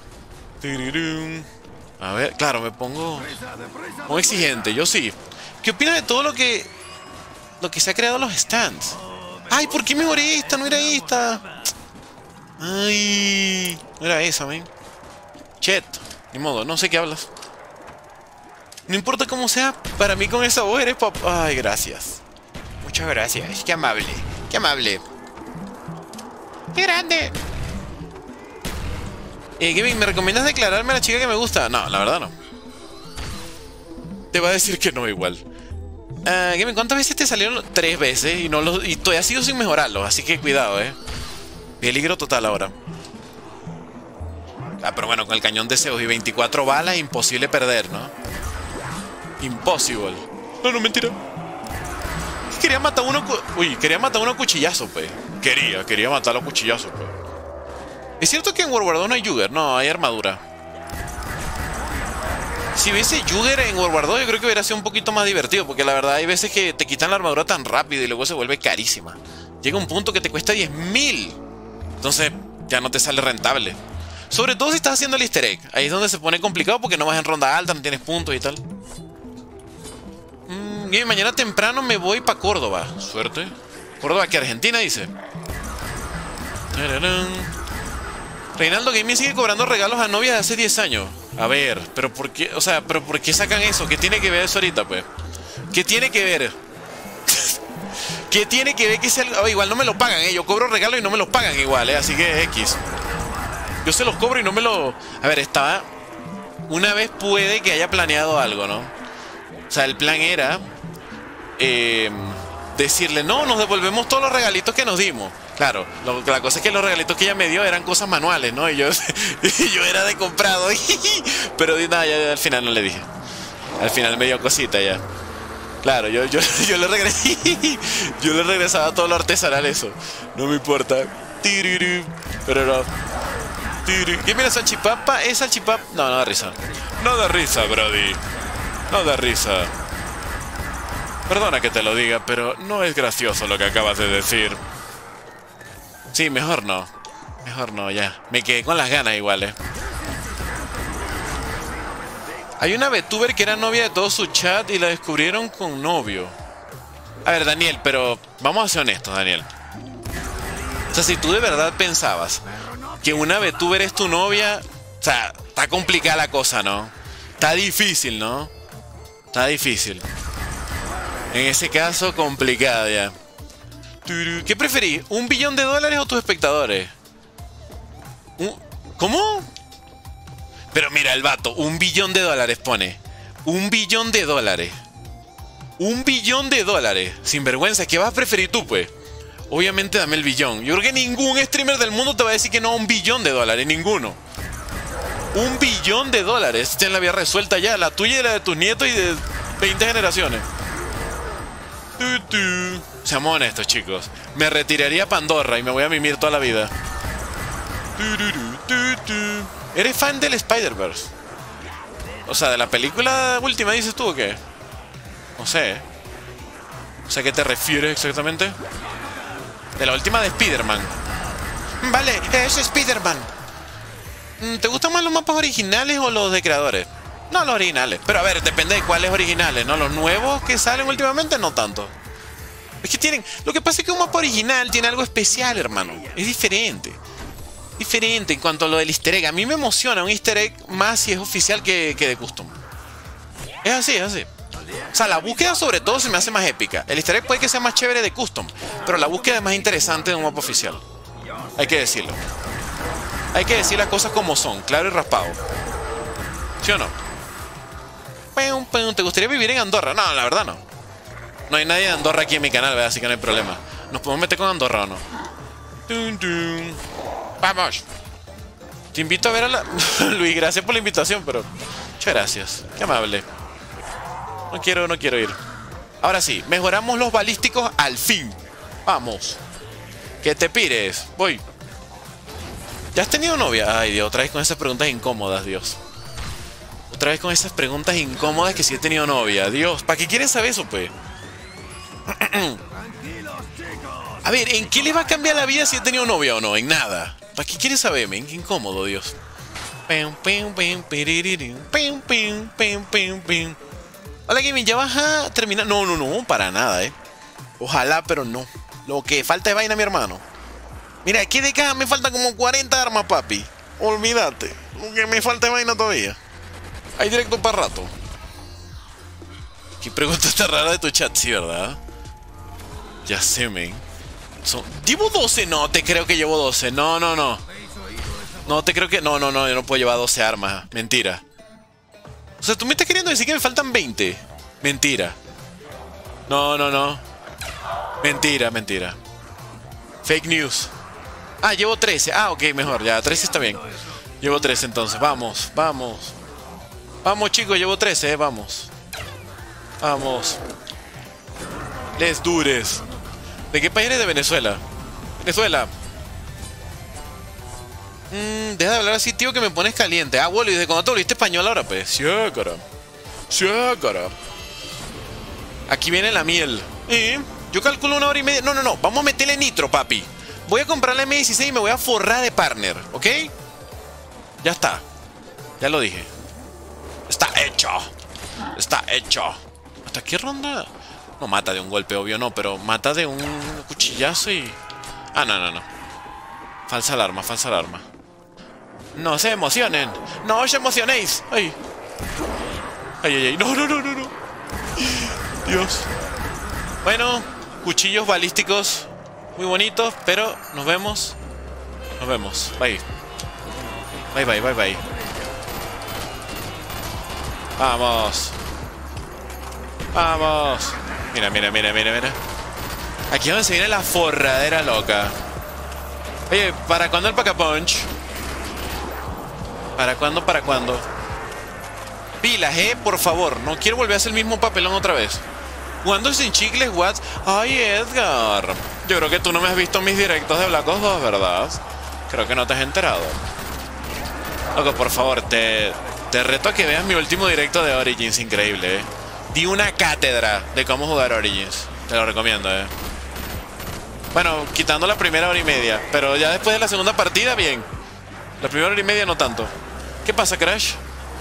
A ver, claro, me pongo muy exigente, yo sí. ¿Qué opinas de todo lo que lo que se ha creado en los stands? Ay, ¿por qué mejoré esta? No era esta. Ay, no era esa, man. Chet, ni modo, no sé qué hablas. No importa cómo sea, para mí con esa voz eres pop. Ay, gracias. Muchas gracias, qué amable, qué amable. ¡Qué grande! Eh, Kevin, ¿me recomiendas declararme a la chica que me gusta? No, la verdad no. Te va a decir que no igual. Uh, Kevin, ¿cuántas veces te salieron? Tres veces y, no lo, y todavía sigo sin mejorarlo. Así que cuidado, eh. Peligro total ahora. Ah, pero bueno, con el cañón de Zeus y veinticuatro balas, imposible perder, ¿no? Impossible. No, no, mentira. Quería matar a uno... Uy, quería matar a uno a cuchillazo, pues. Quería, quería matarlo a cuchillazo, pues. ¿Es cierto que en World War dos no hay Jugger? No, hay armadura. Si hubiese Jugger en World War dos, yo creo que hubiera sido un poquito más divertido. Porque la verdad hay veces que te quitan la armadura tan rápido y luego se vuelve carísima. Llega un punto que te cuesta diez mil. Entonces ya no te sale rentable. Sobre todo si estás haciendo el easter egg. Ahí es donde se pone complicado porque no vas en ronda alta, no tienes puntos y tal. Mm, bien, mañana temprano me voy para Córdoba. Suerte. Córdoba, que Argentina, dice. ¡Tararán! Reinaldo Gaming sigue cobrando regalos a novias de hace diez años. A ver, pero ¿por qué? O sea, pero ¿por qué sacan eso? ¿Qué tiene que ver eso ahorita, pues? ¿Qué tiene que ver? ¿Qué tiene que ver que sea... Oh, igual no me lo pagan, ¿eh? Yo cobro regalos y no me los pagan igual, ¿eh? Así que X. Yo se los cobro y no me lo... A ver, estaba... Una vez puede que haya planeado algo, ¿no? O sea, el plan era... Eh, decirle, no, nos devolvemos todos los regalitos que nos dimos. Claro, lo, la cosa es que los regalitos que ella me dio eran cosas manuales, ¿no? Y yo, y yo era de comprado. Pero nada, ya, ya al final no le dije. Al final me dio cosita ya. Claro, yo, yo, yo le regresé. Yo le regresaba todo lo artesanal eso. No me importa. Pero no. ¿Qué mira salchipapa? ¿Es salchipapa? No, no da risa. No da risa, Brody. No da risa. Perdona que te lo diga, pero no es gracioso lo que acabas de decir. Sí, mejor no. Mejor no, ya. Me quedé con las ganas igual, eh. Hay una VTuber que era novia de todo su chat y la descubrieron con novio. A ver, Daniel, pero vamos a ser honestos, Daniel. O sea, si tú de verdad pensabas que una VTuber es tu novia, o sea, está complicada la cosa, ¿no? Está difícil, ¿no? Está difícil. En ese caso, complicada ya. ¿Qué preferís? ¿Un billón de dólares o tus espectadores? ¿Cómo? Pero mira el vato, un billón de dólares pone. Un billón de dólares. Un billón de dólares. Sinvergüenza, ¿qué vas a preferir tú, pues? Obviamente dame el billón. Yo creo que ningún streamer del mundo te va a decir que no a un billón de dólares. Ninguno. Un billón de dólares. Ten la vida resuelta ya. La tuya y la de tus nietos y de veinte generaciones. Tu, tu. Seamos honestos, chicos. Me retiraría a Pandorra y me voy a mimir toda la vida. Tu, tu, tu, tu. ¿Eres fan del Spider-Verse? O sea, de la película última, dices tú, ¿o qué? No sé. O sea, ¿a qué te refieres exactamente? De la última de Spider-Man. Vale, es Spider-Man. ¿Te gustan más los mapas originales o los de creadores? No, los originales. Pero a ver, depende de cuáles originales, ¿no? Los nuevos que salen últimamente, no tanto. Es que tienen... Lo que pasa es que un mapa original tiene algo especial, hermano. Es diferente. Diferente en cuanto a lo del easter egg. A mí me emociona un easter egg más si es oficial que, que de custom. Es así, es así. O sea, la búsqueda sobre todo se me hace más épica. El easter egg puede que sea más chévere de custom, pero la búsqueda es más interesante de un mapa oficial. Hay que decirlo. Hay que decir las cosas como son, claro y raspado. ¿Sí o no? ¿Te gustaría vivir en Andorra? No, la verdad no. No hay nadie de Andorra aquí en mi canal, ¿verdad? Así que no hay problema. ¿Nos podemos meter con Andorra o no? Dun, dun. Vamos. Te invito a ver a la... Luis, gracias por la invitación, pero... Muchas gracias. Qué amable. No quiero, no quiero ir. Ahora sí, mejoramos los balísticos al fin. Vamos. Que te pires. Voy. ¿Ya has tenido novia? Ay, Dios, otra vez con esas preguntas incómodas, Dios. Otra vez con esas preguntas incómodas que si he tenido novia. Dios, ¿para qué quieren saber eso, pues? A ver, ¿en qué les va a cambiar la vida si he tenido novia o no? En nada. ¿Para qué quieren saberme? Qué incómodo, Dios. Hola, Gaming, ¿ya vas a terminar? No, no, no, para nada, eh. Ojalá, pero no. Lo que falta es vaina, mi hermano. Mira, aquí de acá me faltan como cuarenta armas, papi. Olvídate. Lo que me falta es vaina todavía. Hay directo para rato. Qué pregunta tan rara de tu chat, sí, ¿verdad? Ya sé, men. Son... ¿Llevo doce? No, te creo que llevo doce. No, no, no. No, te creo que... No, no, no, yo no puedo llevar doce armas. Mentira. O sea, tú me estás queriendo decir que me faltan veinte. Mentira. No, no, no. Mentira, mentira. Fake news. Ah, llevo trece. Ah, ok, mejor. Ya, trece está bien. Llevo trece entonces. Vamos, vamos. Vamos, chicos, llevo trece, eh. Vamos. Vamos. Les dures. ¿De qué país eres? De Venezuela. Venezuela. Mm, deja de hablar así, tío, que me pones caliente. Ah, bueno, ¿y desde cuándo te volviste español ahora, pues? Sí, cara. Sí, cara. Aquí viene la miel. ¿Eh? Yo calculo una hora y media. No, no, no. Vamos a meterle nitro, papi. Voy a comprar la M dieciséis y me voy a forrar de partner, ¿ok? Ya está. Ya lo dije. Está hecho. Está hecho. ¿Hasta qué ronda? No mata de un golpe, obvio no, pero mata de un cuchillazo y... Ah, no, no, no. Falsa alarma, falsa alarma. No se emocionen. No os emocionéis. Ay. Ay, ay, ay. No, no, no, no, no. Dios. Bueno, cuchillos balísticos muy bonitos, pero nos vemos. Nos vemos. Bye. Bye, bye, bye, bye. Vamos. Vamos. Mira, mira, mira, mira, mira. Aquí es donde se viene la forradera loca. Oye, ¿para cuándo el Pack-a-Punch? ¿Para cuándo, para cuándo? Pilas, eh, por favor. No quiero volver a hacer el mismo papelón otra vez. ¿Cuándo sin chicles, what? Ay, Edgar. Yo creo que tú no me has visto mis directos de Black Ops dos, ¿verdad? Creo que no te has enterado. Loco, por favor, te, te reto a que veas mi último directo de Origins. Increíble, eh. Di una cátedra de cómo jugar Origins. Te lo recomiendo, eh. Bueno, quitando la primera hora y media. Pero ya después de la segunda partida, bien. La primera hora y media no tanto. ¿Qué pasa, Crash?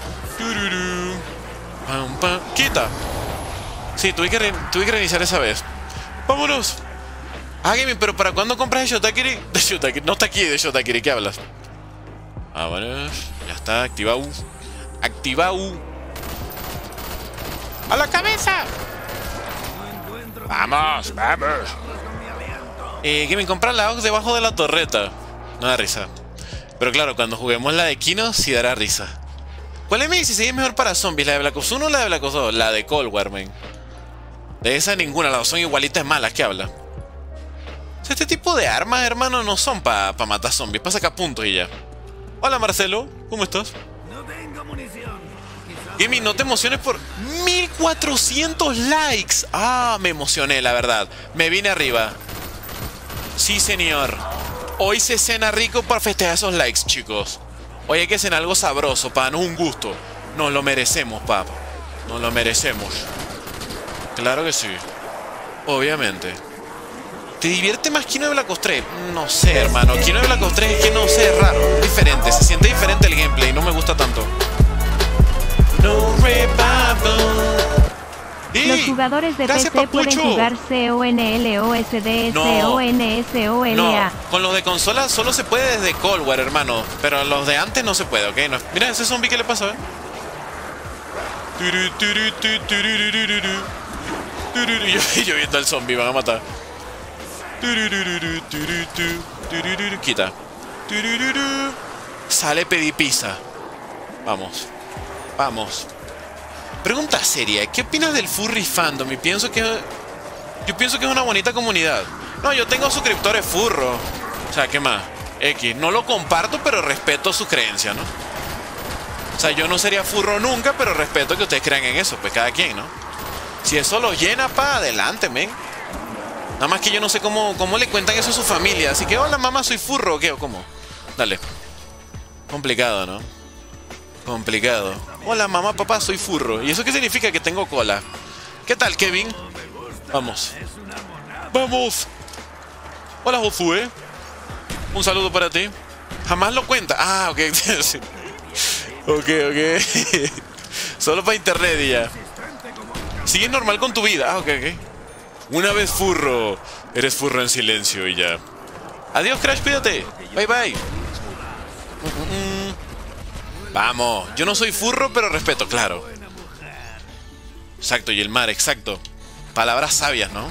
Quita. Sí, tuve que, re tuve que reiniciar esa vez. ¡Vámonos! Ah, Gaming, pero ¿para cuándo compras de Shotakiri? De Shotakiri. No está aquí de Shotakiri, ¿qué hablas? Vámonos. Ya está, activado. Activado. ¡A la cabeza! ¡Vamos, vamos! Eh, Gaming, compra la O X debajo de la torreta. No da risa. Pero claro, cuando juguemos la de Kino, sí dará risa. ¿Cuál M dieciséis es mejor para zombies? ¿La de Black Ops uno o la de Black Ops dos? La de Cold War, man. De esa ninguna, las dos son igualitas malas, ¿qué habla? O sea, este tipo de armas, hermano, no son para pa matar zombies, para sacar puntos y ya. Hola, Marcelo, ¿cómo estás? No tengo munición. Gaming, no te emociones por mil cuatrocientos likes. Ah, me emocioné, la verdad. Me vine arriba. Sí, señor. Hoy se cena rico para festejar esos likes, chicos. Hoy hay que cenar algo sabroso, para darnos un gusto. Nos lo merecemos, papá. Nos lo merecemos. Claro que sí. Obviamente. ¿Te divierte más Kino de Black Ops tres? No sé, hermano. Kino de Black Ops tres es que no sé, es raro. Es diferente. Se siente diferente el gameplay. No me gusta tanto. No revival. Los jugadores de P C pueden jugar CONLOSD, CONSOLA. No, con los de consola solo se puede desde Cold War, hermano. Pero los de antes no se puede, ¿ok? No. Mira ese zombie, ¿qué le pasa? ¿Eh? Yo, yo viendo al zombie, van a matar. Quita. Sale pedí pizza. Vamos. Vamos. Pregunta seria, ¿qué opinas del furry fandom? Y pienso que... Yo pienso que es una bonita comunidad. No, yo tengo suscriptores furro. O sea, ¿qué más? X. No lo comparto, pero respeto su creencia, ¿no? O sea, yo no sería furro nunca, pero respeto que ustedes crean en eso. Pues cada quien, ¿no? Si eso los llena, pa, adelante, men. Nada más que yo no sé cómo, cómo le cuentan eso a su familia. Así que, hola, mamá, soy furro, ¿o qué? ¿O cómo? Dale. Complicado, ¿no? Complicado. Hola, mamá, papá, soy furro. ¿Y eso qué significa? Que tengo cola. ¿Qué tal, Kevin? Vamos. ¡Vamos! Hola, Josué. Un saludo para ti. Jamás lo cuenta. Ah, ok. Ok, ok. Solo para internet y ya. Sigues normal con tu vida. Ah, ok, ok. Una vez furro. Eres furro en silencio y ya. Adiós, Crash, cuídate. Bye, bye. Vamos. Yo no soy furro, pero respeto, claro. Exacto, y el mar, exacto. Palabras sabias, ¿no?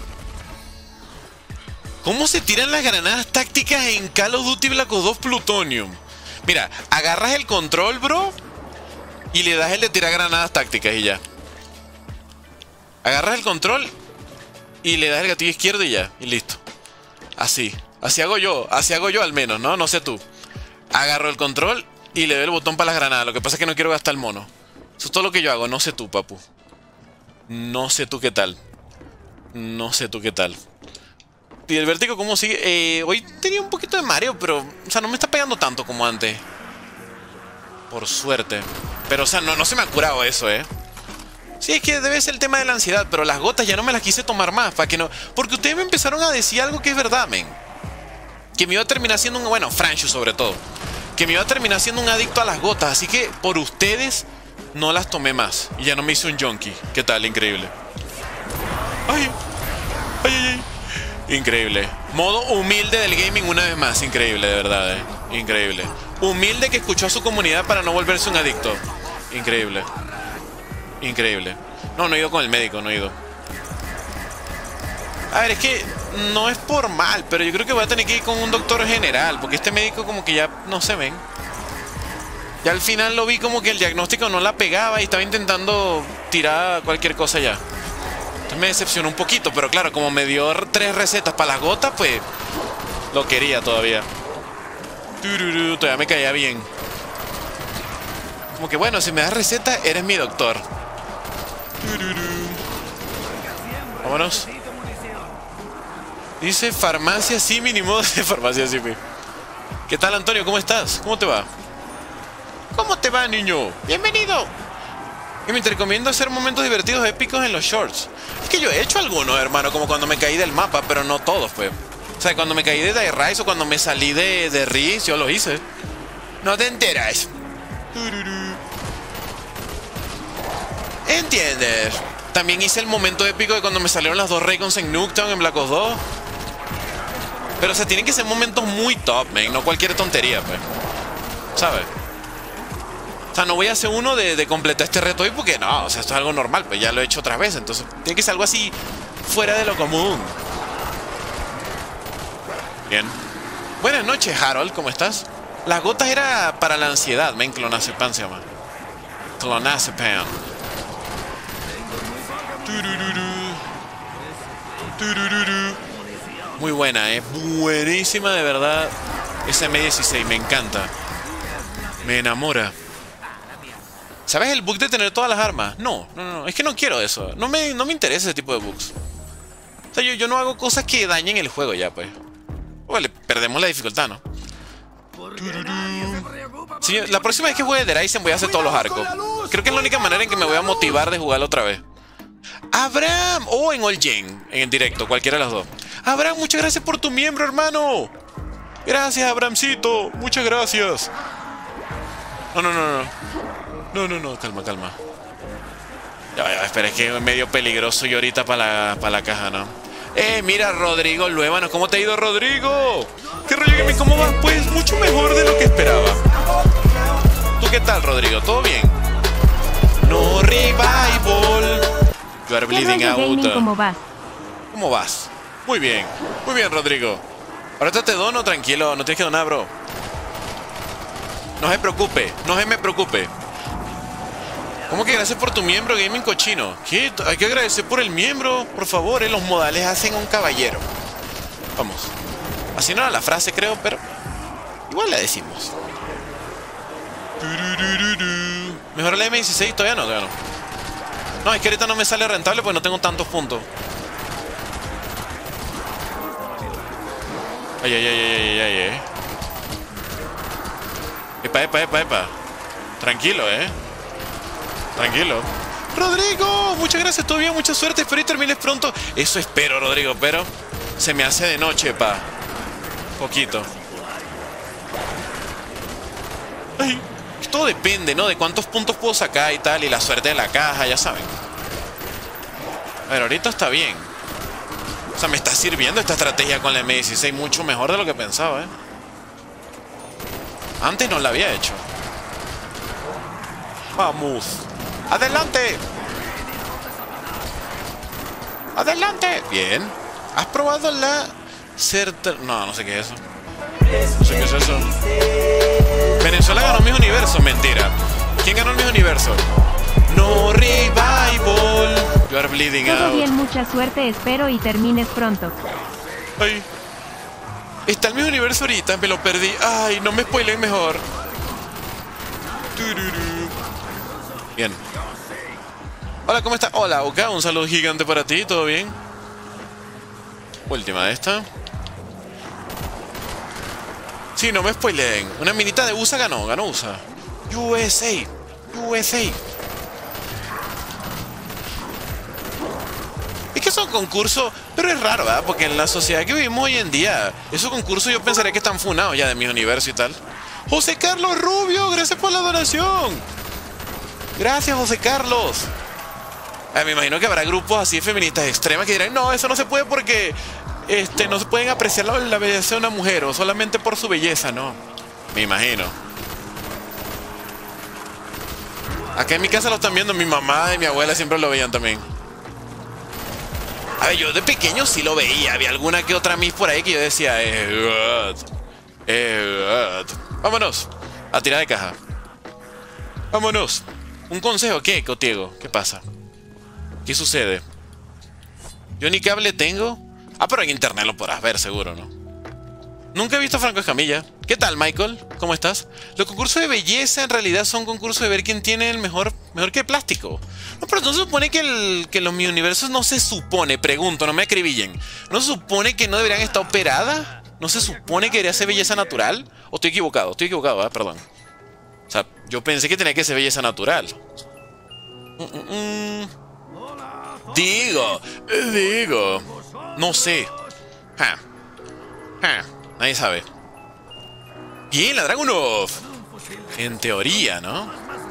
¿Cómo se tiran las granadas tácticas en Call of Duty Black Ops dos Plutonium? Mira, agarras el control, bro, y le das el de tirar granadas tácticas y ya. Agarras el control y le das el gatillo izquierdo y ya, y listo. Así, así hago yo, así hago yo al menos, ¿no? No sé tú. Agarro el control y le doy el botón para las granadas. Lo que pasa es que no quiero gastar el mono. Eso es todo lo que yo hago, no sé tú, papu. No sé tú qué tal. No sé tú qué tal. ¿Y el vértigo cómo sigue? Eh, hoy tenía un poquito de mareo, pero... O sea, no me está pegando tanto como antes. Por suerte. Pero, o sea, no, no se me ha curado eso, ¿eh? Sí, es que debe ser el tema de la ansiedad, pero las gotas ya no me las quise tomar más, para que no... Porque ustedes me empezaron a decir algo que es verdad, men. Que me iba a terminar siendo un... Bueno, Franchu sobre todo. Que me iba a terminar siendo un adicto a las gotas, así que por ustedes no las tomé más. Y ya no me hice un junkie. ¿Qué tal? Increíble. Ay, ay, ay, ay. Increíble. Modo humilde del gaming una vez más. Increíble, de verdad, eh. Increíble. Humilde que escuchó a su comunidad para no volverse un adicto. Increíble. Increíble. No, no he ido con el médico, no he ido. A ver, es que no es por mal, pero yo creo que voy a tener que ir con un doctor general, porque este médico como que ya no se ven. Ya al final lo vi como que el diagnóstico no la pegaba y estaba intentando tirar cualquier cosa ya. Entonces me decepcionó un poquito, pero claro, como me dio tres recetas para las gotas, pues lo quería todavía. Tururú, todavía me caía bien. Como que bueno, si me das receta, eres mi doctor. Tururú. Vámonos. Dice farmacia sí, mínimo de farmacia sí. ¿Qué tal, Antonio? ¿Cómo estás? ¿Cómo te va? ¿Cómo te va, niño? Bienvenido. Y me te recomiendo hacer momentos divertidos épicos en los shorts. Es que yo he hecho algunos, hermano, como cuando me caí del mapa, pero no todos, pues. O sea, cuando me caí de Die Rise o cuando me salí de, de Riz, yo lo hice. No te enteras. ¿Entiendes? También hice el momento épico de cuando me salieron las dos Raycons en Nuketown en Black Ops dos. Pero o sea, tienen que ser momentos muy top, man. No cualquier tontería, pues. ¿Sabes? O sea, no voy a hacer uno de, de completar este reto hoy porque no, o sea, esto es algo normal, pues ya lo he hecho otras veces. Entonces, tiene que ser algo así fuera de lo común. Bien. Buenas noches, Harold, ¿cómo estás? Las gotas era para la ansiedad, men. Clonazepam se llama. Clonazepam. Muy buena, eh. Buenísima, de verdad. Esa M dieciséis, me encanta. Me enamora. ¿Sabes el bug de tener todas las armas? No, no, no. Es que no quiero eso. No me, no me interesa ese tipo de bugs. O sea, yo, yo no hago cosas que dañen el juego ya, pues. Vale, perdemos la dificultad, ¿no? Sí, la próxima vez que juegue The Ryzen voy a hacer todos los arcos. Creo que es la única manera en que me voy a motivar de jugarlo otra vez. Abraham, o oh, en All Gen, en el directo, cualquiera de las dos. Abraham, muchas gracias por tu miembro, hermano. Gracias, Abrahamcito, muchas gracias. No, no, no, no. No, no, no, calma, calma. Ya, ya, espera, es que es medio peligroso yo ahorita para la, para la caja, ¿no? Eh, mira, Rodrigo Luévanos, ¿cómo te ha ido, Rodrigo? ¿Qué rollo, Gaming? ¿Cómo vas? Pues mucho mejor de lo que esperaba. ¿Tú qué tal, Rodrigo? ¿Todo bien? No revival. You are bleeding out. Gaming, ¿cómo vas? ¿Cómo vas? Muy bien, muy bien, Rodrigo. Ahorita te dono, tranquilo, no tienes que donar, bro. No se preocupe, no se me preocupe. ¿Cómo que gracias por tu miembro, Gaming Cochino? ¿Qué? Hay que agradecer por el miembro, por favor, eh, los modales hacen a un caballero. Vamos. Así no era la frase, creo, pero igual la decimos. Mejor la M dieciséis, todavía no, todavía no. No, es que ahorita no me sale rentable porque no tengo tantos puntos. Ay, ay, ay, ay, ay, ay, eh. Epa, epa, epa, epa. Tranquilo, eh. Tranquilo. Rodrigo, muchas gracias, todo bien, mucha suerte. Espero y termines pronto. Eso espero, Rodrigo, pero se me hace de noche, pa. Poquito. Ay, todo depende, ¿no? De cuántos puntos puedo sacar y tal. Y la suerte de la caja, ya saben. A ver, ahorita está bien. O sea, me está sirviendo esta estrategia con la M dieciséis mucho mejor de lo que pensaba, ¿eh? Antes no la había hecho. Vamos. ¡Adelante! ¡Adelante! Bien. ¿Has probado la... Certa... No, no sé qué es eso. No sé qué es eso. Venezuela ganó Miss Universo. Mentira. ¿Quién ganó el Miss Universo? No revival. You are bleeding out. Todo bien, mucha suerte, espero y termines pronto. Ay. Está el Miss Universo ahorita, me lo perdí. Ay, no me spoileen mejor. Bien. Hola, ¿cómo estás? Hola, Oka, un saludo gigante para ti, ¿todo bien? Última de esta. Sí, no me spoileen. Una minita de U S A ganó, ganó U S A. U S A. U S A. esos concursos, pero es raro, ¿verdad? Porque en la sociedad que vivimos hoy en día, esos concursos yo pensaría que están funados ya de mi universo y tal. José Carlos Rubio, gracias por la donación. Gracias, José Carlos. Eh, me imagino que habrá grupos así feministas extremas que dirán, no, eso no se puede porque este, no se pueden apreciar la, la belleza de una mujer o solamente por su belleza, ¿no? Me imagino. Acá en mi casa lo están viendo, mi mamá y mi abuela siempre lo veían también. A ver, yo de pequeño sí lo veía. Había alguna que otra Miss por ahí que yo decía, eh, God, eh, God. Vámonos a tirar de caja. Vámonos. ¿Un consejo? ¿Qué, Cotiego? ¿Qué pasa? ¿Qué sucede? Yo ni cable tengo. Ah, pero en internet lo podrás ver seguro, ¿no? Nunca he visto a Franco Escamilla. ¿Qué tal, Michael? ¿Cómo estás? Los concursos de belleza en realidad son concursos de ver quién tiene el mejor, mejor que plástico. No, pero no se supone que, el, que los mi universos no se supone, pregunto, no me acribillen. ¿No se supone que no deberían estar operadas? ¿No se supone que debería ser belleza natural? ¿O estoy equivocado? Estoy equivocado, ¿eh? Perdón. O sea, yo pensé que tenía que ser belleza natural. Mm, mm, mm. Digo, digo. No sé. Ja. Ja. Nadie sabe. Bien, la Dragunov. En teoría, ¿no?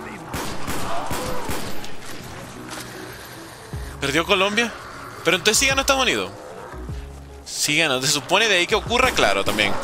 ¿Perdió Colombia? Pero entonces sí ganó Estados Unidos. Sí ganó. Se supone de ahí que ocurra, claro, también.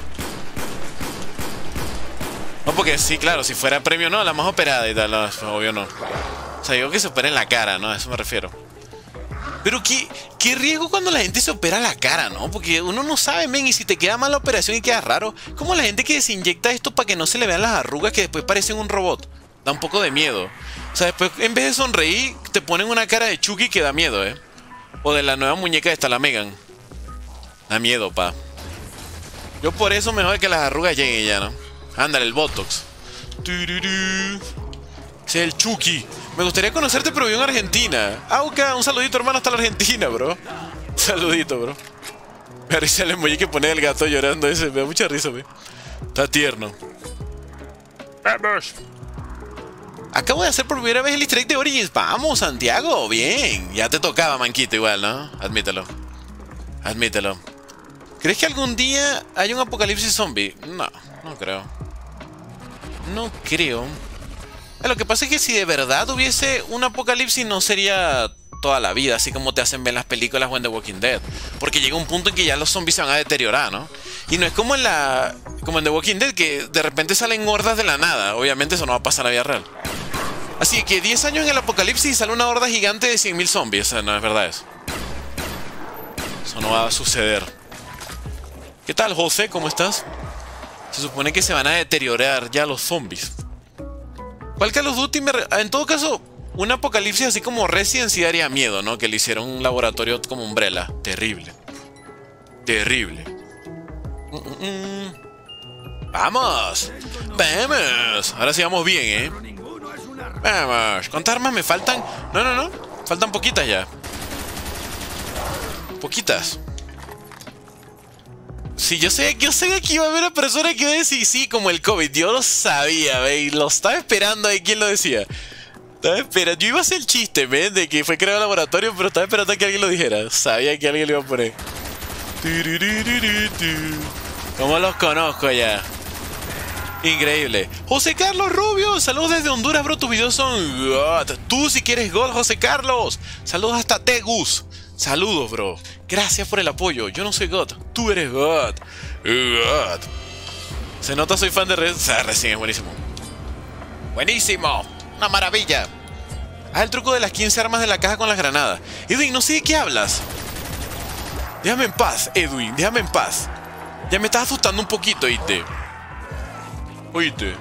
No, porque sí, claro, si fuera premio, no, la más operada y tal, no, obvio no. O sea, digo que se opera en la cara, ¿no? A eso me refiero. Pero qué, qué riesgo cuando la gente se opera la cara, ¿no? Porque uno no sabe, men, y si te queda mal la operación y queda raro. Como la gente que se inyecta esto para que no se le vean las arrugas que después parecen un robot. Da un poco de miedo. O sea, después en vez de sonreír, te ponen una cara de Chucky que da miedo, ¿eh? O de la nueva muñeca esta, la Megan. Da miedo, pa. Yo por eso mejor que las arrugas lleguen ya, ¿no? Ándale, el Botox. Ese es el Chucky. Me gustaría conocerte, pero vivo en Argentina. Auca, un saludito, hermano, hasta la Argentina, bro. Un saludito, bro. Me da risa el emoji que pone el gato llorando ese. Me da mucha risa, wey. Está tierno. Vamos. Acabo de hacer por primera vez el easter egg de Origins. Vamos, Santiago. Bien. Ya te tocaba, manquito, igual, ¿no? Admítelo. Admítelo. ¿Crees que algún día haya un apocalipsis zombie? No, no creo. No creo. Lo que pasa es que si de verdad hubiese un apocalipsis no sería toda la vida, así como te hacen ver en las películas o en The Walking Dead. Porque llega un punto en que ya los zombies se van a deteriorar, ¿no? Y no es como en la como en The Walking Dead, que de repente salen hordas de la nada. Obviamente eso no va a pasar en la vida real. Así que diez años en el apocalipsis y sale una horda gigante de cien mil zombies. O sea, no es verdad eso. Eso no va a suceder. ¿Qué tal, José? ¿Cómo estás? Se supone que se van a deteriorar ya los zombies. ¿Cuál Call of Duty me... En todo caso, un apocalipsis así como Resident sí daría miedo, ¿no? Que le hicieron un laboratorio como Umbrella. Terrible. Terrible. Mm, mm, mm. ¡Vamos! ¡Vamos! Ahora sí vamos bien, ¿eh? ¡Vamos! ¿Cuántas armas me faltan? No, no, no. Faltan poquitas ya. Poquitas. Sí, yo sé, yo sé que aquí iba a haber una persona que iba a decir sí, como el COVID. Yo lo sabía, ve, lo estaba esperando ahí. ¿Quién lo decía? Estaba esperando. Yo iba a hacer el chiste, ve, de que fue creado el laboratorio, pero estaba esperando a que alguien lo dijera. Sabía que alguien lo iba a poner. ¿Cómo los conozco ya? Increíble. José Carlos Rubio, saludos desde Honduras, bro. Tus videos son God. Tú si quieres gol, José Carlos. Saludos hasta Tegus. Saludos, bro. Gracias por el apoyo. Yo no soy God. Tú eres God. God. Se nota, soy fan de Red. O sea, Resident es buenísimo. Buenísimo. Una maravilla. Haz el truco de las quince armas de la caja con las granadas. Edwin, no sé de qué hablas. Déjame en paz, Edwin. Déjame en paz. Ya me estás asustando un poquito, oíste. Oíste.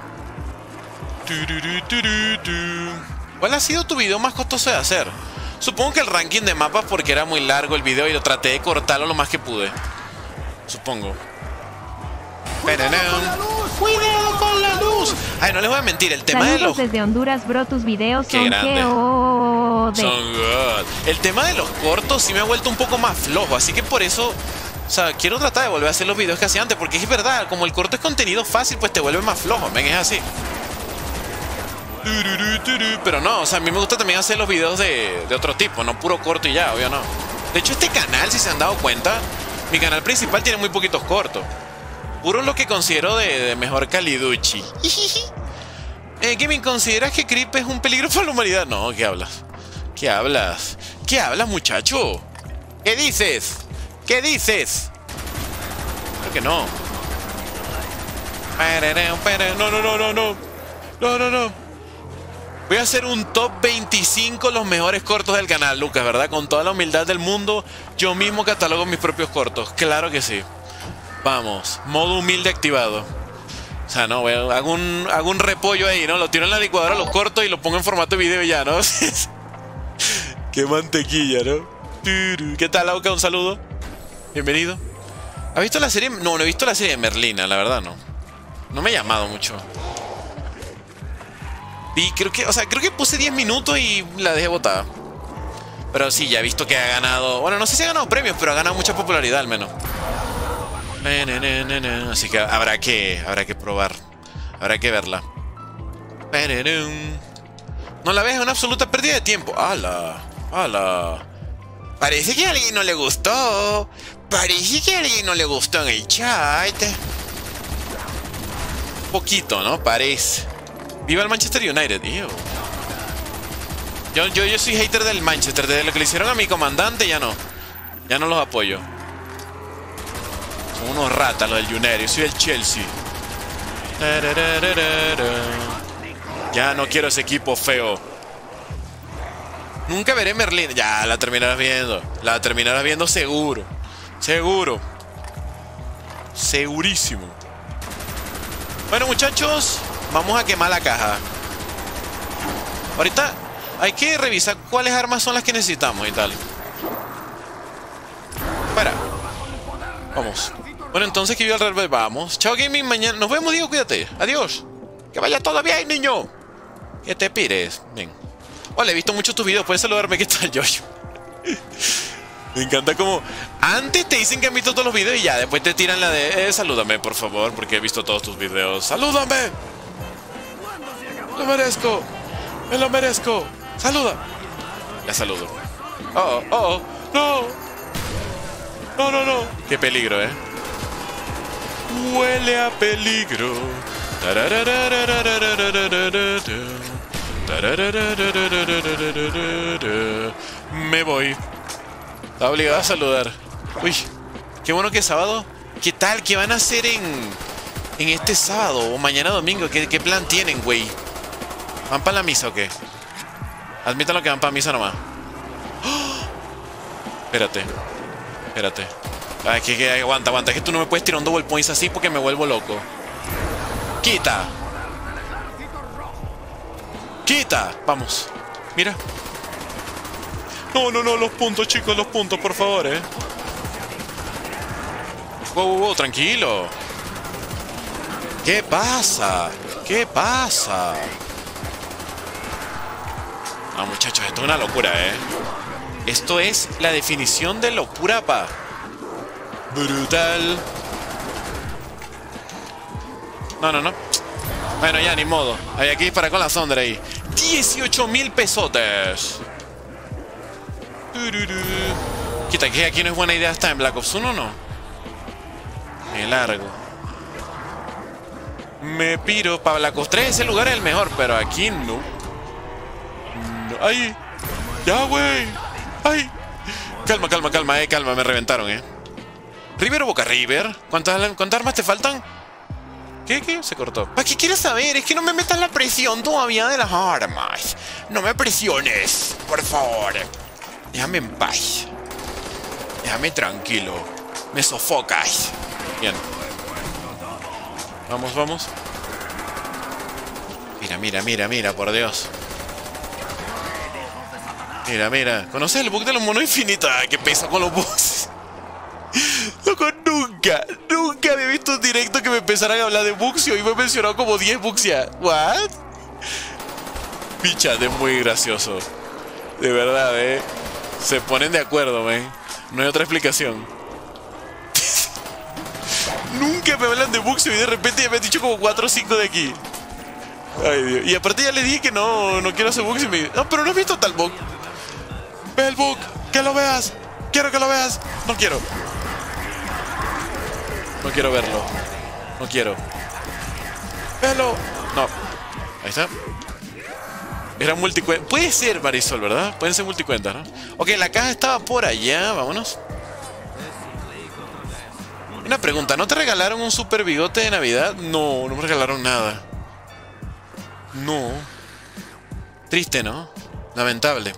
¿Cuál ha sido tu video más costoso de hacer? Supongo que el ranking de mapas, porque era muy largo el video y lo traté de cortarlo lo más que pude. Supongo. ¡Cuidado con la luz! ¡Cuidado con la luz! Ay, no les voy a mentir, el tema Saludos de los... desde Honduras, bro, tus videos Qué son grande. G O D. Son God. El tema de los cortos sí me ha vuelto un poco más flojo, así que por eso... O sea, quiero tratar de volver a hacer los videos que hacía antes, porque es verdad, como el corto es contenido fácil, pues te vuelve más flojo, ven, es así. Pero no, o sea, a mí me gusta también hacer los videos de, de otro tipo, no puro corto y ya, obvio no. De hecho, este canal, si se han dado cuenta, mi canal principal tiene muy poquitos cortos. Puro lo que considero de, de mejor caliduchi. eh, Gaming, ¿consideras que Creep es un peligro para la humanidad? No, ¿qué hablas? ¿Qué hablas? ¿Qué hablas, muchacho? ¿Qué dices? ¿Qué dices? Creo que no. No, no, no, no, no. No, no, no. Voy a hacer un top veinticinco los mejores cortos del canal, Lucas, ¿verdad? Con toda la humildad del mundo, yo mismo catalogo mis propios cortos. Claro que sí. Vamos, modo humilde activado. O sea, no, voy a, hago, un, hago un repollo ahí, ¿no? Lo tiro en la licuadora, lo corto y lo pongo en formato de video ya, ¿no? Qué mantequilla, ¿no? ¿Qué tal, Auca? Un saludo. Bienvenido. ¿Has visto la serie? No, no he visto la serie de Merlina, la verdad, no. No me ha llamado mucho. Y creo que, o sea, creo que puse diez minutos y la dejé botada. Pero sí, ya he visto que ha ganado... Bueno, no sé si ha ganado premios, pero ha ganado mucha popularidad al menos. Así que habrá que, habrá que probar. Habrá que verla. No la ves, es una absoluta pérdida de tiempo. ¡Hala! ¡Hala! Parece que a alguien no le gustó. Parece que a alguien no le gustó en el chat. Poquito, ¿no? Parece. Viva el Manchester United. Ew. Yo, yo, yo soy hater del Manchester. Desde lo que le hicieron a mi comandante, ya no. Ya no los apoyo. Son unos ratas los del United. Yo soy el Chelsea. Ya no quiero ese equipo feo. Nunca veré Merlín. Ya, la terminarás viendo. La terminarás viendo seguro. Seguro. Segurísimo. Bueno, muchachos, vamos a quemar la caja. Ahorita hay que revisar cuáles armas son las que necesitamos y tal. Espera. Vamos. Bueno, entonces que viva el Red. Vamos. Chao, Gaming. Mañana nos vemos, Diego. Cuídate. Adiós. Que vaya todo bien, niño. Que te pires. Bien. Hola, he visto muchos tus videos. Puedes saludarme. ¿Qué tal, Yoyo? Me encanta como... Antes te dicen que han visto todos los videos y ya, después te tiran la de... Eh, salúdame, por favor, porque he visto todos tus videos. ¡Salúdame! ¡Lo merezco! ¡Me lo merezco! ¡Saluda! Ya saludo. ¡Oh, oh, oh! ¡No! ¡No, no, no! ¡Qué peligro, eh! ¡Huele a peligro! Me voy. Estaba obligado a saludar. Uy, qué bueno que es sábado. ¿Qué tal? ¿Qué van a hacer en, en este sábado o mañana domingo? ¿Qué, qué plan tienen, güey? ¿Van para la misa o qué? Admítanlo que van para misa nomás. ¡Oh! Espérate. Espérate. Ay, que, que aguanta, aguanta. Es que tú no me puedes tirar un double points así porque me vuelvo loco. ¡Quita! ¡Quita! Vamos. Mira. No, no, no, los puntos, chicos, los puntos, por favor, eh. Wow, wow, wow, tranquilo. ¿Qué pasa? ¿Qué pasa? No, muchachos, esto es una locura, eh. Esto es la definición de locura, pa. Brutal. No, no, no. Bueno, ya, ni modo. Hay que disparar con la sonda ahí. dieciocho mil pesotes. Quita, que aquí no es buena idea estar en Black Ops uno, ¿o no? Me largo. Me piro. Para Black Ops tres ese lugar es el mejor, pero aquí no. no. ¡Ay! ¡Ya, güey! ¡Ay! Calma, calma, calma, eh, calma. Me reventaron, eh. ¿River o Boca River? ¿Cuántas, cuántas armas te faltan? ¿Qué? ¿Qué? Se cortó. ¿Para qué quieres saber? Es que no me metas la presión todavía de las armas. No me presiones, por favor. Déjame en paz. Déjame tranquilo. Me sofocas. Bien. Vamos, vamos. Mira, mira, mira, mira, por Dios. Mira, mira. ¿Conoces el bug de los monos infinitos? Ah, qué pesa con los bugs. Loco, nunca, nunca había visto un directo que me empezaran a hablar de bugs y hoy me he mencionado como diez bugs ya. ¿What? Picha, es muy gracioso. De verdad, eh. Se ponen de acuerdo, man. No hay otra explicación. Nunca me hablan de bugs y de repente ya me han dicho como cuatro o cinco de aquí. Ay, Dios. Y aparte ya le dije que no, no quiero hacer bugs y me... No, pero no he visto tal bug. Ve el bug, que lo veas. quiero que lo veas. No quiero. No quiero verlo. No quiero. Velo. No. Ahí está. Era multicuenta. Puede ser, Marisol, ¿verdad? Pueden ser multicuentas, ¿no? Ok, la caja estaba por allá. Vámonos. Una pregunta. ¿No te regalaron un super bigote de Navidad? No, no me regalaron nada. No. Triste, ¿no? Lamentable.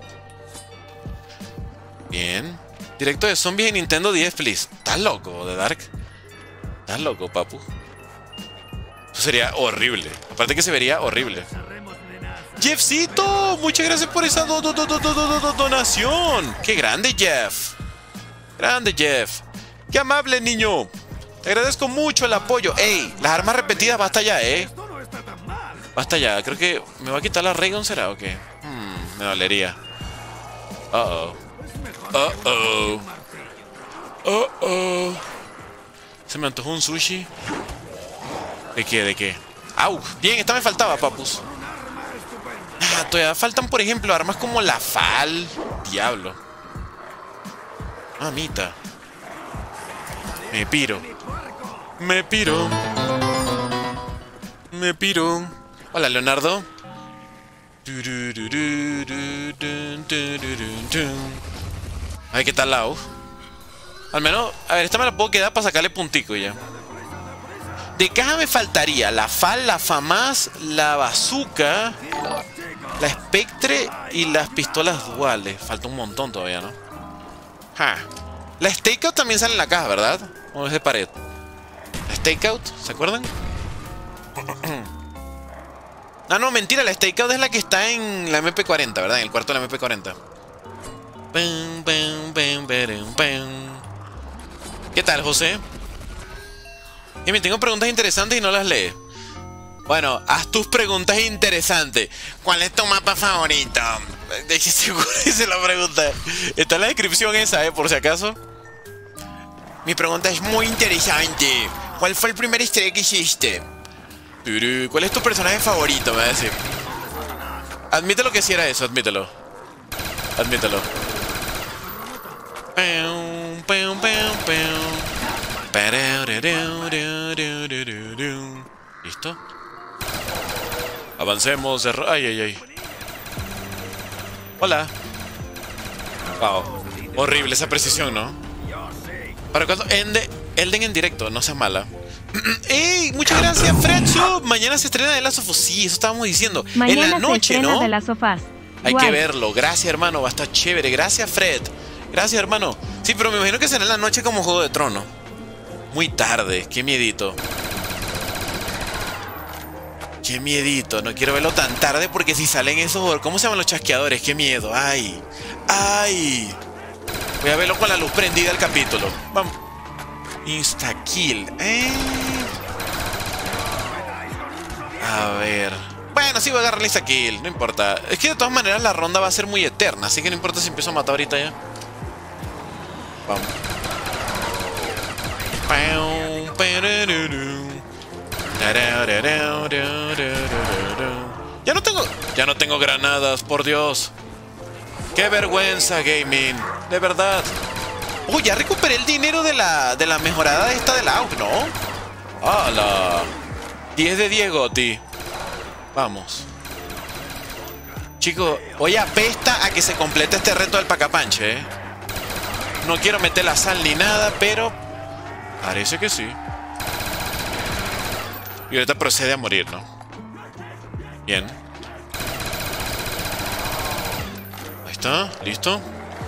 Bien. Directo de zombies en Nintendo diez, please. ¿Estás loco, The Dark? ¿Estás loco, papu? Eso sería horrible. Aparte que se vería horrible. Jeffcito, muchas gracias por esa do do do do do do do donación. Qué grande, Jeff. Grande, Jeff. Qué amable, niño. Te agradezco mucho el apoyo. Ey, las armas repetidas, basta ya, eh. Basta ya. Creo que me va a quitar la Raygun, ¿será o qué? Hmm, me dolería. Uh oh. Uh oh. Uh oh. Se me antojó un sushi. ¿De qué? ¿De qué? ¡Au! Bien, esta me faltaba, papus. Ah, todavía faltan, por ejemplo, armas como la Fal. Diablo. Mamita. Me piro. Me piro. Me piro. Hola, Leonardo. A ver qué tal la U. Al menos, a ver, esta me la puedo quedar para sacarle puntico ya. De caja me faltaría la Fal, la FAMAS, la bazooka, la Spectre y las pistolas duales. Falta un montón todavía, ¿no? Ja. La Stakeout también sale en la caja, ¿verdad? ¿O es de pared? La Stakeout, ¿se acuerdan? Ah, no, mentira, la Stakeout es la que está en la M P cuarenta, ¿verdad? En el cuarto de la M P cuarenta. ¿Qué tal, José? Y me tengo preguntas interesantes y no las lees. Bueno, haz tus preguntas interesantes. ¿Cuál es tu mapa favorito? De que seguro hice la pregunta. Está en la descripción esa, eh, por si acaso. Mi pregunta es muy interesante. ¿Cuál fue el primer easter egg que hiciste? ¿Cuál es tu personaje favorito? Me va a decir. Admítelo que si era eso, admítelo. Admítelo. ¿Listo? Avancemos. Ay, ay, ay. Hola. Wow. Horrible esa precisión, ¿no? ¿Para cuándo? Ende, Elden en directo, no seas mala. ¡Ey! Muchas gracias, Fredso. Mañana se estrena The Last of Us. Sí, eso estábamos diciendo. Mañana en la noche, se ¿no? The Last of Us. Hay Guay. que verlo. Gracias, hermano. Va a estar chévere. Gracias, Fred. Gracias, hermano. Sí, pero me imagino que será en la noche como Juego de Tronos. Muy tarde. Qué miedito. Qué miedito. No quiero verlo tan tarde porque si salen esos... ¿Cómo se llaman los chasqueadores? Qué miedo. Ay. Ay. Voy a verlo con la luz prendida el capítulo. Vamos. Insta-kill. Eh. A ver. Bueno, sí voy a agarrar la insta-kill. No importa. Es que de todas maneras la ronda va a ser muy eterna. Así que no importa si empiezo a matar ahorita ya. Vamos. Ya no tengo... Ya no tengo granadas, por Dios. ¡Qué vergüenza, gaming! De verdad. Uy, ya recuperé el dinero de la, de la mejorada esta de la A U G, ¿no? ¡Hala! diez de diez, Goti. Vamos. Chicos, hoy apesta a que se complete este reto del pacapanche, ¿eh? No quiero meter la sal ni nada, pero... parece que sí. Y ahorita procede a morir, ¿no? Bien. Ahí está, listo.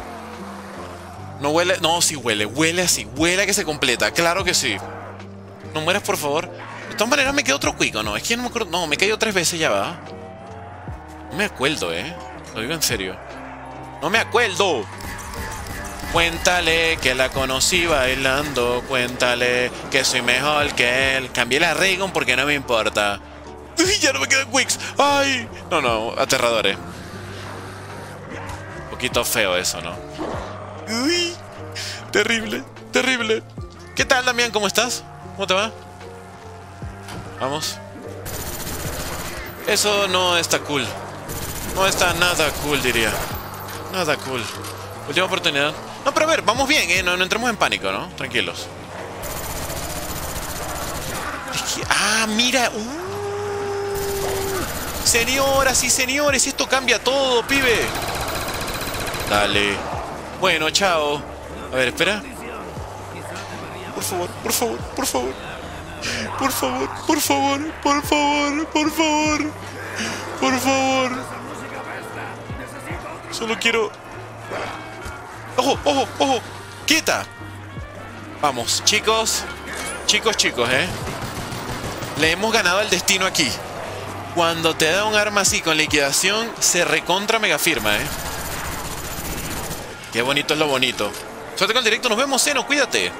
No huele... No, sí huele, huele así. Huele a que se completa, claro que sí. No mueras, por favor. De todas maneras me quedó otro cuico, ¿no? Es que no me acuerdo... No, me he caído tres veces ya, va. No me acuerdo, ¿eh? Lo digo en serio. No me acuerdo. Cuéntale que la conocí bailando. Cuéntale que soy mejor que él. Cambié la Raygun porque no me importa. Uy, ya no me quedan quicks. Ay. No, no, aterrador, ¿eh? Un poquito feo eso, ¿no? Uy. Terrible, terrible. ¿Qué tal, Damián? ¿Cómo estás? ¿Cómo te va? Vamos. Eso no está cool. No está nada cool, diría. Nada cool. Última oportunidad. No, pero a ver, vamos bien, ¿eh? No, no entremos en pánico, ¿no? Tranquilos. Es que... Ah, mira. Uh. Señoras y señores, esto cambia todo, pibe. Dale. Bueno, chao. A ver, espera. Por favor, por favor, por favor. Por favor, por favor, por favor, por favor. Por favor. Solo quiero... ¡Ojo, ojo, ojo! ¡Quieta! Vamos, chicos. Chicos, chicos, ¿eh? Le hemos ganado el destino aquí. Cuando te da un arma así con liquidación, se recontra mega firma, ¿eh? Qué bonito es lo bonito. Suerte con el directo, nos vemos, Zeno, cuídate.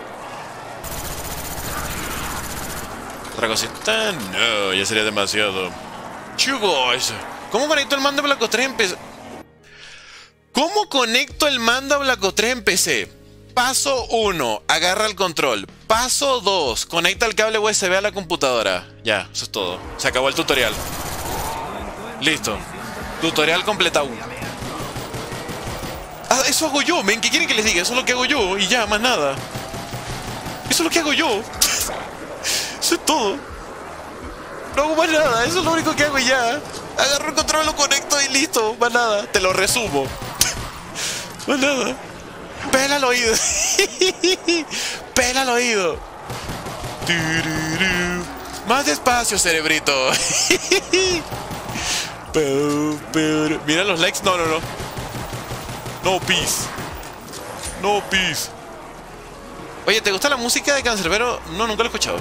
Otra cosita. No, ya sería demasiado. Chugos. ¿Cómo conecto el mando a Black Ops tres en P C? ¿Cómo conecto el mando a Black Ops tres en P C? Paso uno, agarra el control. Paso dos, conecta el cable U S B a la computadora. Ya, eso es todo. Se acabó el tutorial. Listo. Tutorial completado. Ah, eso hago yo, men. ¿Qué quieren que les diga? Eso es lo que hago yo y ya, más nada. Eso es lo que hago yo. Eso es todo. No hago más nada. Eso es lo único que hago y ya. Agarro el control, lo conecto y listo. Más nada. Te lo resumo. Más nada. Pela el oído. Pela el oído. Más despacio, cerebrito. Mira los likes. No, no, no. No peace. No peace. Oye, ¿te gusta la música de Cancerbero? No, nunca lo he escuchado.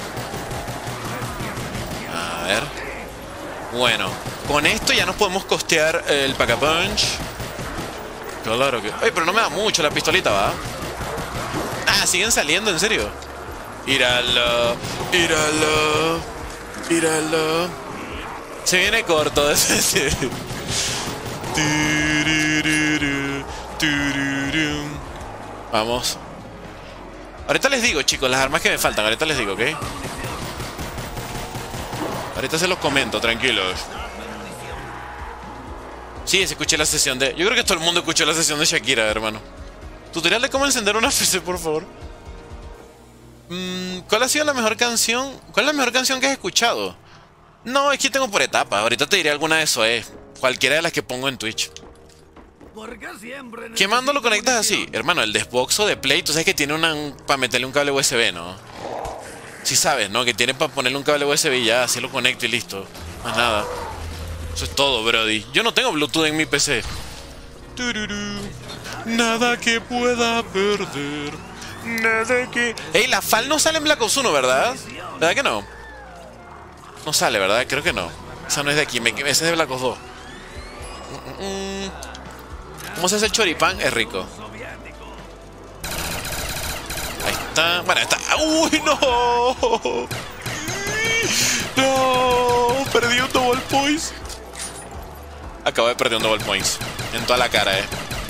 A ver. Bueno, con esto ya nos podemos costear el Pack-a-Punch. Claro que... Oye, pero no me da mucho la pistolita, ¿va? Ah, siguen saliendo, ¿en serio? Íralo, íralo, íralo. Se viene corto, es decir. Vamos. Ahorita les digo, chicos, las armas que me faltan. Ahorita les digo, ¿ok? Ahorita se los comento, tranquilos. Sí, se escuché la sesión de... Yo creo que todo el mundo escuchó la sesión de Shakira, hermano. Tutorial de cómo encender una P C, por favor. Mm, ¿Cuál ha sido la mejor canción? ¿Cuál es la mejor canción que has escuchado? No, es que tengo por etapas. Ahorita te diré alguna de eso, eh. Cualquiera de las que pongo en Twitch. ¿Qué mando lo conectas así? Hermano, el Xbox de Play, tú sabes que tiene una... Un, para meterle un cable U S B, ¿no? Sí sabes, ¿no? Que tiene para ponerle un cable U S B y ya, así lo conecto y listo. Más nada. Eso es todo, brody. Yo no tengo Bluetooth en mi P C. Tururú. Nada que pueda perder. Nada que... Ey, la F A L no sale en Black Ops uno, ¿verdad? ¿Verdad que no? No sale, ¿verdad? Creo que no. Esa no es de aquí, me... esa es de Black Ops dos. ¿Cómo se hace el choripán? Es rico. Ahí está. Bueno, ahí está. ¡Uy, no! ¡No! Perdí un double points. Acabo de perder un double points. En toda la cara, eh.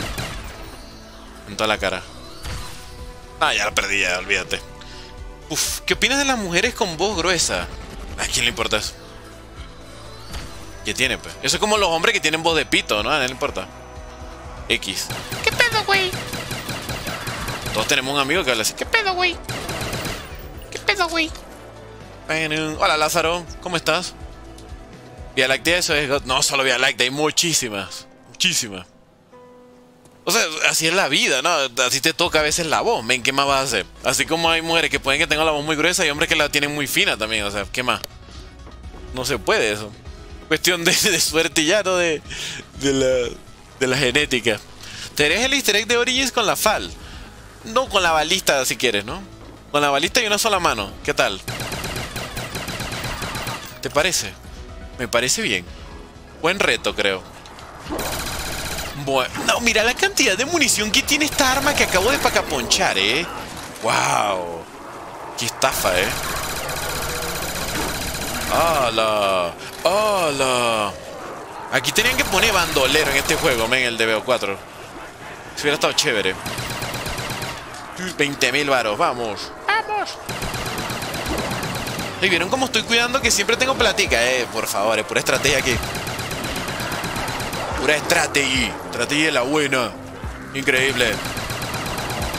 En toda la cara. Ah, ya la perdí, ya, olvídate. Uf, ¿qué opinas de las mujeres con voz gruesa? ¿A quién le importa eso? ¿Qué tiene, pues? Eso es como los hombres que tienen voz de pito, ¿no? A nadie le importa. X. ¿Qué pedo, güey? Todos tenemos un amigo que habla así. ¿Qué pedo, güey? ¿Qué pedo, güey? Hola, Lázaro. ¿Cómo estás? Vía Láctea, eso es... No, solo Vía Láctea, hay muchísimas. Muchísimas. O sea, así es la vida, ¿no? Así te toca a veces la voz, men, ¿qué más vas a hacer? Así como hay mujeres que pueden que tengan la voz muy gruesa y hombres que la tienen muy fina también, o sea, ¿qué más? No se puede eso. Cuestión de, de suerte ya, ¿no? De, de, la, de la genética. ¿Te harías el easter egg de Origins con la F A L? No, con la balista si quieres, ¿no? Con la balista y una sola mano. ¿Qué tal? ¿Te parece? Me parece bien. Buen reto, creo. Bueno, no, mira la cantidad de munición que tiene esta arma que acabo de pacaponchar, ¿eh? ¡Wow! ¡Qué estafa, eh! ¡Hala! ¡Hala! Aquí tenían que poner bandolero en este juego, men, el de B O cuatro. Si hubiera estado chévere. veinte mil varos, vamos. ¡Vamos! ¿Y vieron cómo estoy cuidando que siempre tengo platica? Eh, por favor, es pura estrategia aquí. Pura estrategia. Estrategia de la buena. Increíble.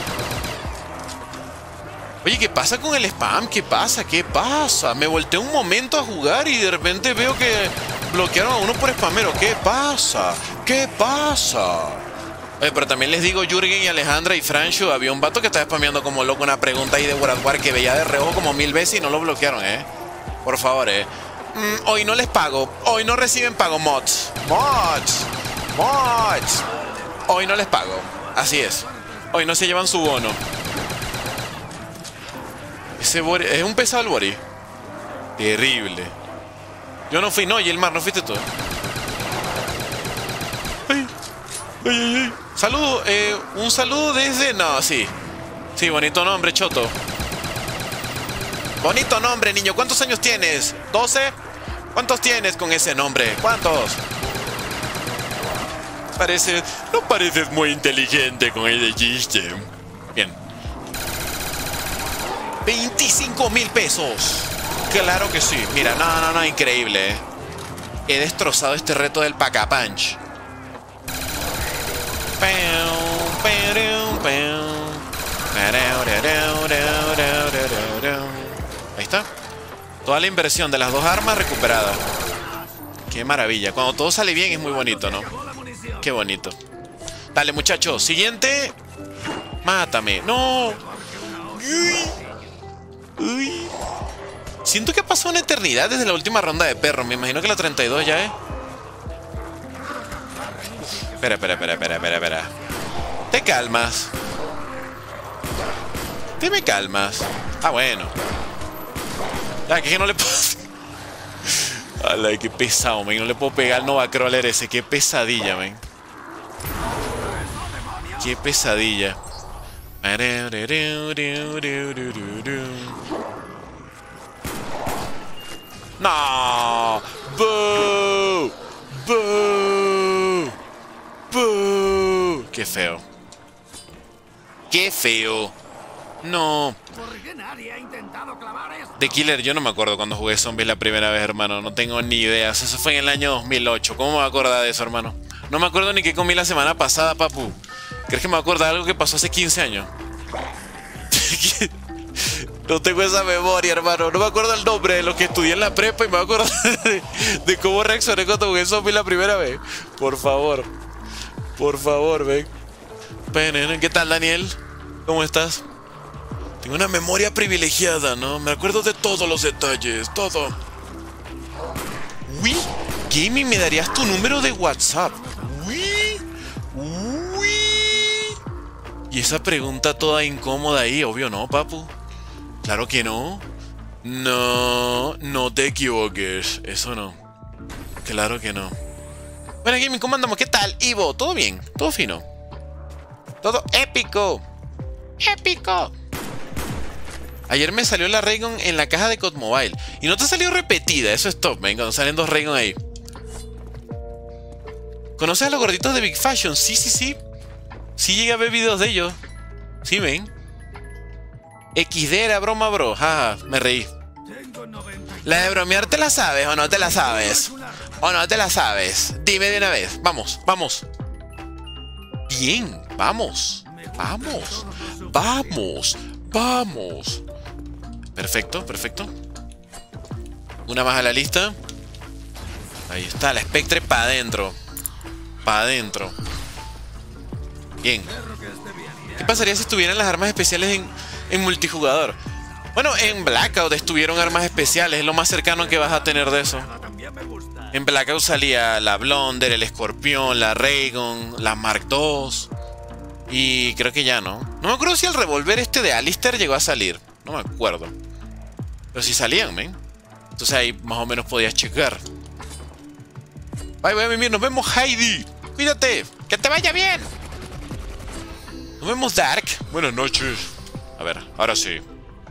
Oye, ¿qué pasa con el spam? ¿Qué pasa? ¿Qué pasa? Me volteé un momento a jugar y de repente veo que bloquearon a uno por spamero. ¿Qué pasa? ¿Qué pasa? Oye, pero también les digo, Jürgen y Alejandra y Francho, había un vato que estaba spameando como loco una pregunta ahí de World War que veía de reojo como mil veces y no lo bloquearon, ¿eh? Por favor, ¿eh? Mm, hoy no les pago. Hoy no reciben pago, mods. Mods. Mods. Hoy no les pago. Así es. Hoy no se llevan su bono. Ese Bori es un pesado el Bori. Terrible. Yo no fui, no, y el mar, no fuiste tú. Ay, ay, ay, ay. Saludo, eh, un saludo desde... No, sí. Sí, bonito nombre, Choto. Bonito nombre, niño. ¿Cuántos años tienes? ¿doce? ¿Cuántos tienes con ese nombre? ¿Cuántos? Parece... No pareces muy inteligente con ese chiste. Bien. veinticinco mil pesos. Claro que sí. Mira, no, no, no, increíble, ¿eh? He destrozado este reto del Pack-a-Punch. Ahí está. Toda la inversión de las dos armas recuperada. Qué maravilla. Cuando todo sale bien es muy bonito, ¿no? Qué bonito. Dale, muchachos. Siguiente. Mátame. No. Uy. Uy. Siento que ha pasado una eternidad desde la última ronda de perro. Me imagino que la treinta y dos ya es. Espera, espera, espera, espera, espera, espera. Te calmas. Te me calmas. Ah, bueno. Ya, que no le puedo... Ay, qué pesado, man. No le puedo pegar al Nova Crawler ese. Qué pesadilla, man. Qué pesadilla. No. Boo. Boo. Boo. Qué feo. Qué feo. No. The Killer, yo no me acuerdo cuando jugué Zombies la primera vez, hermano. No tengo ni idea. Eso fue en el año dos mil ocho. ¿Cómo me voy a acordar de eso, hermano? No me acuerdo ni qué comí la semana pasada, papu. ¿Crees que me acuerdo de algo que pasó hace quince años? No tengo esa memoria, hermano. No me acuerdo el nombre de lo que estudié en la prepa y me acuerdo de, de cómo reaccioné cuando jugué Zombies la primera vez. Por favor. Por favor, ven. ¿Qué tal, Daniel? ¿Cómo estás? Tengo una memoria privilegiada, ¿no? Me acuerdo de todos los detalles, todo. Uy, Gaming, ¿me darías tu número de WhatsApp? Uy, uy. Y esa pregunta toda incómoda ahí, obvio no, papu. Claro que no. No, no te equivoques. Eso no. Claro que no. Bueno, Gaming, ¿cómo andamos? ¿Qué tal? Ivo, ¿todo bien? ¿Todo fino? Todo épico. Épico. Ayer me salió la Raygun en la caja de C O D Mobile. Y no te salió repetida, eso es top, man. Cuando salen dos Raygun ahí. ¿Conoces a los gorditos de Big Fashion? Sí, sí, sí. Sí llegué a ver videos de ellos. Sí, ven. equis de era broma, bro. Jaja, me reí. ¿La de bromear te la sabes o no te la sabes? ¿O no te la sabes? Dime de una vez. Vamos, vamos. Bien, vamos. Vamos. Vamos. Vamos. Perfecto, perfecto. Una más a la lista. Ahí está, la Spectre para adentro. Para adentro. Bien. ¿Qué pasaría si estuvieran las armas especiales en, en multijugador? Bueno, en Blackout estuvieron armas especiales. Es lo más cercano que vas a tener de eso. En Blackout salía la Blunder, el Escorpión, la Raygun, la Mark dos. Y creo que ya no. No me acuerdo si el revólver este de Alistair llegó a salir. No me acuerdo. Pero sí salían, men. Entonces ahí más o menos podías checar. Bye, bye, Mimir. Nos vemos, Heidi. Cuídate. Que te vaya bien. Nos vemos, Dark. Buenas noches. A ver, ahora sí.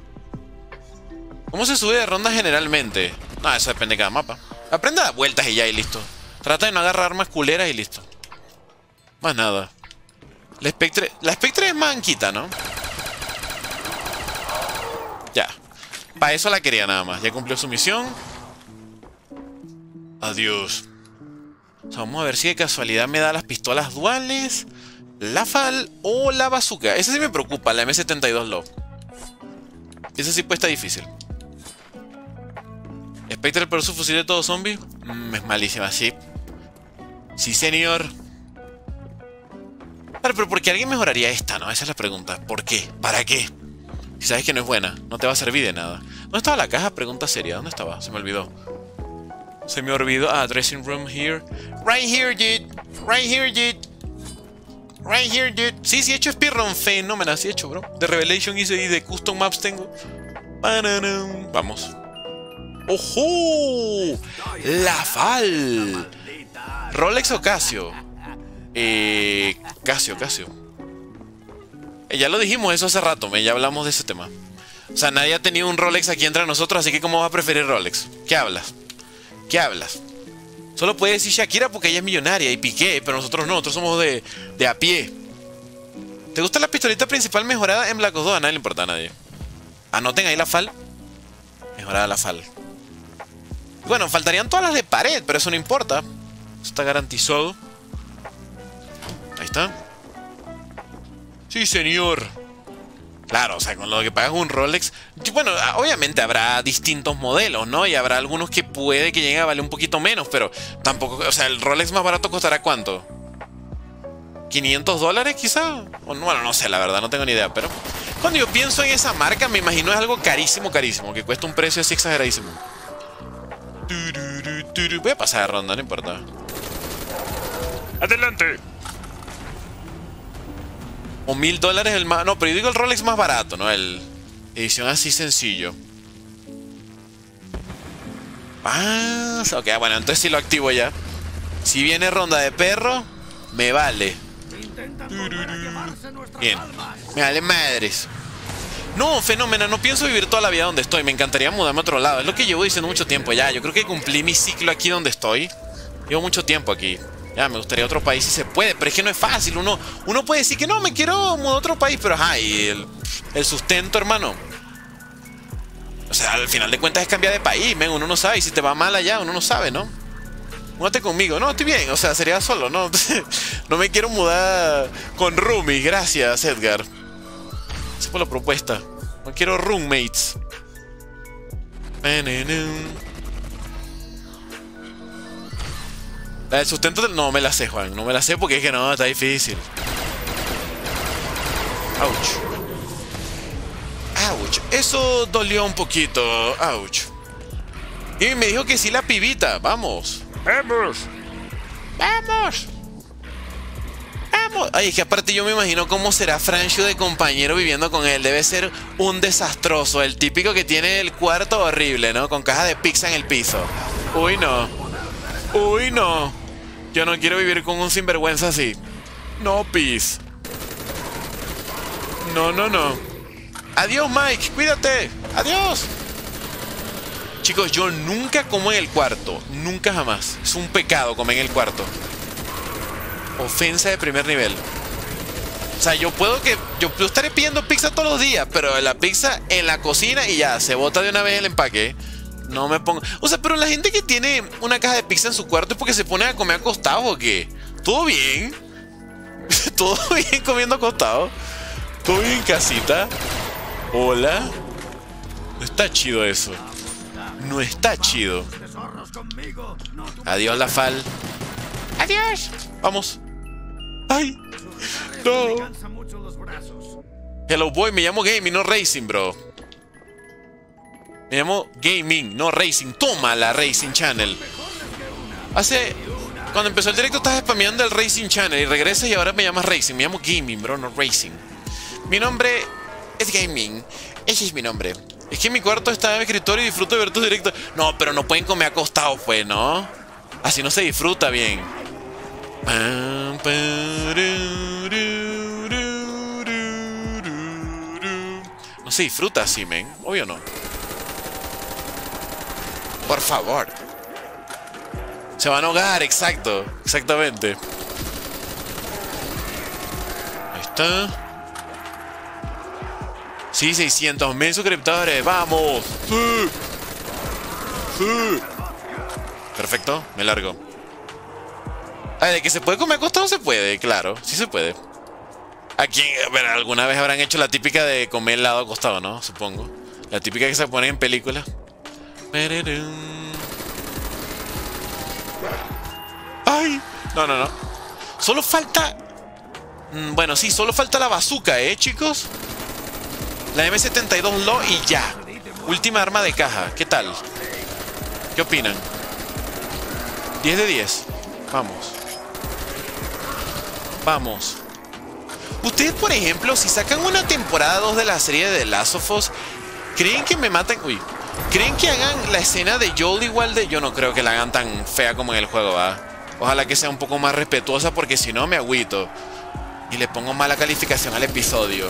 ¿Cómo se sube de ronda generalmente? No, eso depende de cada mapa. Aprende a dar vueltas y ya y listo. Trata de no agarrar armas culeras y listo. Más nada. La Spectre, la Spectre es manquita, ¿no? Ya. Para eso la quería nada más. Ya cumplió su misión. Adiós. O sea, vamos a ver si de casualidad me da las pistolas duales, la F A L o la bazooka. Esa sí me preocupa, la M setenta y dos Love. Esa sí puede estar difícil. Spectre, el peor fusil de todo zombie. Mm, es malísima, sí. Sí, señor. Claro, pero ¿por qué alguien mejoraría esta, no? Esa es la pregunta. ¿Por qué? ¿Para qué? Si sabes que no es buena, no te va a servir de nada. ¿Dónde estaba la caja? Pregunta seria. ¿Dónde estaba? Se me olvidó. Se me olvidó. Ah, dressing room here. Right here, dude. Right here, dude. Right here, dude. Sí, sí, he hecho speedrun fenómeno. Sí, he hecho, bro. De Revelation hice y de Custom Maps tengo. Vamos. ¡Ojo! La Fal. Rolex o Casio. Eh, Casio, Casio. Eh, ya lo dijimos eso hace rato, ya hablamos de ese tema. O sea, nadie ha tenido un Rolex aquí entre nosotros, así que ¿cómo vas a preferir Rolex? ¿Qué hablas? ¿Qué hablas? Solo puede decir Shakira porque ella es millonaria y Piqué, pero nosotros no, nosotros somos de, de a pie. ¿Te gusta la pistolita principal mejorada en Black Ops dos? A nadie le importa a nadie. Anoten ahí la F A L. Mejorada la F A L. Bueno, faltarían todas las de pared, pero eso no importa. Eso está garantizado. Ahí está. Sí, señor. Claro, o sea, con lo que pagas un Rolex. Bueno, obviamente habrá distintos modelos, ¿no? Y habrá algunos que puede que lleguen a valer un poquito menos, pero tampoco. O sea, el Rolex más barato costará ¿cuánto? ¿quinientos dólares quizá? O no, bueno, no sé, la verdad, no tengo ni idea. Pero cuando yo pienso en esa marca, me imagino es algo carísimo, carísimo, que cuesta un precio así exageradísimo. Voy a pasar de ronda, no importa. ¡Adelante! O mil dólares el más... No, pero yo digo el Rolex más barato, ¿no? El edición así sencillo. Ah, ok, bueno, entonces sí lo activo ya. Si viene ronda de perro, me vale. Bien, me vale madres. No, fenómeno, no pienso vivir toda la vida donde estoy. Me encantaría mudarme a otro lado. Es lo que llevo diciendo mucho tiempo ya. Yo creo que cumplí mi ciclo aquí donde estoy. Llevo mucho tiempo aquí. Ya, me gustaría otro país si se puede, pero es que no es fácil. Uno, uno puede decir que no, me quiero mudar a otro país, pero ajá, y el, el sustento, hermano. O sea, al final de cuentas es cambiar de país, men. Uno no sabe, y si te va mal allá, uno no sabe, ¿no? Múdate conmigo. No, estoy bien, o sea, sería solo, ¿no? No me quiero mudar con roomies, gracias, Edgar. Esa fue la propuesta. No quiero roommates. La del sustento del... No me la sé, Juan. No me la sé porque es que no, está difícil. Ouch. Ouch. Eso dolió un poquito. Ouch. Y me dijo que sí la pibita. Vamos. ¡Vamos! ¡Vamos! ¡Vamos! Ay, es que aparte yo me imagino cómo será Francio de compañero viviendo con él. Debe ser un desastroso. El típico que tiene el cuarto horrible, ¿no? Con caja de pizza en el piso. Uy, no. Uy, no. Yo no quiero vivir con un sinvergüenza así. No, peace. No, no, no. Adiós, Mike. Cuídate. Adiós. Chicos, yo nunca como en el cuarto. Nunca jamás. Es un pecado comer en el cuarto. Ofensa de primer nivel. O sea, yo puedo que... Yo, yo estaré pidiendo pizza todos los días, pero la pizza en la cocina y ya, se bota de una vez el empaque. No me pongo... O sea, pero la gente que tiene una caja de pizza en su cuarto es porque se pone a comer acostado o qué. ¿Todo bien? ¿Todo bien comiendo acostado? ¿Todo bien en casita? ¿Hola? No está chido eso. No está chido. Adiós, la F A L. ¡Adiós! Vamos. ¡Ay! No. Hello, boy. Me llamo Gaming, no Racing, bro. Me llamo Gaming, no Racing. Toma la Racing Channel. Hace... Cuando empezó el directo estabas spameando el Racing Channel y regresas y ahora me llamas Racing. Me llamo Gaming, bro, no Racing. Mi nombre es Gaming. Ese es mi nombre. Es que en mi cuarto está en mi escritorio y disfruto de ver tus directos. No, pero no pueden comer acostados, pues, ¿no? Así no se disfruta bien. No se disfruta así, men. Obvio no. Por favor. Se van a ahogar, exacto. Exactamente. Ahí está. Sí, seiscientos mil suscriptores. ¡Vamos! ¡Sí! ¡Sí! Perfecto, me largo. Ah, de que se puede comer acostado, se puede, claro. Sí se puede. Aquí, bueno, alguna vez habrán hecho la típica de comer helado acostado, ¿no? Supongo. La típica que se pone en películas. ¡Ay! No, no, no. Solo falta... Bueno, sí, solo falta la bazooka, ¿eh, chicos? La eme setenta y dos L O y ya. Última arma de caja. ¿Qué tal? ¿Qué opinan? diez de diez. Vamos. Vamos. Ustedes, por ejemplo, si sacan una temporada dos de la serie de The Last of Us, ¿creen que me maten? Uy. ¿Creen que hagan la escena de Joel igual de...? Yo no creo que la hagan tan fea como en el juego, ¿va? Ojalá que sea un poco más respetuosa, porque si no me agüito. Y le pongo mala calificación al episodio.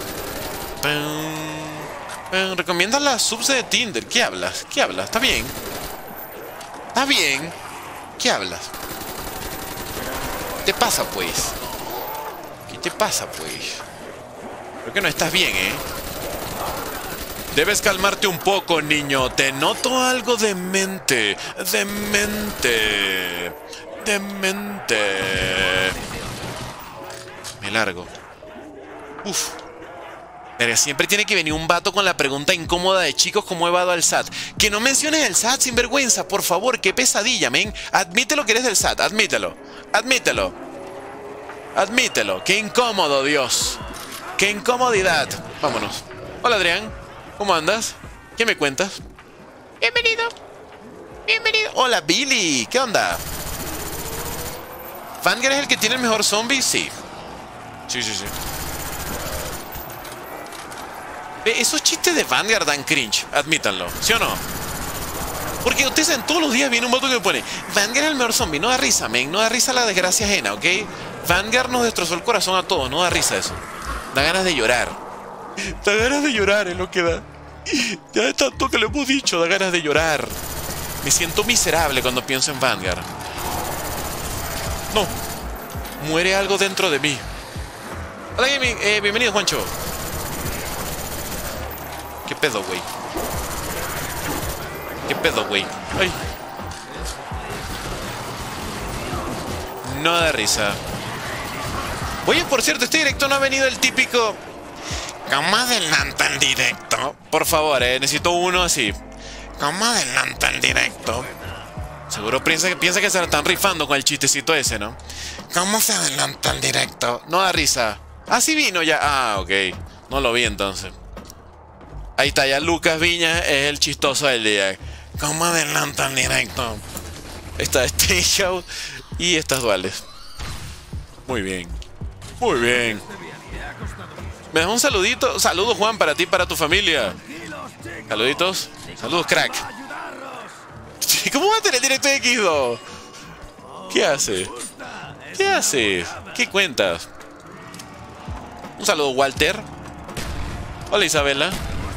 ¿Recomiendas las subs de Tinder? ¿Qué hablas? ¿Qué hablas? ¿Está bien? ¿Está bien? ¿Qué hablas? ¿Qué te pasa, pues? ¿Qué te pasa, pues? Creo que no estás bien, ¿eh? Debes calmarte un poco, niño. Te noto algo demente. Demente. Demente. Me largo. Uf. Pero siempre tiene que venir un vato con la pregunta incómoda de chicos, ¿cómo evado al S A T? Que no menciones el S A T, sinvergüenza, por favor. Qué pesadilla, men. Admítelo que eres del S A T. Admítelo. Admítelo. Admítelo. Qué incómodo, Dios. Qué incomodidad. Vámonos. Hola, Adrián. ¿Cómo andas? ¿Qué me cuentas? Bienvenido. Bienvenido. Hola, Billy. ¿Qué onda? ¿Vanguard es el que tiene el mejor zombie? Sí. Sí, sí, sí. Esos chistes de Vanguard dan cringe, admítanlo, ¿sí o no? Porque ustedes en todos los días viene un voto que me pone Vanguard es el mejor zombie, no da risa, men, no da risa la desgracia ajena, ¿ok? Vanguard nos destrozó el corazón a todos, no da risa eso. Da ganas de llorar. Da ganas de llorar es lo que da. Ya de tanto que lo hemos dicho, da ganas de llorar. Me siento miserable cuando pienso en Vanguard. No. Muere algo dentro de mí. Hola, gaming, eh, bienvenido, Juancho. ¿Qué pedo, güey? ¿Qué pedo, güey? Ay. No da risa. Oye, por cierto, este directo no ha venido el típico... ¿Cómo adelanta el directo? Por favor, eh, necesito uno así. ¿Cómo adelanta el directo? Seguro piensa, piensa que se la están rifando con el chistecito ese, ¿no? ¿Cómo se adelanta el directo? No da risa. Ah, sí vino ya. Ah, ok. No lo vi entonces. Ahí está, ya Lucas Viña es el chistoso del día. ¿Cómo adelanta el directo? Está este show y estas duales. Muy bien. Muy bien. ¿Me das un saludito? Saludos, Juan, para ti y para tu familia. Saluditos. Saludos, crack. ¿Cómo va a tener directo de X dos? ¿Qué hace? ¿Qué haces? ¿Qué cuentas? Un saludo, Walter. Hola, Isabela.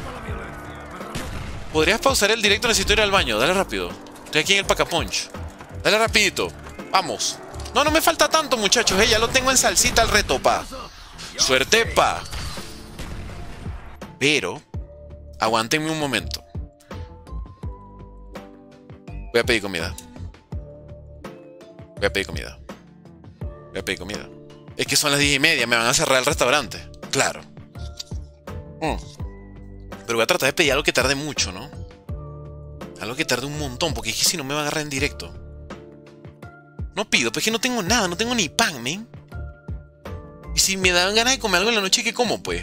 ¿Podrías pausar el directo? Necesito ir al baño. Dale rápido. Estoy aquí en el Pacapunch. Dale rapidito. Vamos. No, no me falta tanto, muchachos. Eh, ya lo tengo en salsita al reto, pa. Suerte, pa. Pero aguántenme un momento. Voy a pedir comida. Voy a pedir comida. Voy a pedir comida. Es que son las diez y media. Me van a cerrar el restaurante. Claro. Mm. Pero voy a tratar de pedir algo que tarde mucho, ¿no? Algo que tarde un montón, porque es que si no me va a agarrar en directo. No pido, pues es que no tengo nada, no tengo ni pan, men. Y si me dan ganas de comer algo en la noche, ¿qué como, pues?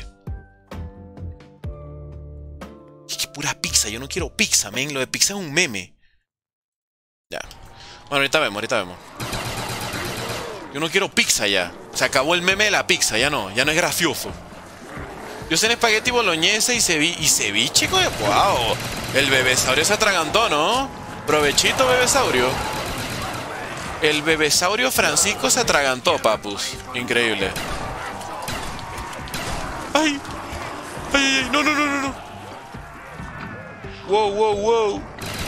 Es que pura pizza, yo no quiero pizza, men. Lo de pizza es un meme. Ya. Bueno, ahorita vemos, ahorita vemos. Yo no quiero pizza ya. Se acabó el meme de la pizza, ya no, ya no es gracioso. Yo sé en espagueti boloñesa y ceviche. ¿Y ceviche, coño? ¡Wow! El bebesaurio se atragantó, ¿no? Provechito, bebesaurio. El bebesaurio Francisco se atragantó, papus. Increíble. ¡Ay! ¡Ay, ay! ¡No, no, no, no, no! ¡Wow, wow, wow!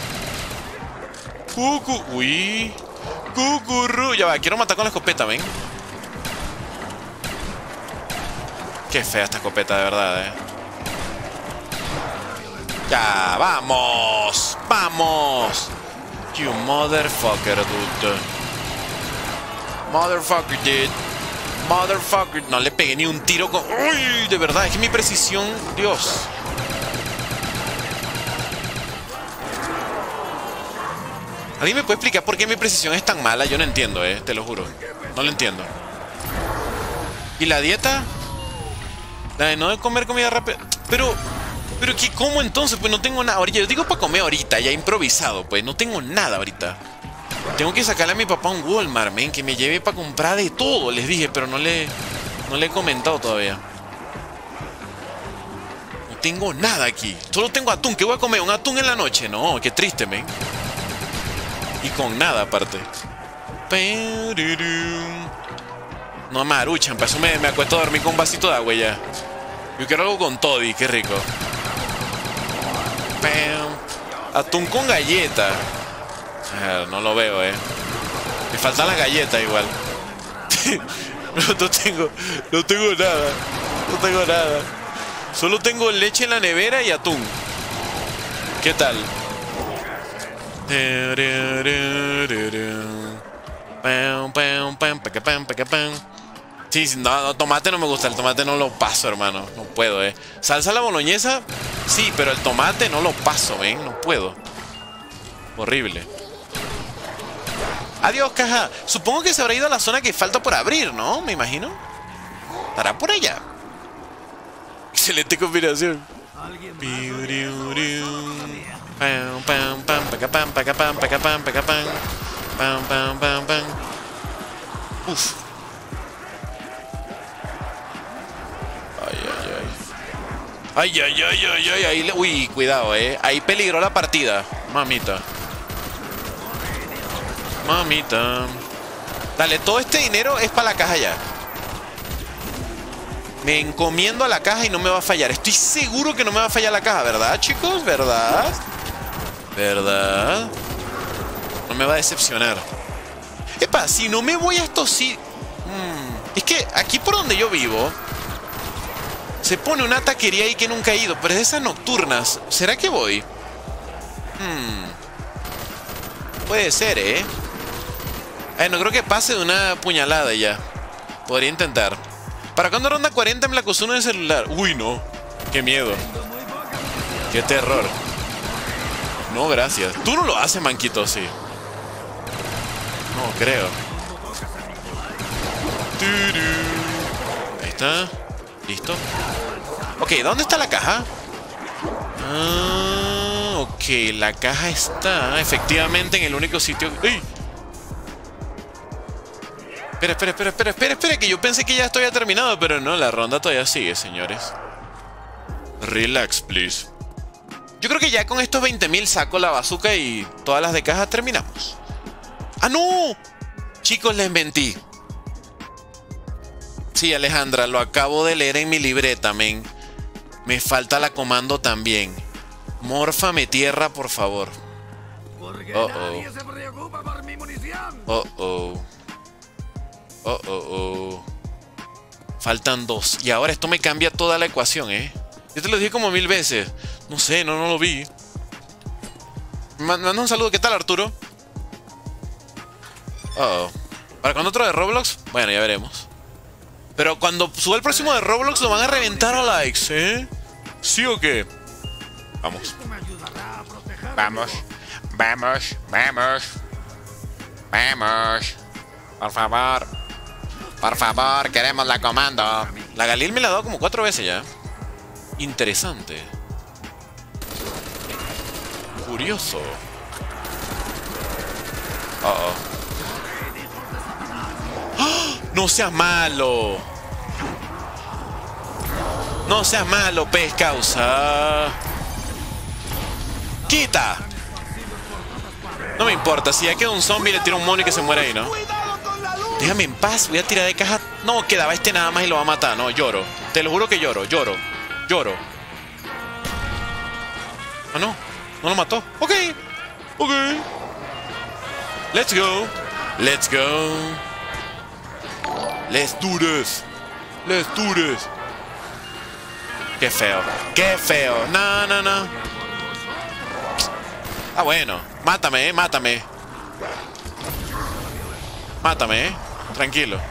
¡Cucu! ¡Uy! ¡Cucurru! Ya va, quiero matar con la escopeta, ven. Qué fea esta escopeta, de verdad, eh. Ya, vamos. Vamos. You motherfucker, dude. Motherfucker, dude. Motherfucker. No le pegué ni un tiro con... ¡Uy! De verdad, es que mi precisión... Dios. ¿Alguien me puede explicar por qué mi precisión es tan mala? Yo no entiendo, eh, te lo juro. No lo entiendo. ¿Y la dieta? La de no de comer comida rápida. Pero, pero ¿qué como entonces? Pues no tengo nada ahorita. Yo digo para comer ahorita, ya improvisado. Pues no tengo nada ahorita. Tengo que sacarle a mi papá un Walmart, men, que me lleve para comprar de todo, les dije, pero no le, no le he comentado todavía. No tengo nada aquí. Solo tengo atún. ¿Qué voy a comer? ¿Un atún en la noche? No, qué triste, men. Y con nada aparte. No maruchan, para eso me, me acuesto a dormir con un vasito de agua ya. Yo quiero algo con toddy, qué rico. Atún con galleta. Ah, no lo veo, eh. Me faltan las galletas igual. no, no tengo, no tengo nada. No tengo nada. Solo tengo leche en la nevera y atún. ¿Qué tal? Sí, no, no, tomate no me gusta. El tomate no lo paso, hermano. No puedo, eh. Salsa a la boloñesa, sí, pero el tomate no lo paso, ven. No puedo. Horrible. Adiós, caja. Supongo que se habrá ido a la zona que falta por abrir, ¿no? Me imagino. Estará por allá. Excelente combinación. Pam, pam, pam, pacapam, pacapam, pacapam, pacapam. Pam, pam, pam, pam. Uf. Ay, ay, ay. Ay, ay, ay, ay, ay. Ahí le... Uy, cuidado, eh. Ahí peligró la partida. Mamita. Mamita. Dale, todo este dinero es para la caja ya. Me encomiendo a la caja y no me va a fallar. Estoy seguro que no me va a fallar la caja, ¿verdad, chicos? ¿Verdad? ¿Verdad? No me va a decepcionar. Epa, si no me voy a estos sí... Hmm. Es que aquí por donde yo vivo se pone una taquería ahí que nunca he ido, pero es de esas nocturnas. ¿Será que voy? Hmm. Puede ser, ¿eh? Ay, no creo que pase de una puñalada ya. Podría intentar. ¿Para cuándo ronda cuarenta en Black-Ops uno de celular? Uy, no. Qué miedo. Qué terror. No, gracias. Tú no lo haces, manquito, sí. No, creo. Ahí está. Listo. Ok, ¿dónde está la caja? Ah, ok, la caja está efectivamente en el único sitio... ¡Ey! Espera, espera, espera, espera, espera, espera, que yo pensé que ya esto había terminado, pero no, la ronda todavía sigue, señores. Relax, please. Yo creo que ya con estos veinte mil saco la bazooka y todas las de caja terminamos. ¡Ah, no! Chicos, les mentí. Sí, Alejandra, lo acabo de leer en mi libreta, men. Me falta la comando también. Mórfame tierra, por favor. Oh, oh. Oh, oh. Oh, oh, oh. Faltan dos. Y ahora esto me cambia toda la ecuación, ¿eh? Yo te lo dije como mil veces. No sé, no, no lo vi. Manda un saludo. ¿Qué tal, Arturo? Uh oh. ¿Para cuándo otro de Roblox? Bueno, ya veremos. Pero cuando suba el próximo de Roblox lo van a reventar a likes, ¿eh? ¿Sí o qué? Vamos. Vamos. Vamos. Vamos. Vamos. Por favor. Por favor, queremos la comando. La Galil me la ha dado como cuatro veces ya. Interesante. Curioso. Uh oh. ¡Oh! No seas malo. No seas malo, pez causa. ¡Quita! No me importa. Si ya queda un zombie, le tiro un mono y que se muera ahí, ¿no? Déjame en paz. Voy a tirar de caja. No, quedaba este nada más y lo va a matar. No, lloro. Te lo juro que lloro, lloro. Lloro. Ah, no. No lo mató. Ok. Ok. Let's go. Let's go. Let's do this. Let's do this. Qué feo. Qué feo. No, no, no. Ah, bueno. Mátame, eh. Mátame. Mátame, eh. Tranquilo.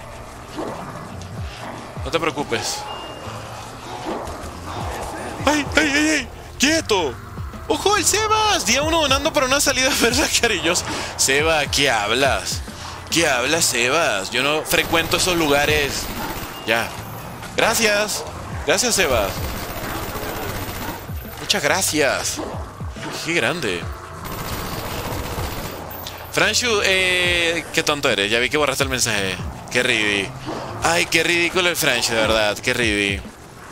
No te preocupes. ¡Ay, ay, ay, ay! ¡Quieto! ¡Ojo, el Sebas! Día uno donando para una salida, ¿verdad, cariños? Seba, ¿qué hablas? ¿Qué hablas, Sebas? Yo no frecuento esos lugares. Ya. Gracias. Gracias, Sebas. Muchas gracias. Qué grande. Franshu, eh, qué tonto eres. Ya vi que borraste el mensaje. Qué ridículo. Ay, qué ridículo el Franshu, de verdad. Qué ridículo.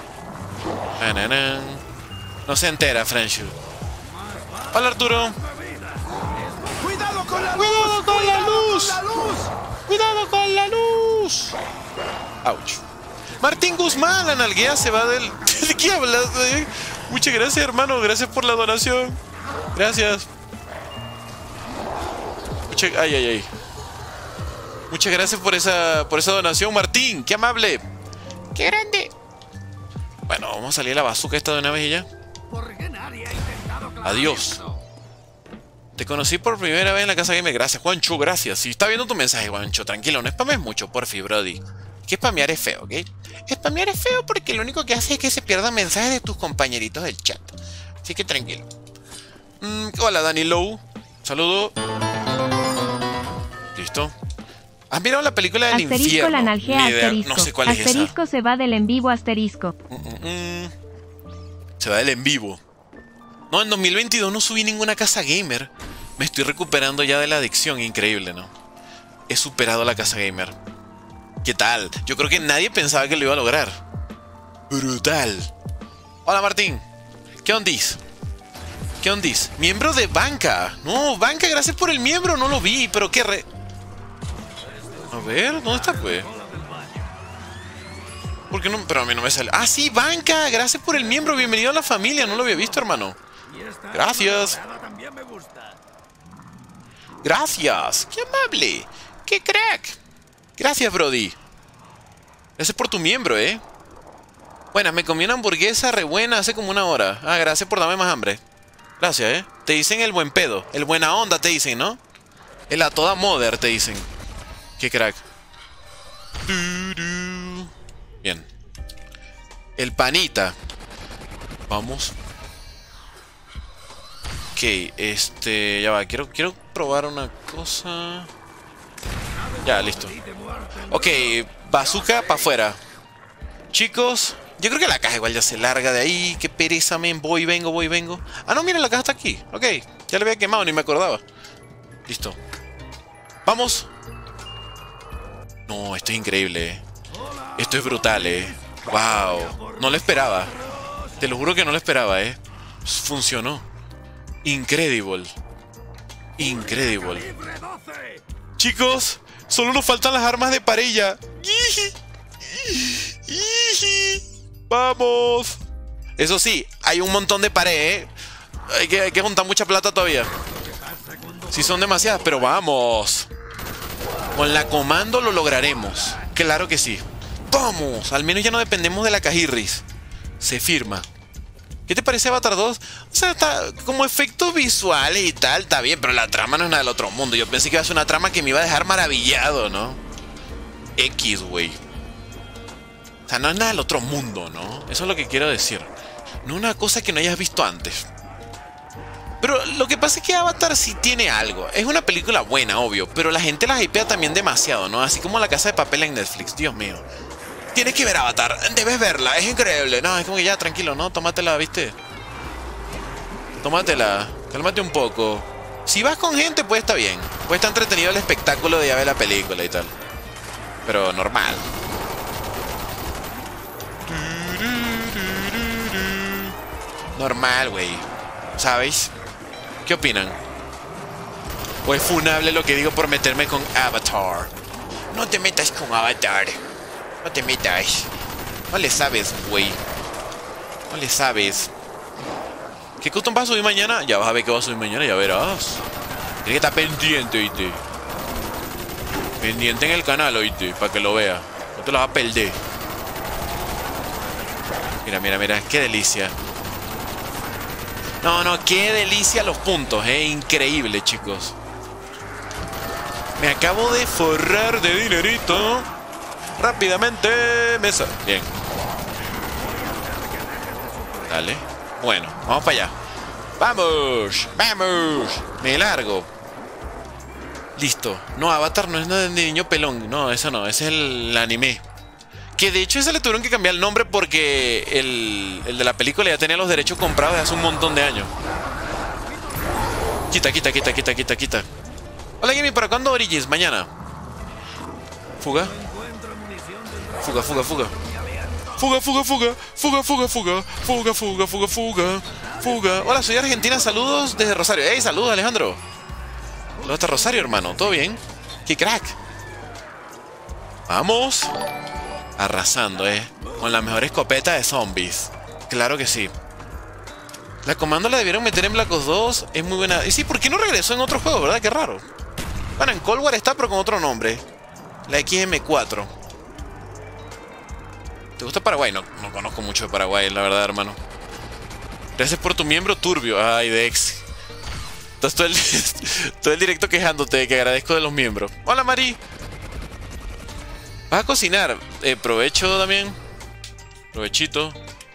No se entera, Franshu. Hola, Arturo. ¡Cuidado con la luz! ¡Cuidado con la luz! ¡Cuidado con la luz! ¡Cuidado con la luz! ¡Auch! Martín Guzmán, la nalguea se va del... ¿De qué hablas? Eh? Muchas gracias, hermano. Gracias por la donación. Gracias. Muchas... Ay, ay, ay. Muchas gracias por esa, por esa donación, Martín. ¡Qué amable! ¡Qué grande! Bueno, vamos a salir a la bazooka esta de una vez y ya. Adiós. Te conocí por primera vez en la casa gamer. Gracias, Juancho, gracias. Si está viendo tu mensaje, Juancho, tranquilo, no spames mucho, porfi, brody. Que spamear es feo, ¿ok? Spamear es feo porque lo único que hace es que se pierdan mensajes de tus compañeritos del chat. Así que tranquilo. Mm, hola, Dani Low. Saludo. Listo. ¿Has mirado la película del asterisco, infierno? La analgea, asterisco. No sé cuál es asterisco esa. Se va del en vivo, asterisco. Mm, mm, mm. Se va del en vivo. No, en dos mil veintidós no subí ninguna casa gamer. Me estoy recuperando ya de la adicción. Increíble, ¿no? He superado la casa gamer. ¿Qué tal? Yo creo que nadie pensaba que lo iba a lograr. Brutal. Hola, Martín. ¿Qué ondis? ¿Qué ondis? Miembro de banca. No, banca, gracias por el miembro. No lo vi, pero qué re... A ver, ¿dónde está, pues? ¿Por qué no? Pero a mí no me sale. Ah, sí, banca. Gracias por el miembro. Bienvenido a la familia. No lo había visto, hermano. Gracias. Gracias. Qué amable. Qué crack. Gracias, Brody. Gracias por tu miembro, ¿eh? Bueno, me comí una hamburguesa re buena hace como una hora. Ah, gracias por darme más hambre. Gracias, ¿eh? Te dicen el buen pedo. El buena onda te dicen, ¿no? El a toda mother te dicen. Qué crack. Bien. El panita. Vamos. Ok, este... Ya va, quiero, quiero probar una cosa. Ya, listo. Ok, bazooka para afuera. Chicos, yo creo que la caja igual ya se larga de ahí. Qué pereza, men. Voy, vengo, voy, vengo. Ah, no, mira, la caja está aquí. Ok, ya le había quemado, ni me acordaba. Listo. Vamos. No, esto es increíble, eh. Esto es brutal, eh. Wow. No lo esperaba. Te lo juro que no lo esperaba, eh. Funcionó. Incredible. Incredible. Chicos, solo nos faltan las armas de parella. Vamos. Eso sí, hay un montón de pared, ¿eh? Hay que, hay que juntar mucha plata todavía. Sí, son demasiadas, pero vamos. Con la comando lo lograremos. Claro que sí. Vamos, al menos ya no dependemos de la Cajirris. Se firma. ¿Qué te parece Avatar dos? O sea, está como efectos visuales y tal, está bien, pero la trama no es nada del otro mundo. Yo pensé que iba a ser una trama que me iba a dejar maravillado, ¿no? X, güey. O sea, no es nada del otro mundo, ¿no? Eso es lo que quiero decir. No una cosa que no hayas visto antes. Pero lo que pasa es que Avatar sí tiene algo. Es una película buena, obvio, pero la gente la hypea también demasiado, ¿no? Así como La Casa de Papel en Netflix, Dios mío. Tienes que ver Avatar, debes verla, es increíble. No, es como que ya, tranquilo, ¿no? Tómatela, ¿viste? Tómatela, cálmate un poco. Si vas con gente, pues está bien. Pues está entretenido el espectáculo de ya ver la película y tal. Pero normal. Normal, güey. ¿Sabéis? ¿Qué opinan? ¿O es funable lo que digo por meterme con Avatar? No te metas con Avatar. No te metas. No le sabes, güey. No le sabes. ¿Qué custom vas a subir mañana? Ya vas a ver que vas a subir mañana, ya verás. Tienes que estar pendiente, oíste. Pendiente en el canal, oíste, para que lo veas. No te lo vas a perder. Mira, mira, mira, qué delicia. No, no, qué delicia los puntos, eh. Increíble, chicos. Me acabo de forrar de dinerito. Rápidamente, mesa. Bien. Dale. Bueno, vamos para allá. ¡Vamos! ¡Vamos! Me largo. Listo. No, Avatar no es nada de niño pelón. No, eso no. Ese es el, el anime. Que de hecho ese le tuvieron que cambiar el nombre porque el, el de la película ya tenía los derechos comprados de hace un montón de años. Quita, quita, quita, quita, quita, quita. Hola, Jimmy, ¿para cuándo Origins? Mañana. Fuga. Fuga, fuga, fuga. Fuga, fuga, fuga. Fuga, fuga, fuga. Fuga, fuga, fuga, fuga. Fuga. Hola, soy Argentina. Saludos desde Rosario. Hey, saludos, Alejandro. Saludos hasta Rosario, hermano. ¿Todo bien? ¡Qué crack! Vamos. Arrasando, eh. Con la mejor escopeta de zombies. Claro que sí. La comando la debieron meter en Black Ops dos. Es muy buena. Y sí, ¿por qué no regresó en otro juego, verdad? Qué raro. Bueno, en Cold War está, pero con otro nombre. La X M cuatro. ¿Te gusta Paraguay? No, no conozco mucho de Paraguay, la verdad, hermano. Gracias por tu miembro turbio. Ay, Dex. Estás todo el, todo el directo quejándote de que agradezco de los miembros. Hola, Mari. ¿Vas a cocinar? Eh, provecho también. Provechito.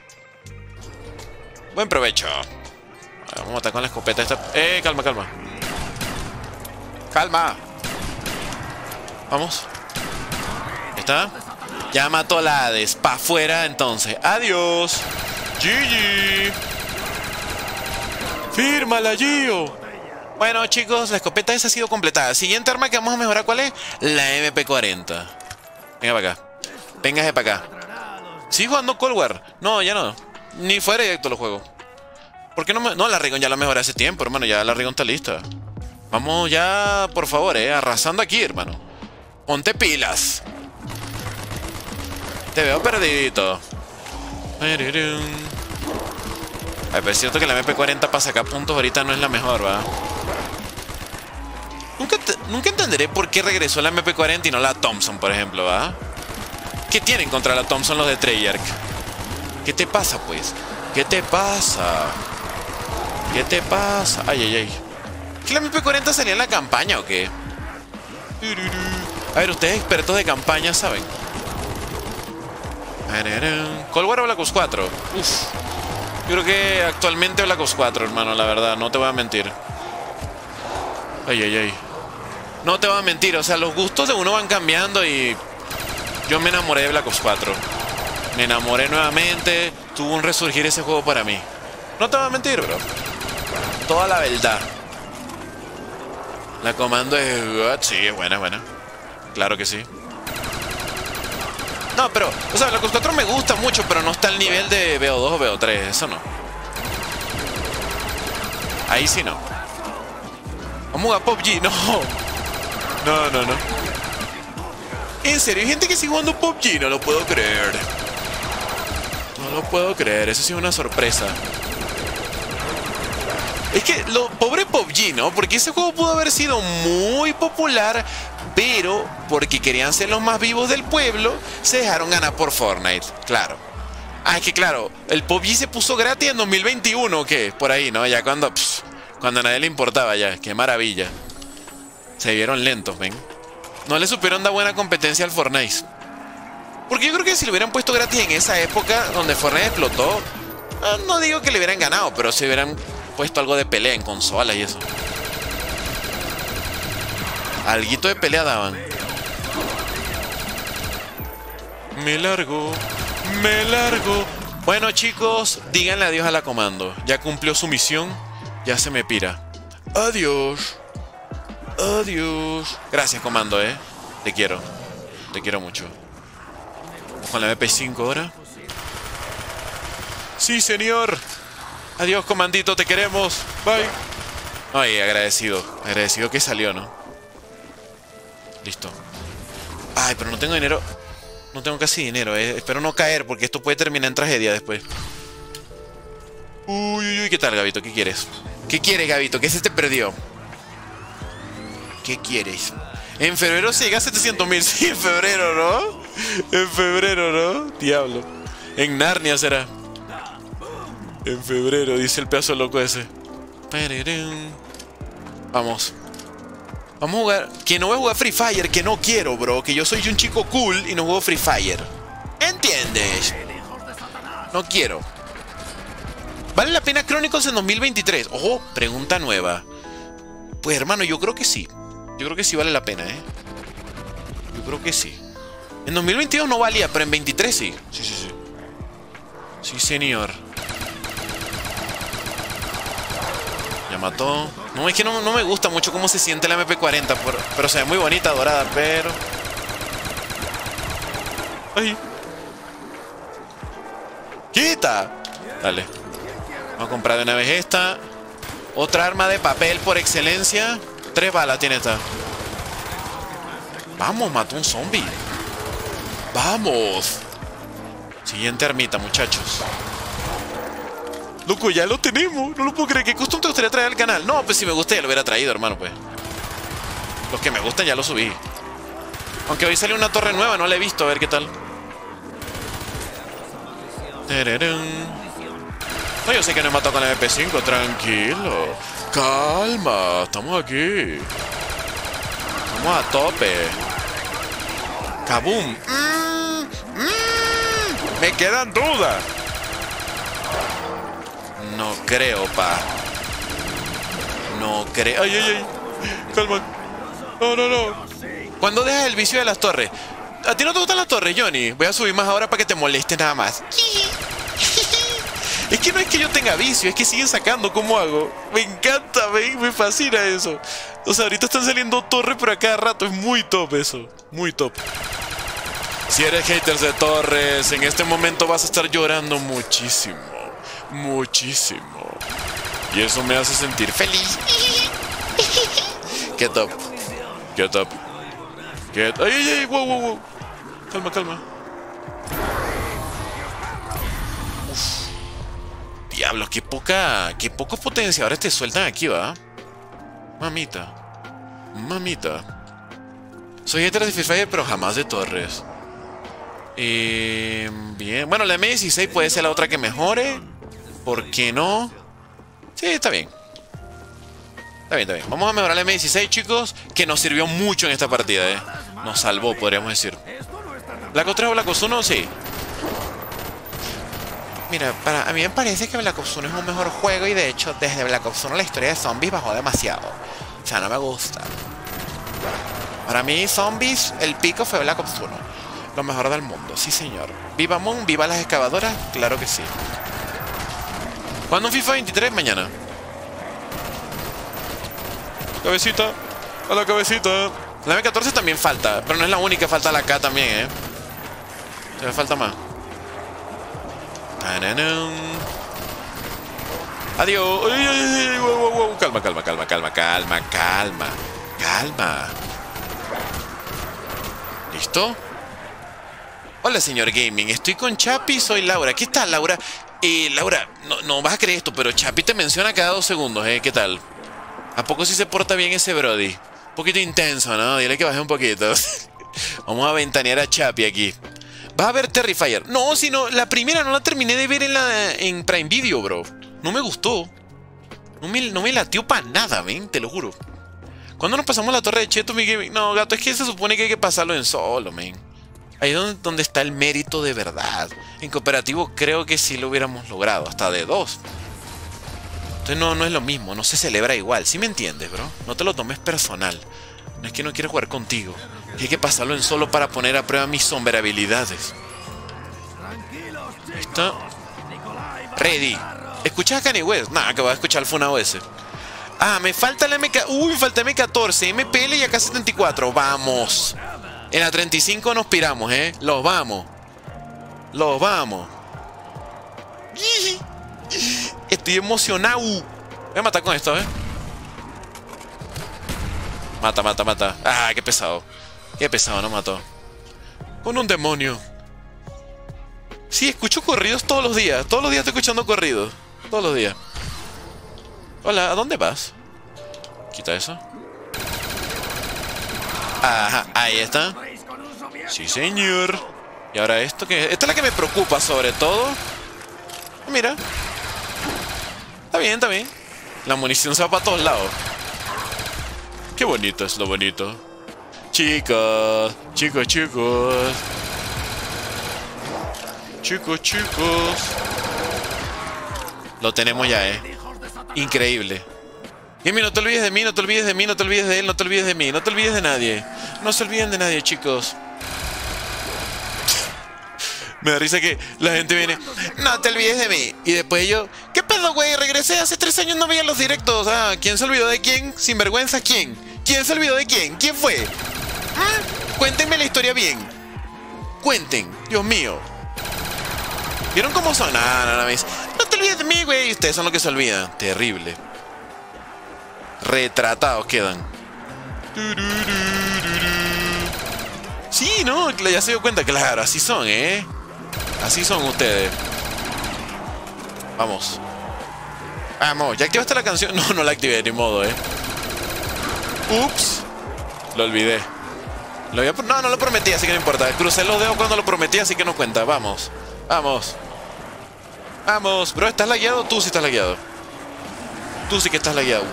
Buen provecho. Vamos a matar con la escopeta esta. Eh, calma, calma. Calma. Vamos. ¿Está? Ya mató a la Hades. Pa' afuera entonces. Adiós. G G. Fírmala, Gio. Bueno, chicos, la escopeta esa ha sido completada. Siguiente arma que vamos a mejorar, ¿cuál es? La M P cuarenta. Venga para acá. Véngase para acá. ¿Sigo jugando Cold War? No, ya no. Ni fuera directo lo juego. ¿Por qué no me...? No, la Rigon ya la mejoré hace tiempo, hermano. Ya la Rigon está lista. Vamos ya, por favor, eh. Arrasando aquí, hermano. Ponte pilas. Te veo perdidito. Ay, pero es cierto que la M P cuarenta para sacar puntos ahorita no es la mejor, ¿va? Nunca, nunca entenderé por qué regresó la M P cuarenta y no la Thompson, por ejemplo, ¿va? ¿Qué tienen contra la Thompson los de Treyarch? ¿Qué te pasa, pues? ¿Qué te pasa? ¿Qué te pasa? Ay, ay, ay. ¿Que la M P cuarenta salía en la campaña o qué? A ver, ustedes expertos de campaña saben. Cold War o Black Ops cuatro. Uf. Yo creo que actualmente Black Ops cuatro, hermano, la verdad. No te voy a mentir. Ay, ay, ay. No te voy a mentir. O sea, los gustos de uno van cambiando y... Yo me enamoré de Black Ops cuatro. Me enamoré nuevamente. Tuvo un resurgir ese juego para mí. No te voy a mentir, bro. Toda la verdad. La comando es... Sí, es buena, es buena. Claro que sí. No, pero... O sea, Black Ops cuatro me gusta mucho, pero no está al nivel de B O dos o B O tres. Eso no. Ahí sí no. Vamos a jugar P U B G. No. No, no, no. En serio, hay gente que sigue jugando P U B G. No lo puedo creer. No lo puedo creer. Eso sí es una sorpresa. Es que lo pobre P U B G, ¿no? Porque ese juego pudo haber sido muy popular, pero porque querían ser los más vivos del pueblo, se dejaron ganar por Fortnite. Claro. Ah, es que claro, el P U B G se puso gratis en dos mil veintiuno, ¿o qué? Por ahí, ¿no? Ya cuando... Pff, cuando a nadie le importaba ya. Qué maravilla. Se vieron lentos, ven. No le supieron dar buena competencia al Fortnite. Porque yo creo que si lo hubieran puesto gratis en esa época donde Fortnite explotó, no digo que le hubieran ganado, pero si hubieran puesto algo de pelea en consolas y eso. Alguito de pelea daban. Me largo, me largo. Bueno, chicos, díganle adiós a la comando. Ya cumplió su misión, ya se me pira. Adiós. Adiós. Gracias, comando, eh. Te quiero. Te quiero mucho. Con la M P cinco ahora. Sí, señor. Adiós, comandito, te queremos. Bye. Ay, agradecido. Agradecido que salió, ¿no? Listo. Ay, pero no tengo dinero. No tengo casi dinero, eh. Espero no caer porque esto puede terminar en tragedia después. Uy, uy, uy. ¿Qué tal, Gabito? ¿Qué quieres? ¿Qué quieres, Gabito? ¿Qué se te perdió? ¿Qué quieres? En febrero se llega a setecientos mil. Sí, en febrero, ¿no? En febrero, ¿no? Diablo. En Narnia será. En febrero, dice el pedazo loco ese. Vamos. Vamos a jugar. Que no voy a jugar Free Fire, que no quiero, bro. Que yo soy un chico cool y no juego Free Fire. ¿Entiendes? No quiero. ¿Vale la pena Chronicles en dos mil veintitrés? Ojo, pregunta nueva. Pues hermano, yo creo que sí. Yo creo que sí vale la pena, ¿eh? Yo creo que sí. En dos mil veintidós no valía, pero en veintitrés sí. Sí, sí, sí. Sí, señor. Ya mató. No, es que no, no me gusta mucho cómo se siente la M P cuarenta, pero, pero se ve muy bonita, dorada, pero... ¡Ay! ¡Quita! Dale. Vamos a comprar de una vez esta. Otra arma de papel por excelencia. Tres balas tiene esta. Vamos, mató un zombie. Vamos. Siguiente armita, muchachos. Loco, ya lo tenemos. No lo puedo creer. ¿Qué custom te gustaría traer al canal? No, pues si me gusta ya lo hubiera traído, hermano, pues. Los que me gustan ya los subí. Aunque hoy salió una torre nueva, no la he visto. A ver qué tal. No, yo sé que no he matado con la M P cinco. Tranquilo. Calma. Estamos aquí. Estamos a tope. Kaboom. Mm, mm, me quedan dudas. No creo, pa. No creo. Ay, ay, ay. Calma. No, no, no. ¿Cuándo dejas el vicio de las torres? ¿A ti no te gustan las torres, Johnny? Voy a subir más ahora para que te moleste nada más. Es que no es que yo tenga vicio, es que siguen sacando. ¿Cómo hago? Me encanta, me, me fascina eso. O sea, ahorita están saliendo torres, pero a cada rato es muy top eso. Muy top. Si eres haters de torres, en este momento vas a estar llorando muchísimo. Muchísimo. Y eso me hace sentir feliz. Qué top. Qué top. Qué... ¡Ay, ay, ay! ¡Wow, wow, wow! Calma, calma. Uf. Diablos, qué poca... Qué pocos potenciadores te sueltan aquí, ¿va? Mamita. Mamita. Soy hater de Free Fire, pero jamás de torres. Eh, bien. Bueno, la M dieciséis puede ser la otra que mejore. ¿Por qué no? Sí, está bien. Está bien, está bien. Vamos a mejorar la M dieciséis, chicos, que nos sirvió mucho en esta partida, ¿eh? Nos salvó, podríamos decir. ¿Black Ops tres o Black Ops uno? Sí. Mira, para, a mí me parece que Black Ops uno es un mejor juego y de hecho desde Black Ops uno la historia de zombies bajó demasiado. O sea, no me gusta. Para mí, zombies, el pico fue Black Ops uno. Lo mejor del mundo, sí señor. Viva Moon, viva las excavadoras, claro que sí. ¿Cuándo un FIFA veintitrés? Mañana. Cabecita, a la cabecita. La M catorce también falta, pero no es la única, falta la K también, ¿eh? Se me falta más. ¡Tananán! Adiós. Ay, ay, ay, wow, wow, wow. Calma, calma, calma, calma, calma, calma. Calma. ¿Listo? Hola, señor Gaming. Estoy con Chapi, soy Laura. ¿Qué tal, Laura? Eh, Laura, no, no vas a creer esto, pero Chapi te menciona cada dos segundos, ¿eh? ¿Qué tal? ¿A poco sí se porta bien ese Brody? Un poquito intenso, ¿no? Dile que baje un poquito. Vamos a ventanear a Chapi aquí. ¿Vas a ver Terrifier? No, sino la primera no la terminé de ver en, la, en Prime Video, bro. No me gustó. No me, no me latió para nada, ven, te lo juro. ¿Cuándo nos pasamos la torre de Cheto, mi gaming? No, gato, es que se supone que hay que pasarlo en solo, men. Ahí es donde, donde está el mérito de verdad. En cooperativo creo que sí lo hubiéramos logrado, hasta de dos. Entonces no, no es lo mismo, no se celebra igual. ¿Sí me entiendes, bro? No te lo tomes personal. No es que no quiero jugar contigo. Hay que pasarlo en solo para poner a prueba mis sombrabilidades. ¿Listo? Ready. ¿Escuchas a Kanye West? Nada, que voy a escuchar el Funao ese. Ah, me falta la M K... Uy, me falta M catorce, M P L y A K setenta y cuatro. Vamos. En la treinta y cinco nos piramos, ¿eh? Los vamos. Los vamos. Estoy emocionado. Voy a matar con esto, ¿eh? Mata, mata, mata. Ah, qué pesado. Qué pesado, no mató. Con un demonio. Sí, escucho corridos todos los días. Todos los días estoy escuchando corridos. Todos los días. Hola, ¿a dónde vas? Quita eso. Ajá, ahí está. Sí, señor. Y ahora esto que... Esta es la que me preocupa sobre todo. Mira. Está bien, está bien. La munición se va para todos lados. Qué bonito es lo bonito. Chicos, chicos, chicos. Chicos, chicos. Lo tenemos ya, eh. Increíble. Jimmy, no te olvides de mí, no te olvides de mí, no te olvides de él, no te olvides de mí, no te olvides de nadie. No se olviden de nadie, chicos. Me da risa que la gente viene, no te olvides de mí. Y después yo, ¿qué pedo, güey? Regresé hace tres años, no veía los directos. Ah, ¿quién se olvidó de quién? Sinvergüenza, ¿quién? ¿Quién se olvidó de quién? ¿Quién fue? ¿Ah? Cuéntenme la historia bien. Cuenten, Dios mío. ¿Vieron cómo son? No, no, no, me dice, no te olvides de mí, güey. Ustedes son los que se olvidan. Terrible. Retratados quedan. Sí, no, ya se dio cuenta. Claro, así son, ¿eh? Así son ustedes. Vamos. Vamos, ¿ya activaste la canción? No, no la activé, ni modo, ¿eh? Ups. Lo olvidé. Lo había... No, no lo prometí, así que no importa. Crucé los dedos cuando lo prometí, así que no cuenta. Vamos. Vamos. Vamos. Bro, ¿estás lagueado? Tú sí estás lagueado. Tú sí que estás lagueado.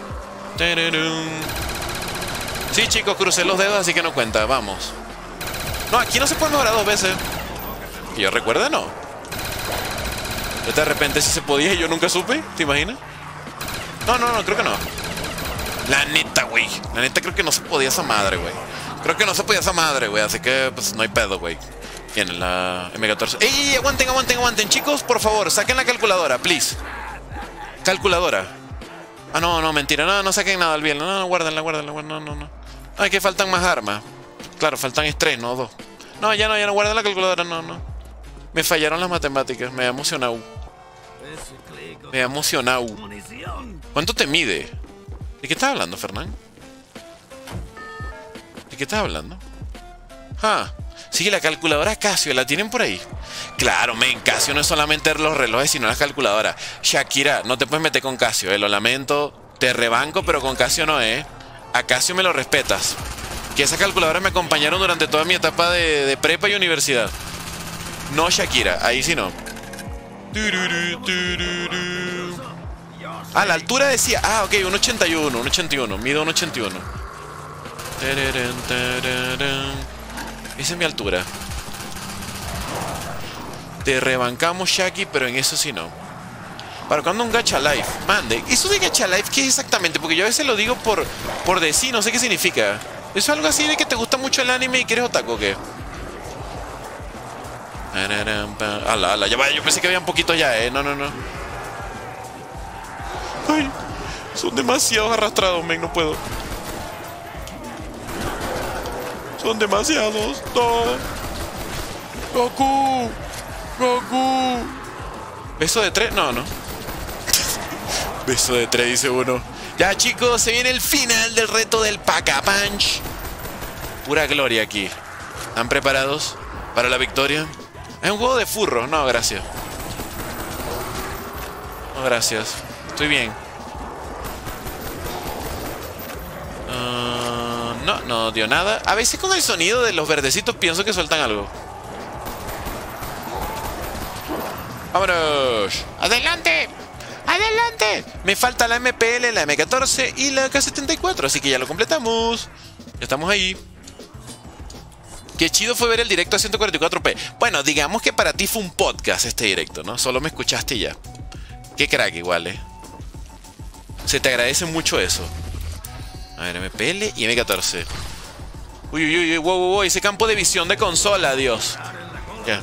Sí, chicos, crucé los dedos, así que no cuenta. Vamos. No, aquí no se puede mejorar dos veces. Que yo recuerde, no. De repente si se podía y yo nunca supe. ¿Te imaginas? No, no, no, creo que no. La neta, güey. La neta creo que no se podía esa madre, güey. Creo que no se podía esa madre, güey. Así que, pues, no hay pedo, güey. Tiene la eme catorce. ¡Ey! Aguanten, aguanten, aguanten. Chicos, por favor, saquen la calculadora, please. Calculadora. Ah, no, no, mentira. No, no saquen nada al bien. No, no, guárdenla, guárdenla. No, no, no. Ay, que faltan más armas. Claro, faltan es tres, no dos. No, ya no, ya no. Guarden la calculadora. No, no. Me fallaron las matemáticas. Me he emocionado. Me he emocionado. ¿Cuánto te mide? ¿De qué estás hablando, Fernán? ¿De qué estás hablando? Ah, sí, la calculadora Casio, ¿la tienen por ahí? Claro, men, Casio no es solamente los relojes, sino las calculadoras. Shakira, no te puedes meter con Casio, eh, lo lamento. Te rebanco, pero con Casio no, eh. A Casio me lo respetas. Que esas calculadoras me acompañaron durante toda mi etapa de, de prepa y universidad. No Shakira, ahí sí no. Ah, la altura decía... Ah, ok, uno ochenta y uno, uno ochenta y uno. Mido uno ochenta y uno. Esa es mi altura. Te rebancamos, Shaki, pero en eso sí no. ¿Para cuándo un gacha life? Mande. ¿Eso de gacha life qué es exactamente? Porque yo a veces lo digo por, por decir, no sé qué significa. ¿Eso es algo así de que te gusta mucho el anime y que eres otaku o qué? Ala, ala, ya va, yo pensé que había un poquito ya, eh. No, no, no. Ay, son demasiados arrastrados, men, no puedo. Son demasiados. No. Goku. Goku. ¿Beso de tres? No, no. Beso de tres, dice uno. Ya, chicos, se viene el final del reto del Pack-a-Punch. Pura gloria aquí. ¿Están preparados para la victoria? Es un juego de furro. No, gracias. No, gracias. Estoy bien. Uh, no, no dio nada. A veces con el sonido de los verdecitos pienso que sueltan algo. ¡Vámonos! ¡Adelante! ¡Adelante! Me falta la eme pe ele, la eme catorce y la ka setenta y cuatro, así que ya lo completamos. Ya estamos ahí. Qué chido fue ver el directo a ciento cuarenta y cuatro pe. Bueno, digamos que para ti fue un podcast este directo, ¿no? Solo me escuchaste y ya. Qué crack igual, ¿eh? Se te agradece mucho eso. A ver, eme pe ele y eme catorce. Uy, uy, uy, wow, wow, wow. Ese campo de visión de consola, Dios. Ya.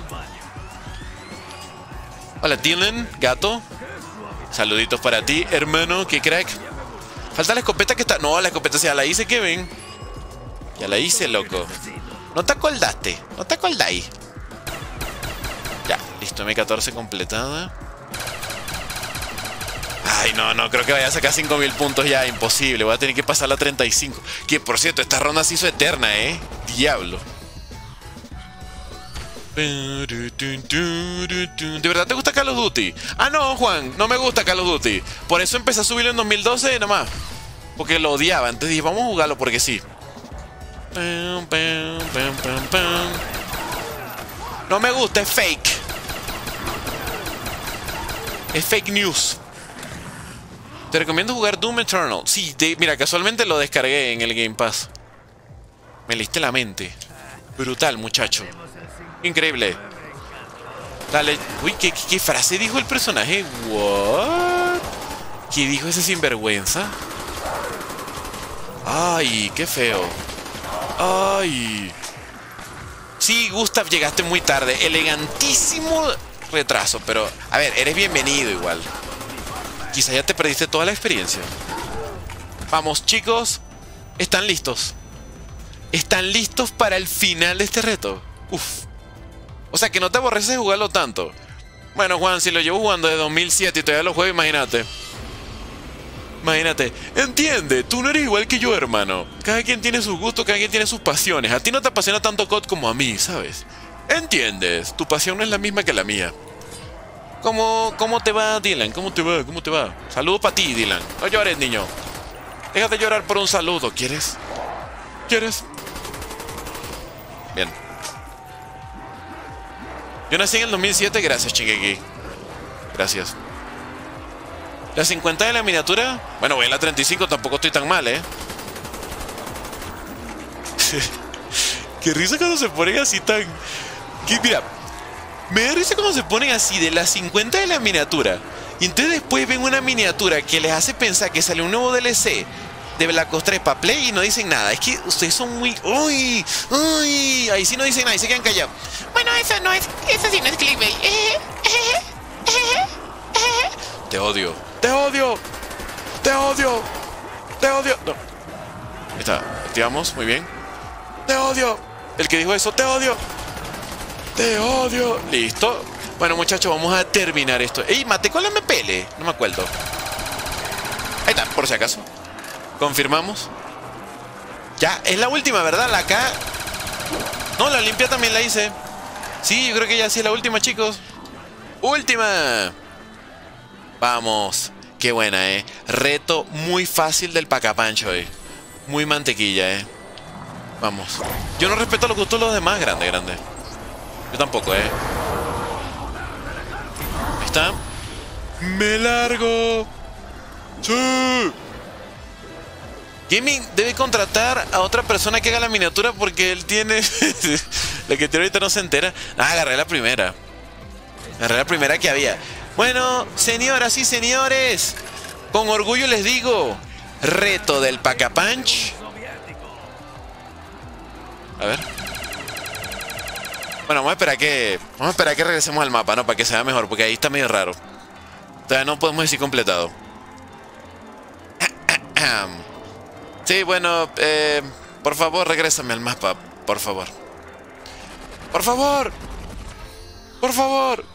Hola, Dylan, gato. Saluditos para ti, hermano. Qué crack. Falta la escopeta que está... No, la escopeta ya la hice, Kevin. Ya la hice, loco. No te acordaste. No te acordáis. Ya, listo, eme catorce completada. Ay, no, no, creo que vaya a sacar cinco mil puntos ya. Imposible, voy a tener que pasar la treinta y cinco. Que, por cierto, esta ronda se hizo eterna, ¿eh? Diablo. ¿De verdad te gusta Call of Duty? Ah, no, Juan, no me gusta Call of Duty. Por eso empecé a subirlo en dos mil doce nomás. Porque lo odiaba. Entonces dije, vamos a jugarlo porque sí. No me gusta, es fake. Es fake news. Te recomiendo jugar Doom Eternal. Sí, te, mira, casualmente lo descargué en el Game Pass. Me leíste la mente. Brutal, muchacho. Increíble. Dale. Uy, ¿qué, qué, qué frase dijo el personaje? What? ¿Qué dijo ese sinvergüenza? Ay, qué feo. Ay. Sí, Gustav, llegaste muy tarde. Elegantísimo retraso, pero... A ver, eres bienvenido igual. Quizá ya te perdiste toda la experiencia. Vamos, chicos. ¿Están listos? ¿Están listos para el final de este reto? Uf. O sea, que no te aborreces de jugarlo tanto. Bueno, Juan, si lo llevo jugando de dos mil siete y todavía lo juego, imagínate. Imagínate. Entiende, tú no eres igual que yo, hermano. Cada quien tiene sus gustos, cada quien tiene sus pasiones. A ti no te apasiona tanto C O D como a mí, ¿sabes? ¿Entiendes? Tu pasión no es la misma que la mía. ¿Cómo, cómo te va, Dylan? ¿Cómo te va? ¿Cómo te va? Saludo para ti, Dylan. No llores, niño. Déjate llorar por un saludo, ¿quieres? ¿Quieres? Bien. Yo nací en el dos mil siete, gracias, Shingeki. Gracias. La cincuenta de la miniatura. Bueno, voy a la treinta y cinco, tampoco estoy tan mal, ¿eh? Qué risa cuando se ponen así tan... ¿Qué? Mira, me da risa cuando se ponen así de la cincuenta de la miniatura. Y entonces después ven una miniatura que les hace pensar que sale un nuevo D L C de Black Ops tres para Play y no dicen nada. Es que ustedes son muy... ¡Uy! ¡Uy! Ahí sí no dicen nada y se quedan callados. Bueno, eso no es... Eso sí no es clickbait. Eh, eh, eh, eh. Te odio. Te odio. Te odio. Te odio. No. Ahí está. Activamos. Muy bien. Te odio. El que dijo eso. Te odio. Te odio. Listo. Bueno, muchachos, vamos a terminar esto. ¡Ey! Maté con la M P L. No me acuerdo. Ahí está, por si acaso. Confirmamos. Ya, es la última, ¿verdad? La K. No, la limpia también la hice. Sí, yo creo que ya sí es la última, chicos. ¡Última! Vamos. Qué buena, ¿eh? Reto muy fácil del Pacapancho, ¿eh? Muy mantequilla, ¿eh? Vamos. Yo no respeto los gustos de los demás. Grande, grande. Yo tampoco, ¿eh? Ahí está. ¡Me largo! ¡Sí! Gaming debe contratar a otra persona que haga la miniatura porque él tiene... La que tiene ahorita no se entera. Ah, agarré la primera. Agarré la primera que había. Bueno, señoras y señores, con orgullo les digo, reto del Pacapanch. A ver. Bueno, vamos a esperar que... Vamos a esperar que regresemos al mapa, ¿no? Para que se vea mejor, porque ahí está medio raro. Todavía no podemos decir completado. Sí, bueno, eh, por favor, regrésame al mapa, por favor. Por favor. Por favor.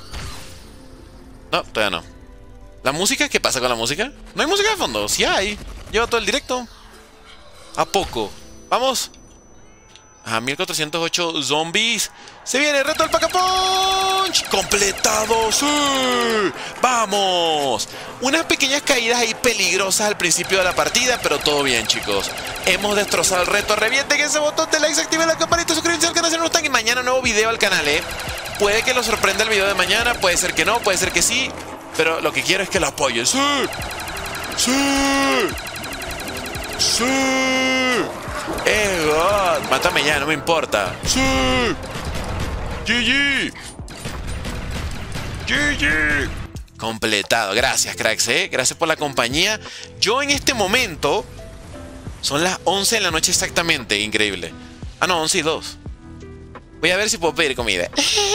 No, todavía no. ¿La música? ¿Qué pasa con la música? ¿No hay música de fondo? Sí hay. Lleva todo el directo. ¿A poco? Vamos. A mil cuatrocientos ocho zombies. Se viene el reto del Pacapunch. Completado. Sí. Vamos. Unas pequeñas caídas ahí peligrosas al principio de la partida, pero todo bien, chicos. Hemos destrozado el reto. Revienten ese botón de likes, activen la campanita, suscríbanse al canal si no están. Y mañana nuevo video al canal, eh. Puede que lo sorprenda el video de mañana, puede ser que no, puede ser que sí. Pero lo que quiero es que lo apoyen. Sí. Sí. Sí. ¡Eh, God! Mátame ya, no me importa. ¡Sí! ¡G G! ¡G G! Completado. Gracias, cracks, ¿eh? Gracias por la compañía. Yo en este momento... Son las once de la noche exactamente. Increíble. Ah, no, once y dos. Voy a ver si puedo pedir comida.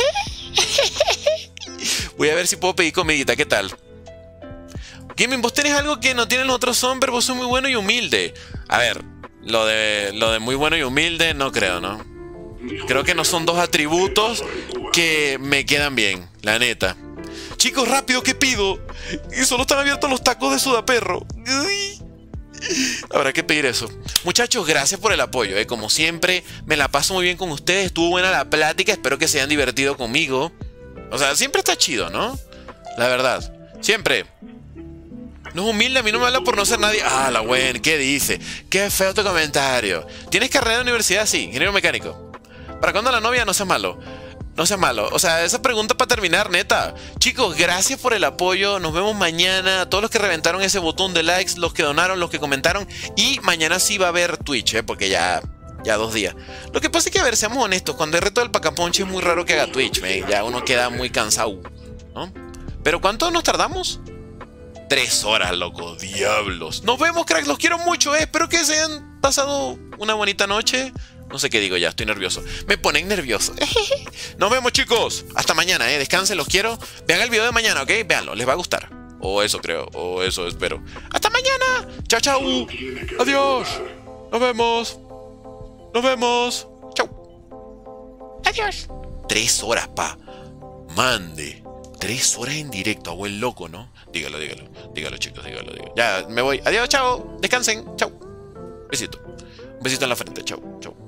Voy a ver si puedo pedir comidita. ¿Qué tal? Gaming, vos tenés algo que no tienen los otros hombres. Vos sos muy bueno y humilde. A ver... Lo de, lo de muy bueno y humilde no creo, ¿no? Creo que no son dos atributos que me quedan bien, la neta. Chicos, rápido, ¿qué pido? Y solo están abiertos los tacos de sudaperro. Uy. Habrá que pedir eso. Muchachos, gracias por el apoyo, ¿eh? Como siempre, me la paso muy bien con ustedes. Estuvo buena la plática, espero que se hayan divertido conmigo. O sea, siempre está chido, ¿no? La verdad, siempre. No es humilde, a mí no me habla por no ser nadie. Ah, la buena, ¿qué dice? Qué feo tu comentario. ¿Tienes carrera de universidad? Sí, ingeniero mecánico. ¿Para cuándo la novia? No seas malo. No seas malo. O sea, esa pregunta para terminar, neta. Chicos, gracias por el apoyo. Nos vemos mañana. A todos los que reventaron ese botón de likes, los que donaron, los que comentaron. Y mañana sí va a haber Twitch, ¿eh? Porque ya Ya dos días. Lo que pasa es que, a ver, seamos honestos, cuando hay reto del Pacaponche es muy raro que haga Twitch, man. Ya uno queda muy cansado, ¿no? Pero ¿cuánto nos tardamos? Tres horas, loco. Diablos. Nos vemos, cracks. Los quiero mucho, eh. Espero que se hayan pasado una bonita noche. No sé qué digo ya, estoy nervioso. Me ponen nervioso. Nos vemos, chicos. Hasta mañana, eh. Descansen, los quiero. Vean el video de mañana, ¿ok? Véanlo, les va a gustar. O eso creo, o eso espero. ¡Hasta mañana! ¡Chao, chao! ¡Adiós! ¡Nos vemos! ¡Nos vemos! ¡Chao! Adiós. Tres horas, pa. Mande. Tres horas en directo, abuelo loco, ¿no? Dígalo, dígalo. Dígalo, chicos, dígalo, dígalo. Ya, me voy. Adiós, chao. Descansen. Chao. Besito. Un besito en la frente. Chao, chao.